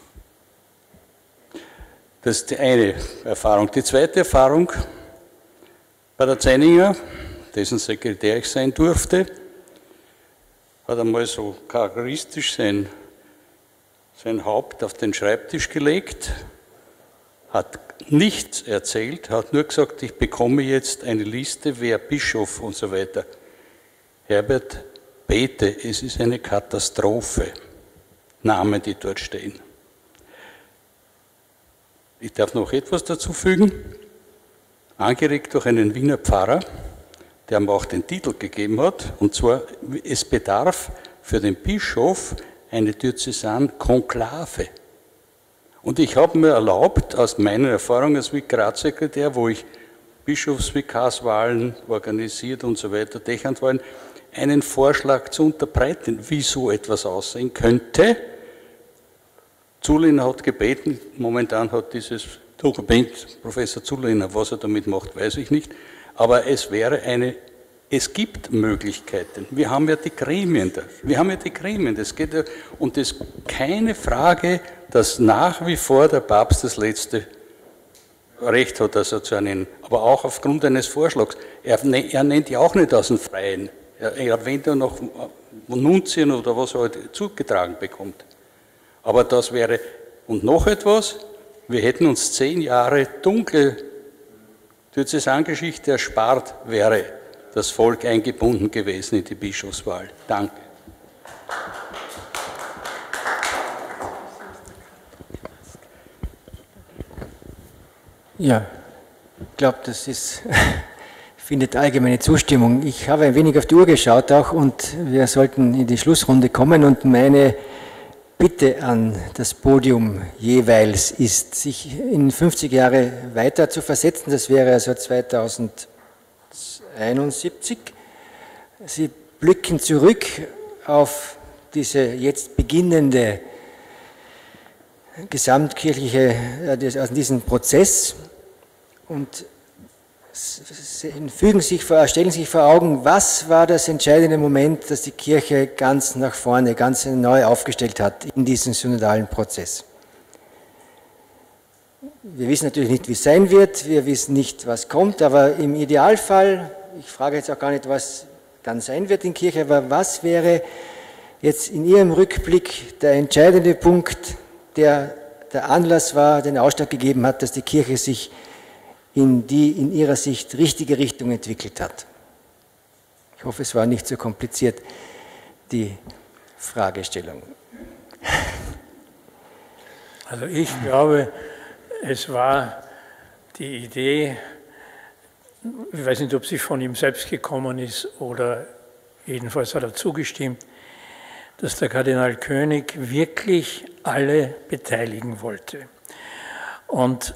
Das ist die eine Erfahrung. Die zweite Erfahrung bei der Zeininger, dessen Sekretär ich sein durfte, hat einmal so charakteristisch sein Haupt auf den Schreibtisch gelegt, hat nichts erzählt, hat nur gesagt, ich bekomme jetzt eine Liste, wer Bischof und so weiter. Herbert, bete, es ist eine Katastrophe. Namen, die dort stehen. Ich darf noch etwas dazu fügen. Angeregt durch einen Wiener Pfarrer, der mir auch den Titel gegeben hat, und zwar, es bedarf für den Bischof eine Diözesan-Konklave. Und ich habe mir erlaubt, aus meiner Erfahrung als Vikariatssekretär, wo ich Bischofsvikarswahlen organisiert und so weiter, Dechantwahlen, einen Vorschlag zu unterbreiten, wie so etwas aussehen könnte. Zulehner hat gebeten, momentan hat dieses Dokument Professor Zulehner, was er damit macht, weiß ich nicht, aber es gibt Möglichkeiten. Wir haben ja die Gremien da. Das geht ja, und es ist keine Frage, dass nach wie vor der Papst das letzte Recht hat, also zu einem, aber auch aufgrund eines Vorschlags. Er nennt ja auch nicht aus dem Freien. Er erwähnt ja noch Nunzien oder was er halt zugetragen bekommt. Aber das wäre, und noch etwas, wir hätten uns 10 Jahre dunkle Diözesangeschichte erspart, wäre das Volk eingebunden gewesen in die Bischofswahl. Danke. Ja, ich glaube, das findet allgemeine Zustimmung. Ich habe ein wenig auf die Uhr geschaut auch und wir sollten in die Schlussrunde kommen und meine Bitte an das Podium jeweils ist, sich in 50 Jahre weiter zu versetzen, das wäre also 2071. Sie blicken zurück auf diese jetzt beginnende gesamtkirchliche, also diesen Prozess und stellen sich vor Augen, was war das entscheidende Moment, das die Kirche ganz nach vorne, ganz neu aufgestellt hat in diesem synodalen Prozess. Wir wissen natürlich nicht, wie es sein wird, wir wissen nicht, was kommt, aber im Idealfall, ich frage jetzt auch gar nicht, was dann sein wird in Kirche, aber was wäre jetzt in Ihrem Rückblick der entscheidende Punkt, der Anlass war, den Ausschlag gegeben hat, dass die Kirche sich in die in ihrer Sicht richtige Richtung entwickelt hat? Ich hoffe, es war nicht so kompliziert, die Fragestellung. Also ich glaube, es war die Idee, ich weiß nicht, ob sie von ihm selbst gekommen ist oder jedenfalls hat er zugestimmt, dass der Kardinal König wirklich alle beteiligen wollte. Und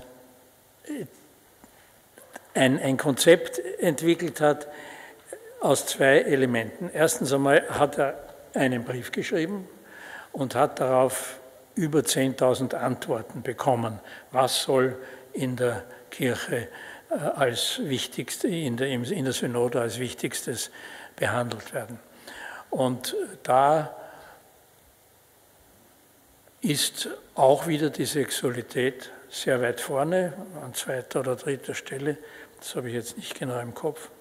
ein Konzept entwickelt hat aus 2 Elementen. Erstens einmal hat er einen Brief geschrieben und hat darauf über 10.000 Antworten bekommen. Was soll in der Kirche als Wichtigstes, in der Synode als Wichtigstes behandelt werden? Und da ist auch wieder die Sexualität sehr weit vorne, an 2. oder 3. Stelle. Das habe ich jetzt nicht genau im Kopf.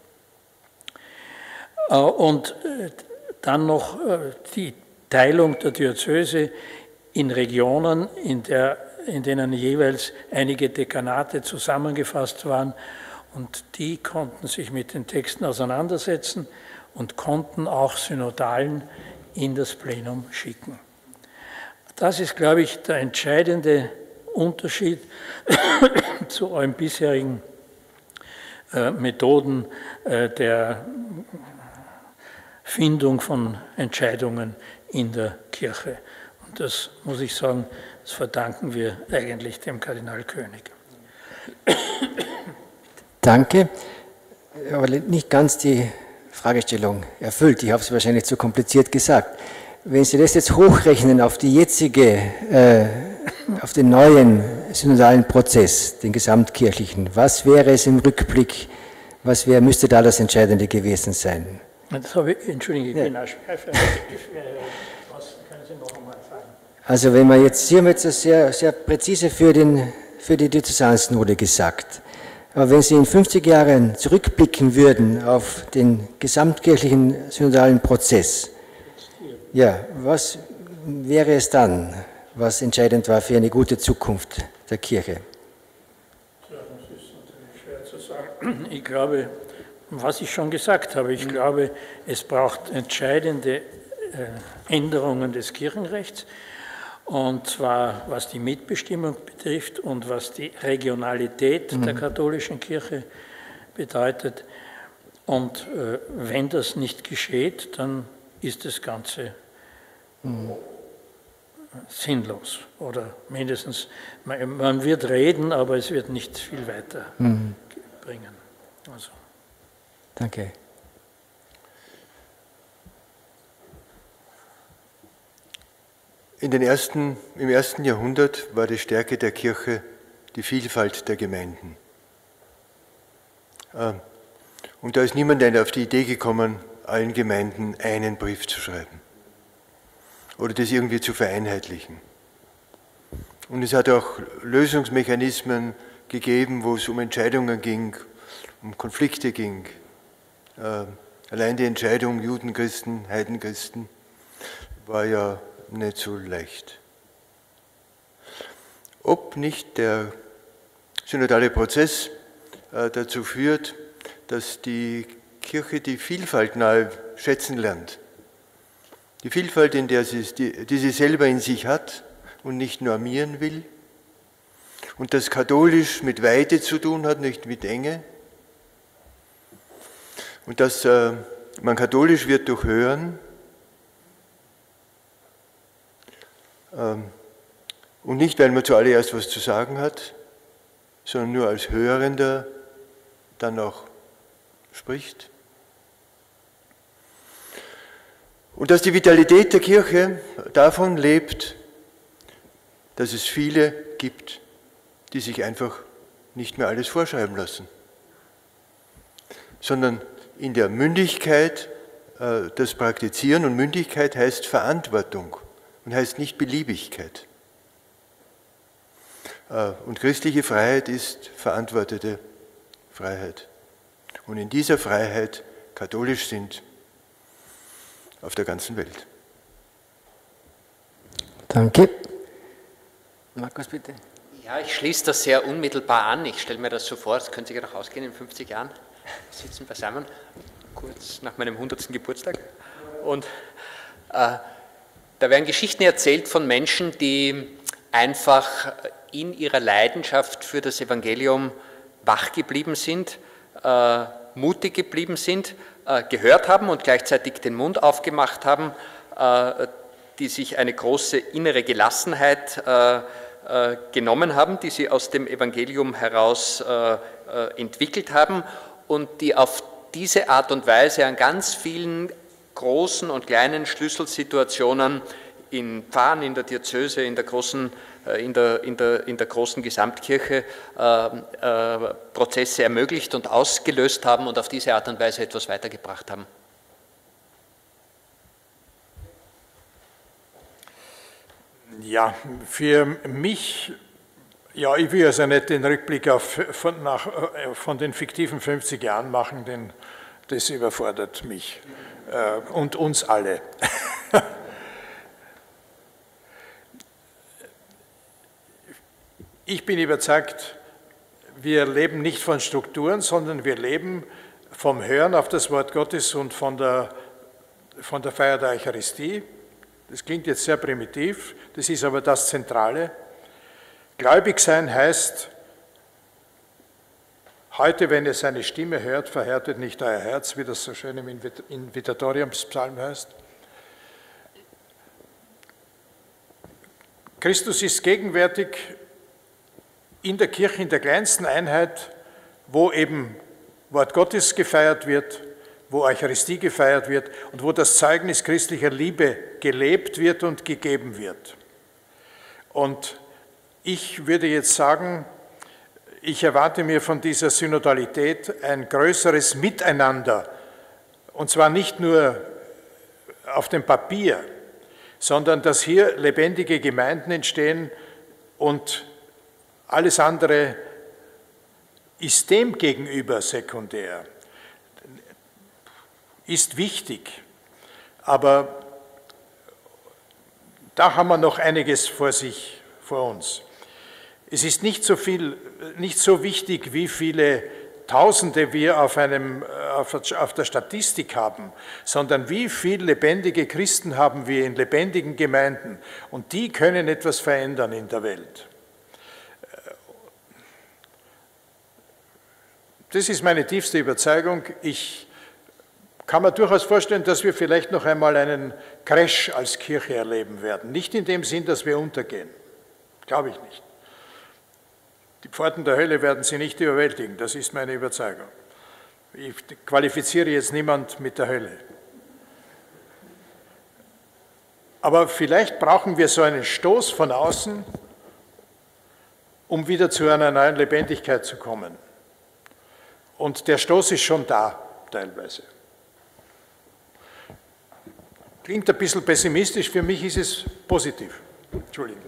Und dann noch die Teilung der Diözese in Regionen, in denen jeweils einige Dekanate zusammengefasst waren. Und die konnten sich mit den Texten auseinandersetzen und konnten auch Synodalen in das Plenum schicken. Das ist, glaube ich, der entscheidende Unterschied zu euren bisherigen Methoden der Findung von Entscheidungen in der Kirche. Und das muss ich sagen, das verdanken wir eigentlich dem Kardinal König. Danke, aber nicht ganz die Fragestellung erfüllt. Ich habe es wahrscheinlich zu kompliziert gesagt. Wenn Sie das jetzt hochrechnen auf die jetzige, auf den neuen synodalen Prozess, den gesamtkirchlichen, was wäre es im Rückblick, müsste da das Entscheidende gewesen sein? Das habe ich, Entschuldigung, ich bin auch schwer. Was können Sie noch einmal sagen? Also wenn man jetzt, Sie haben jetzt das sehr, sehr präzise für die Diözesansynode gesagt, aber wenn Sie in 50 Jahren zurückblicken würden auf den gesamtkirchlichen synodalen Prozess, ja, was wäre es dann, was entscheidend war für eine gute Zukunft der Kirche? Ja, das ist natürlich schwer zu sagen. Ich glaube, was ich schon gesagt habe, ich glaube, es braucht entscheidende Änderungen des Kirchenrechts und zwar was die Mitbestimmung betrifft und was die Regionalität der katholischen Kirche bedeutet. Und wenn das nicht geschieht, dann ist das Ganze sinnlos oder mindestens, man wird reden, aber es wird nicht viel weiter bringen. Also. Danke. Im ersten Jahrhundert war die Stärke der Kirche die Vielfalt der Gemeinden. Und da ist niemand auf die Idee gekommen, allen Gemeinden einen Brief zu schreiben oder das irgendwie zu vereinheitlichen. Und es hat auch Lösungsmechanismen gegeben, wo es um Entscheidungen ging, um Konflikte ging. Allein die Entscheidung Juden, Christen, Heidenchristen war ja nicht so leicht. Ob nicht der synodale Prozess dazu führt, dass die Kirche die Vielfalt nahe schätzen lernt. Die Vielfalt, die sie selber in sich hat und nicht normieren will. Und das katholisch mit Weite zu tun hat, nicht mit Enge. Und dass man katholisch wird durch Hören. Und nicht, weil man zuallererst was zu sagen hat, sondern nur als Hörender dann auch spricht. Und dass die Vitalität der Kirche davon lebt, dass es viele gibt, die sich einfach nicht mehr alles vorschreiben lassen, sondern in der Mündigkeit das praktizieren. Und Mündigkeit heißt Verantwortung und heißt nicht Beliebigkeit. Und christliche Freiheit ist verantwortete Freiheit. Und in dieser Freiheit katholisch sind auf der ganzen Welt. Danke. Markus, bitte. Ja, ich schließe das sehr unmittelbar an. Ich stelle mir das so vor, das könnte sich ja noch ausgehen in 50 Jahren. Wir sitzen beisammen, kurz nach meinem 100. Geburtstag. Und da werden Geschichten erzählt von Menschen, die einfach in ihrer Leidenschaft für das Evangelium wach geblieben sind, mutig geblieben sind, gehört haben und gleichzeitig den Mund aufgemacht haben, die sich eine große innere Gelassenheit genommen haben, die sie aus dem Evangelium heraus entwickelt haben und die auf diese Art und Weise an ganz vielen großen und kleinen Schlüsselsituationen in Pfarren, in der Diözese, in der großen Gesamtkirche Prozesse ermöglicht und ausgelöst haben und auf diese Art und Weise etwas weitergebracht haben. Ja, für mich, ja, ich will also nicht den Rückblick von den fiktiven 50 Jahren machen, denn das überfordert mich und uns alle. Ich bin überzeugt, wir leben nicht von Strukturen, sondern wir leben vom Hören auf das Wort Gottes und von der Feier der Eucharistie. Das klingt jetzt sehr primitiv, das ist aber das Zentrale. Gläubig sein heißt, heute, wenn ihr seine Stimme hört, verhärtet nicht euer Herz, wie das so schön im Invitatoriumspsalm heißt. Christus ist gegenwärtig in der Kirche, in der kleinsten Einheit, wo eben Wort Gottes gefeiert wird, wo Eucharistie gefeiert wird und wo das Zeugnis christlicher Liebe gelebt wird und gegeben wird. Und ich würde jetzt sagen, ich erwarte mir von dieser Synodalität ein größeres Miteinander, und zwar nicht nur auf dem Papier, sondern dass hier lebendige Gemeinden entstehen und alles andere ist dem gegenüber sekundär, ist wichtig, aber da haben wir noch einiges vor uns. Es ist nicht so wichtig, wie viele Tausende wir auf der Statistik haben, sondern wie viele lebendige Christen haben wir in lebendigen Gemeinden, und die können etwas verändern in der Welt. Das ist meine tiefste Überzeugung. Ich kann mir durchaus vorstellen, dass wir vielleicht noch einmal einen Crash als Kirche erleben werden. Nicht in dem Sinn, dass wir untergehen. Glaube ich nicht. Die Pforten der Hölle werden sie nicht überwältigen, das ist meine Überzeugung. Ich qualifiziere jetzt niemand mit der Hölle. Aber vielleicht brauchen wir so einen Stoß von außen, um wieder zu einer neuen Lebendigkeit zu kommen. Und der Stoß ist schon da, teilweise. Klingt ein bisschen pessimistisch, für mich ist es positiv. Entschuldigung.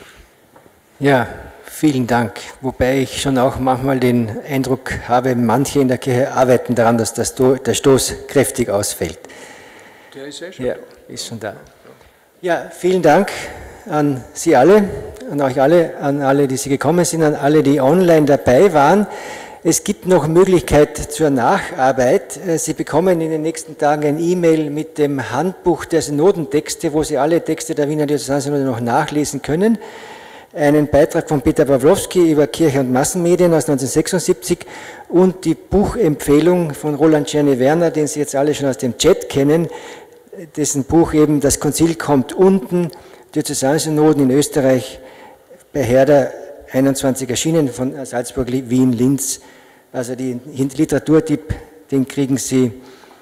Ja, vielen Dank. Wobei ich schon auch manchmal den Eindruck habe, manche in der Kirche arbeiten daran, dass der Stoß kräftig ausfällt. Der ist schon da. Ist schon da. Ja, vielen Dank an Sie alle, an euch alle, an alle, die Sie gekommen sind, an alle, die online dabei waren. Es gibt noch Möglichkeit zur Nacharbeit. Sie bekommen in den nächsten Tagen ein E-Mail mit dem Handbuch der Synodentexte, wo Sie alle Texte der Wiener Diözesansynode noch nachlesen können. Einen Beitrag von Peter Pawlowski über Kirche und Massenmedien aus 1976 und die Buchempfehlung von Roland Czerny-Werner, den Sie jetzt alle schon aus dem Chat kennen, dessen Buch eben „Das Konzil kommt unten", Diözesansynoden in Österreich, bei Herder 21 erschienen, von Salzburg, Wien, Linz. Also den Literaturtipp, den kriegen Sie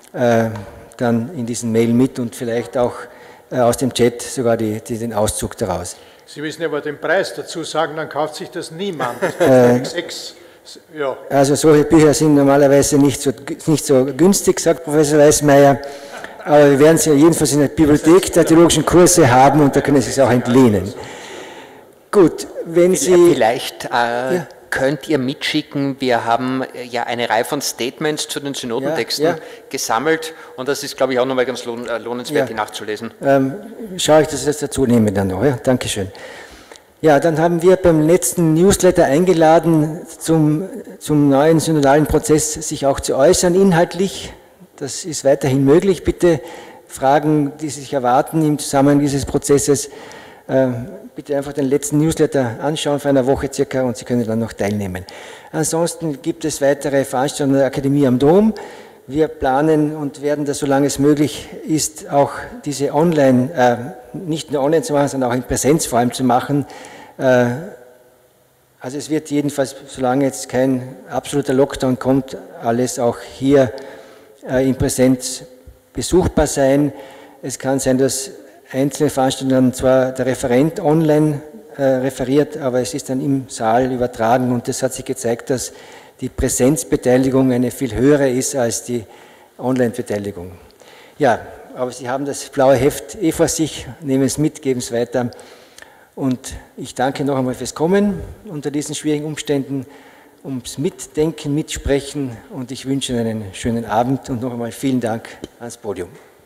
dann in diesen Mail mit und vielleicht auch aus dem Chat sogar den Auszug daraus. Sie müssen aber den Preis dazu sagen, dann kauft sich das niemand. Ja. Also solche Bücher sind normalerweise nicht so günstig, sagt Professor Weismeier, aber wir werden sie jedenfalls in der Bibliothek der theologischen Kurse haben und da können Sie es auch entlehnen. Gut, wenn Sie... Vielleicht könnt ihr mitschicken, wir haben ja eine Reihe von Statements zu den Synodentexten gesammelt und das ist, glaube ich, auch nochmal ganz lohnenswert, die nachzulesen. Schaue ich, dass ich das dazu nehme dann noch. Ja? Dankeschön. Ja, dann haben wir beim letzten Newsletter eingeladen, zum neuen synodalen Prozess sich auch zu äußern, inhaltlich. Das ist weiterhin möglich. Bitte Fragen, die sich erwarten im Zusammenhang dieses Prozesses, bitte einfach den letzten Newsletter anschauen, für eine Woche circa, und Sie können dann noch teilnehmen. Ansonsten gibt es weitere Veranstaltungen der Akademie am Dom. Wir planen und werden das, solange es möglich ist, auch diese online, nicht nur online zu machen, sondern auch in Präsenz vor allem zu machen. Also es wird jedenfalls, solange jetzt kein absoluter Lockdown kommt, alles auch hier in Präsenz besuchbar sein. Es kann sein, dass einzelne Veranstaltungen zwar der Referent online referiert, aber es ist dann im Saal übertragen und es hat sich gezeigt, dass die Präsenzbeteiligung eine viel höhere ist als die Online-Beteiligung. Ja, aber Sie haben das blaue Heft vor sich, nehmen es mit, geben es weiter und ich danke noch einmal fürs Kommen unter diesen schwierigen Umständen, ums Mitdenken, Mitsprechen und ich wünsche Ihnen einen schönen Abend und noch einmal vielen Dank ans Podium.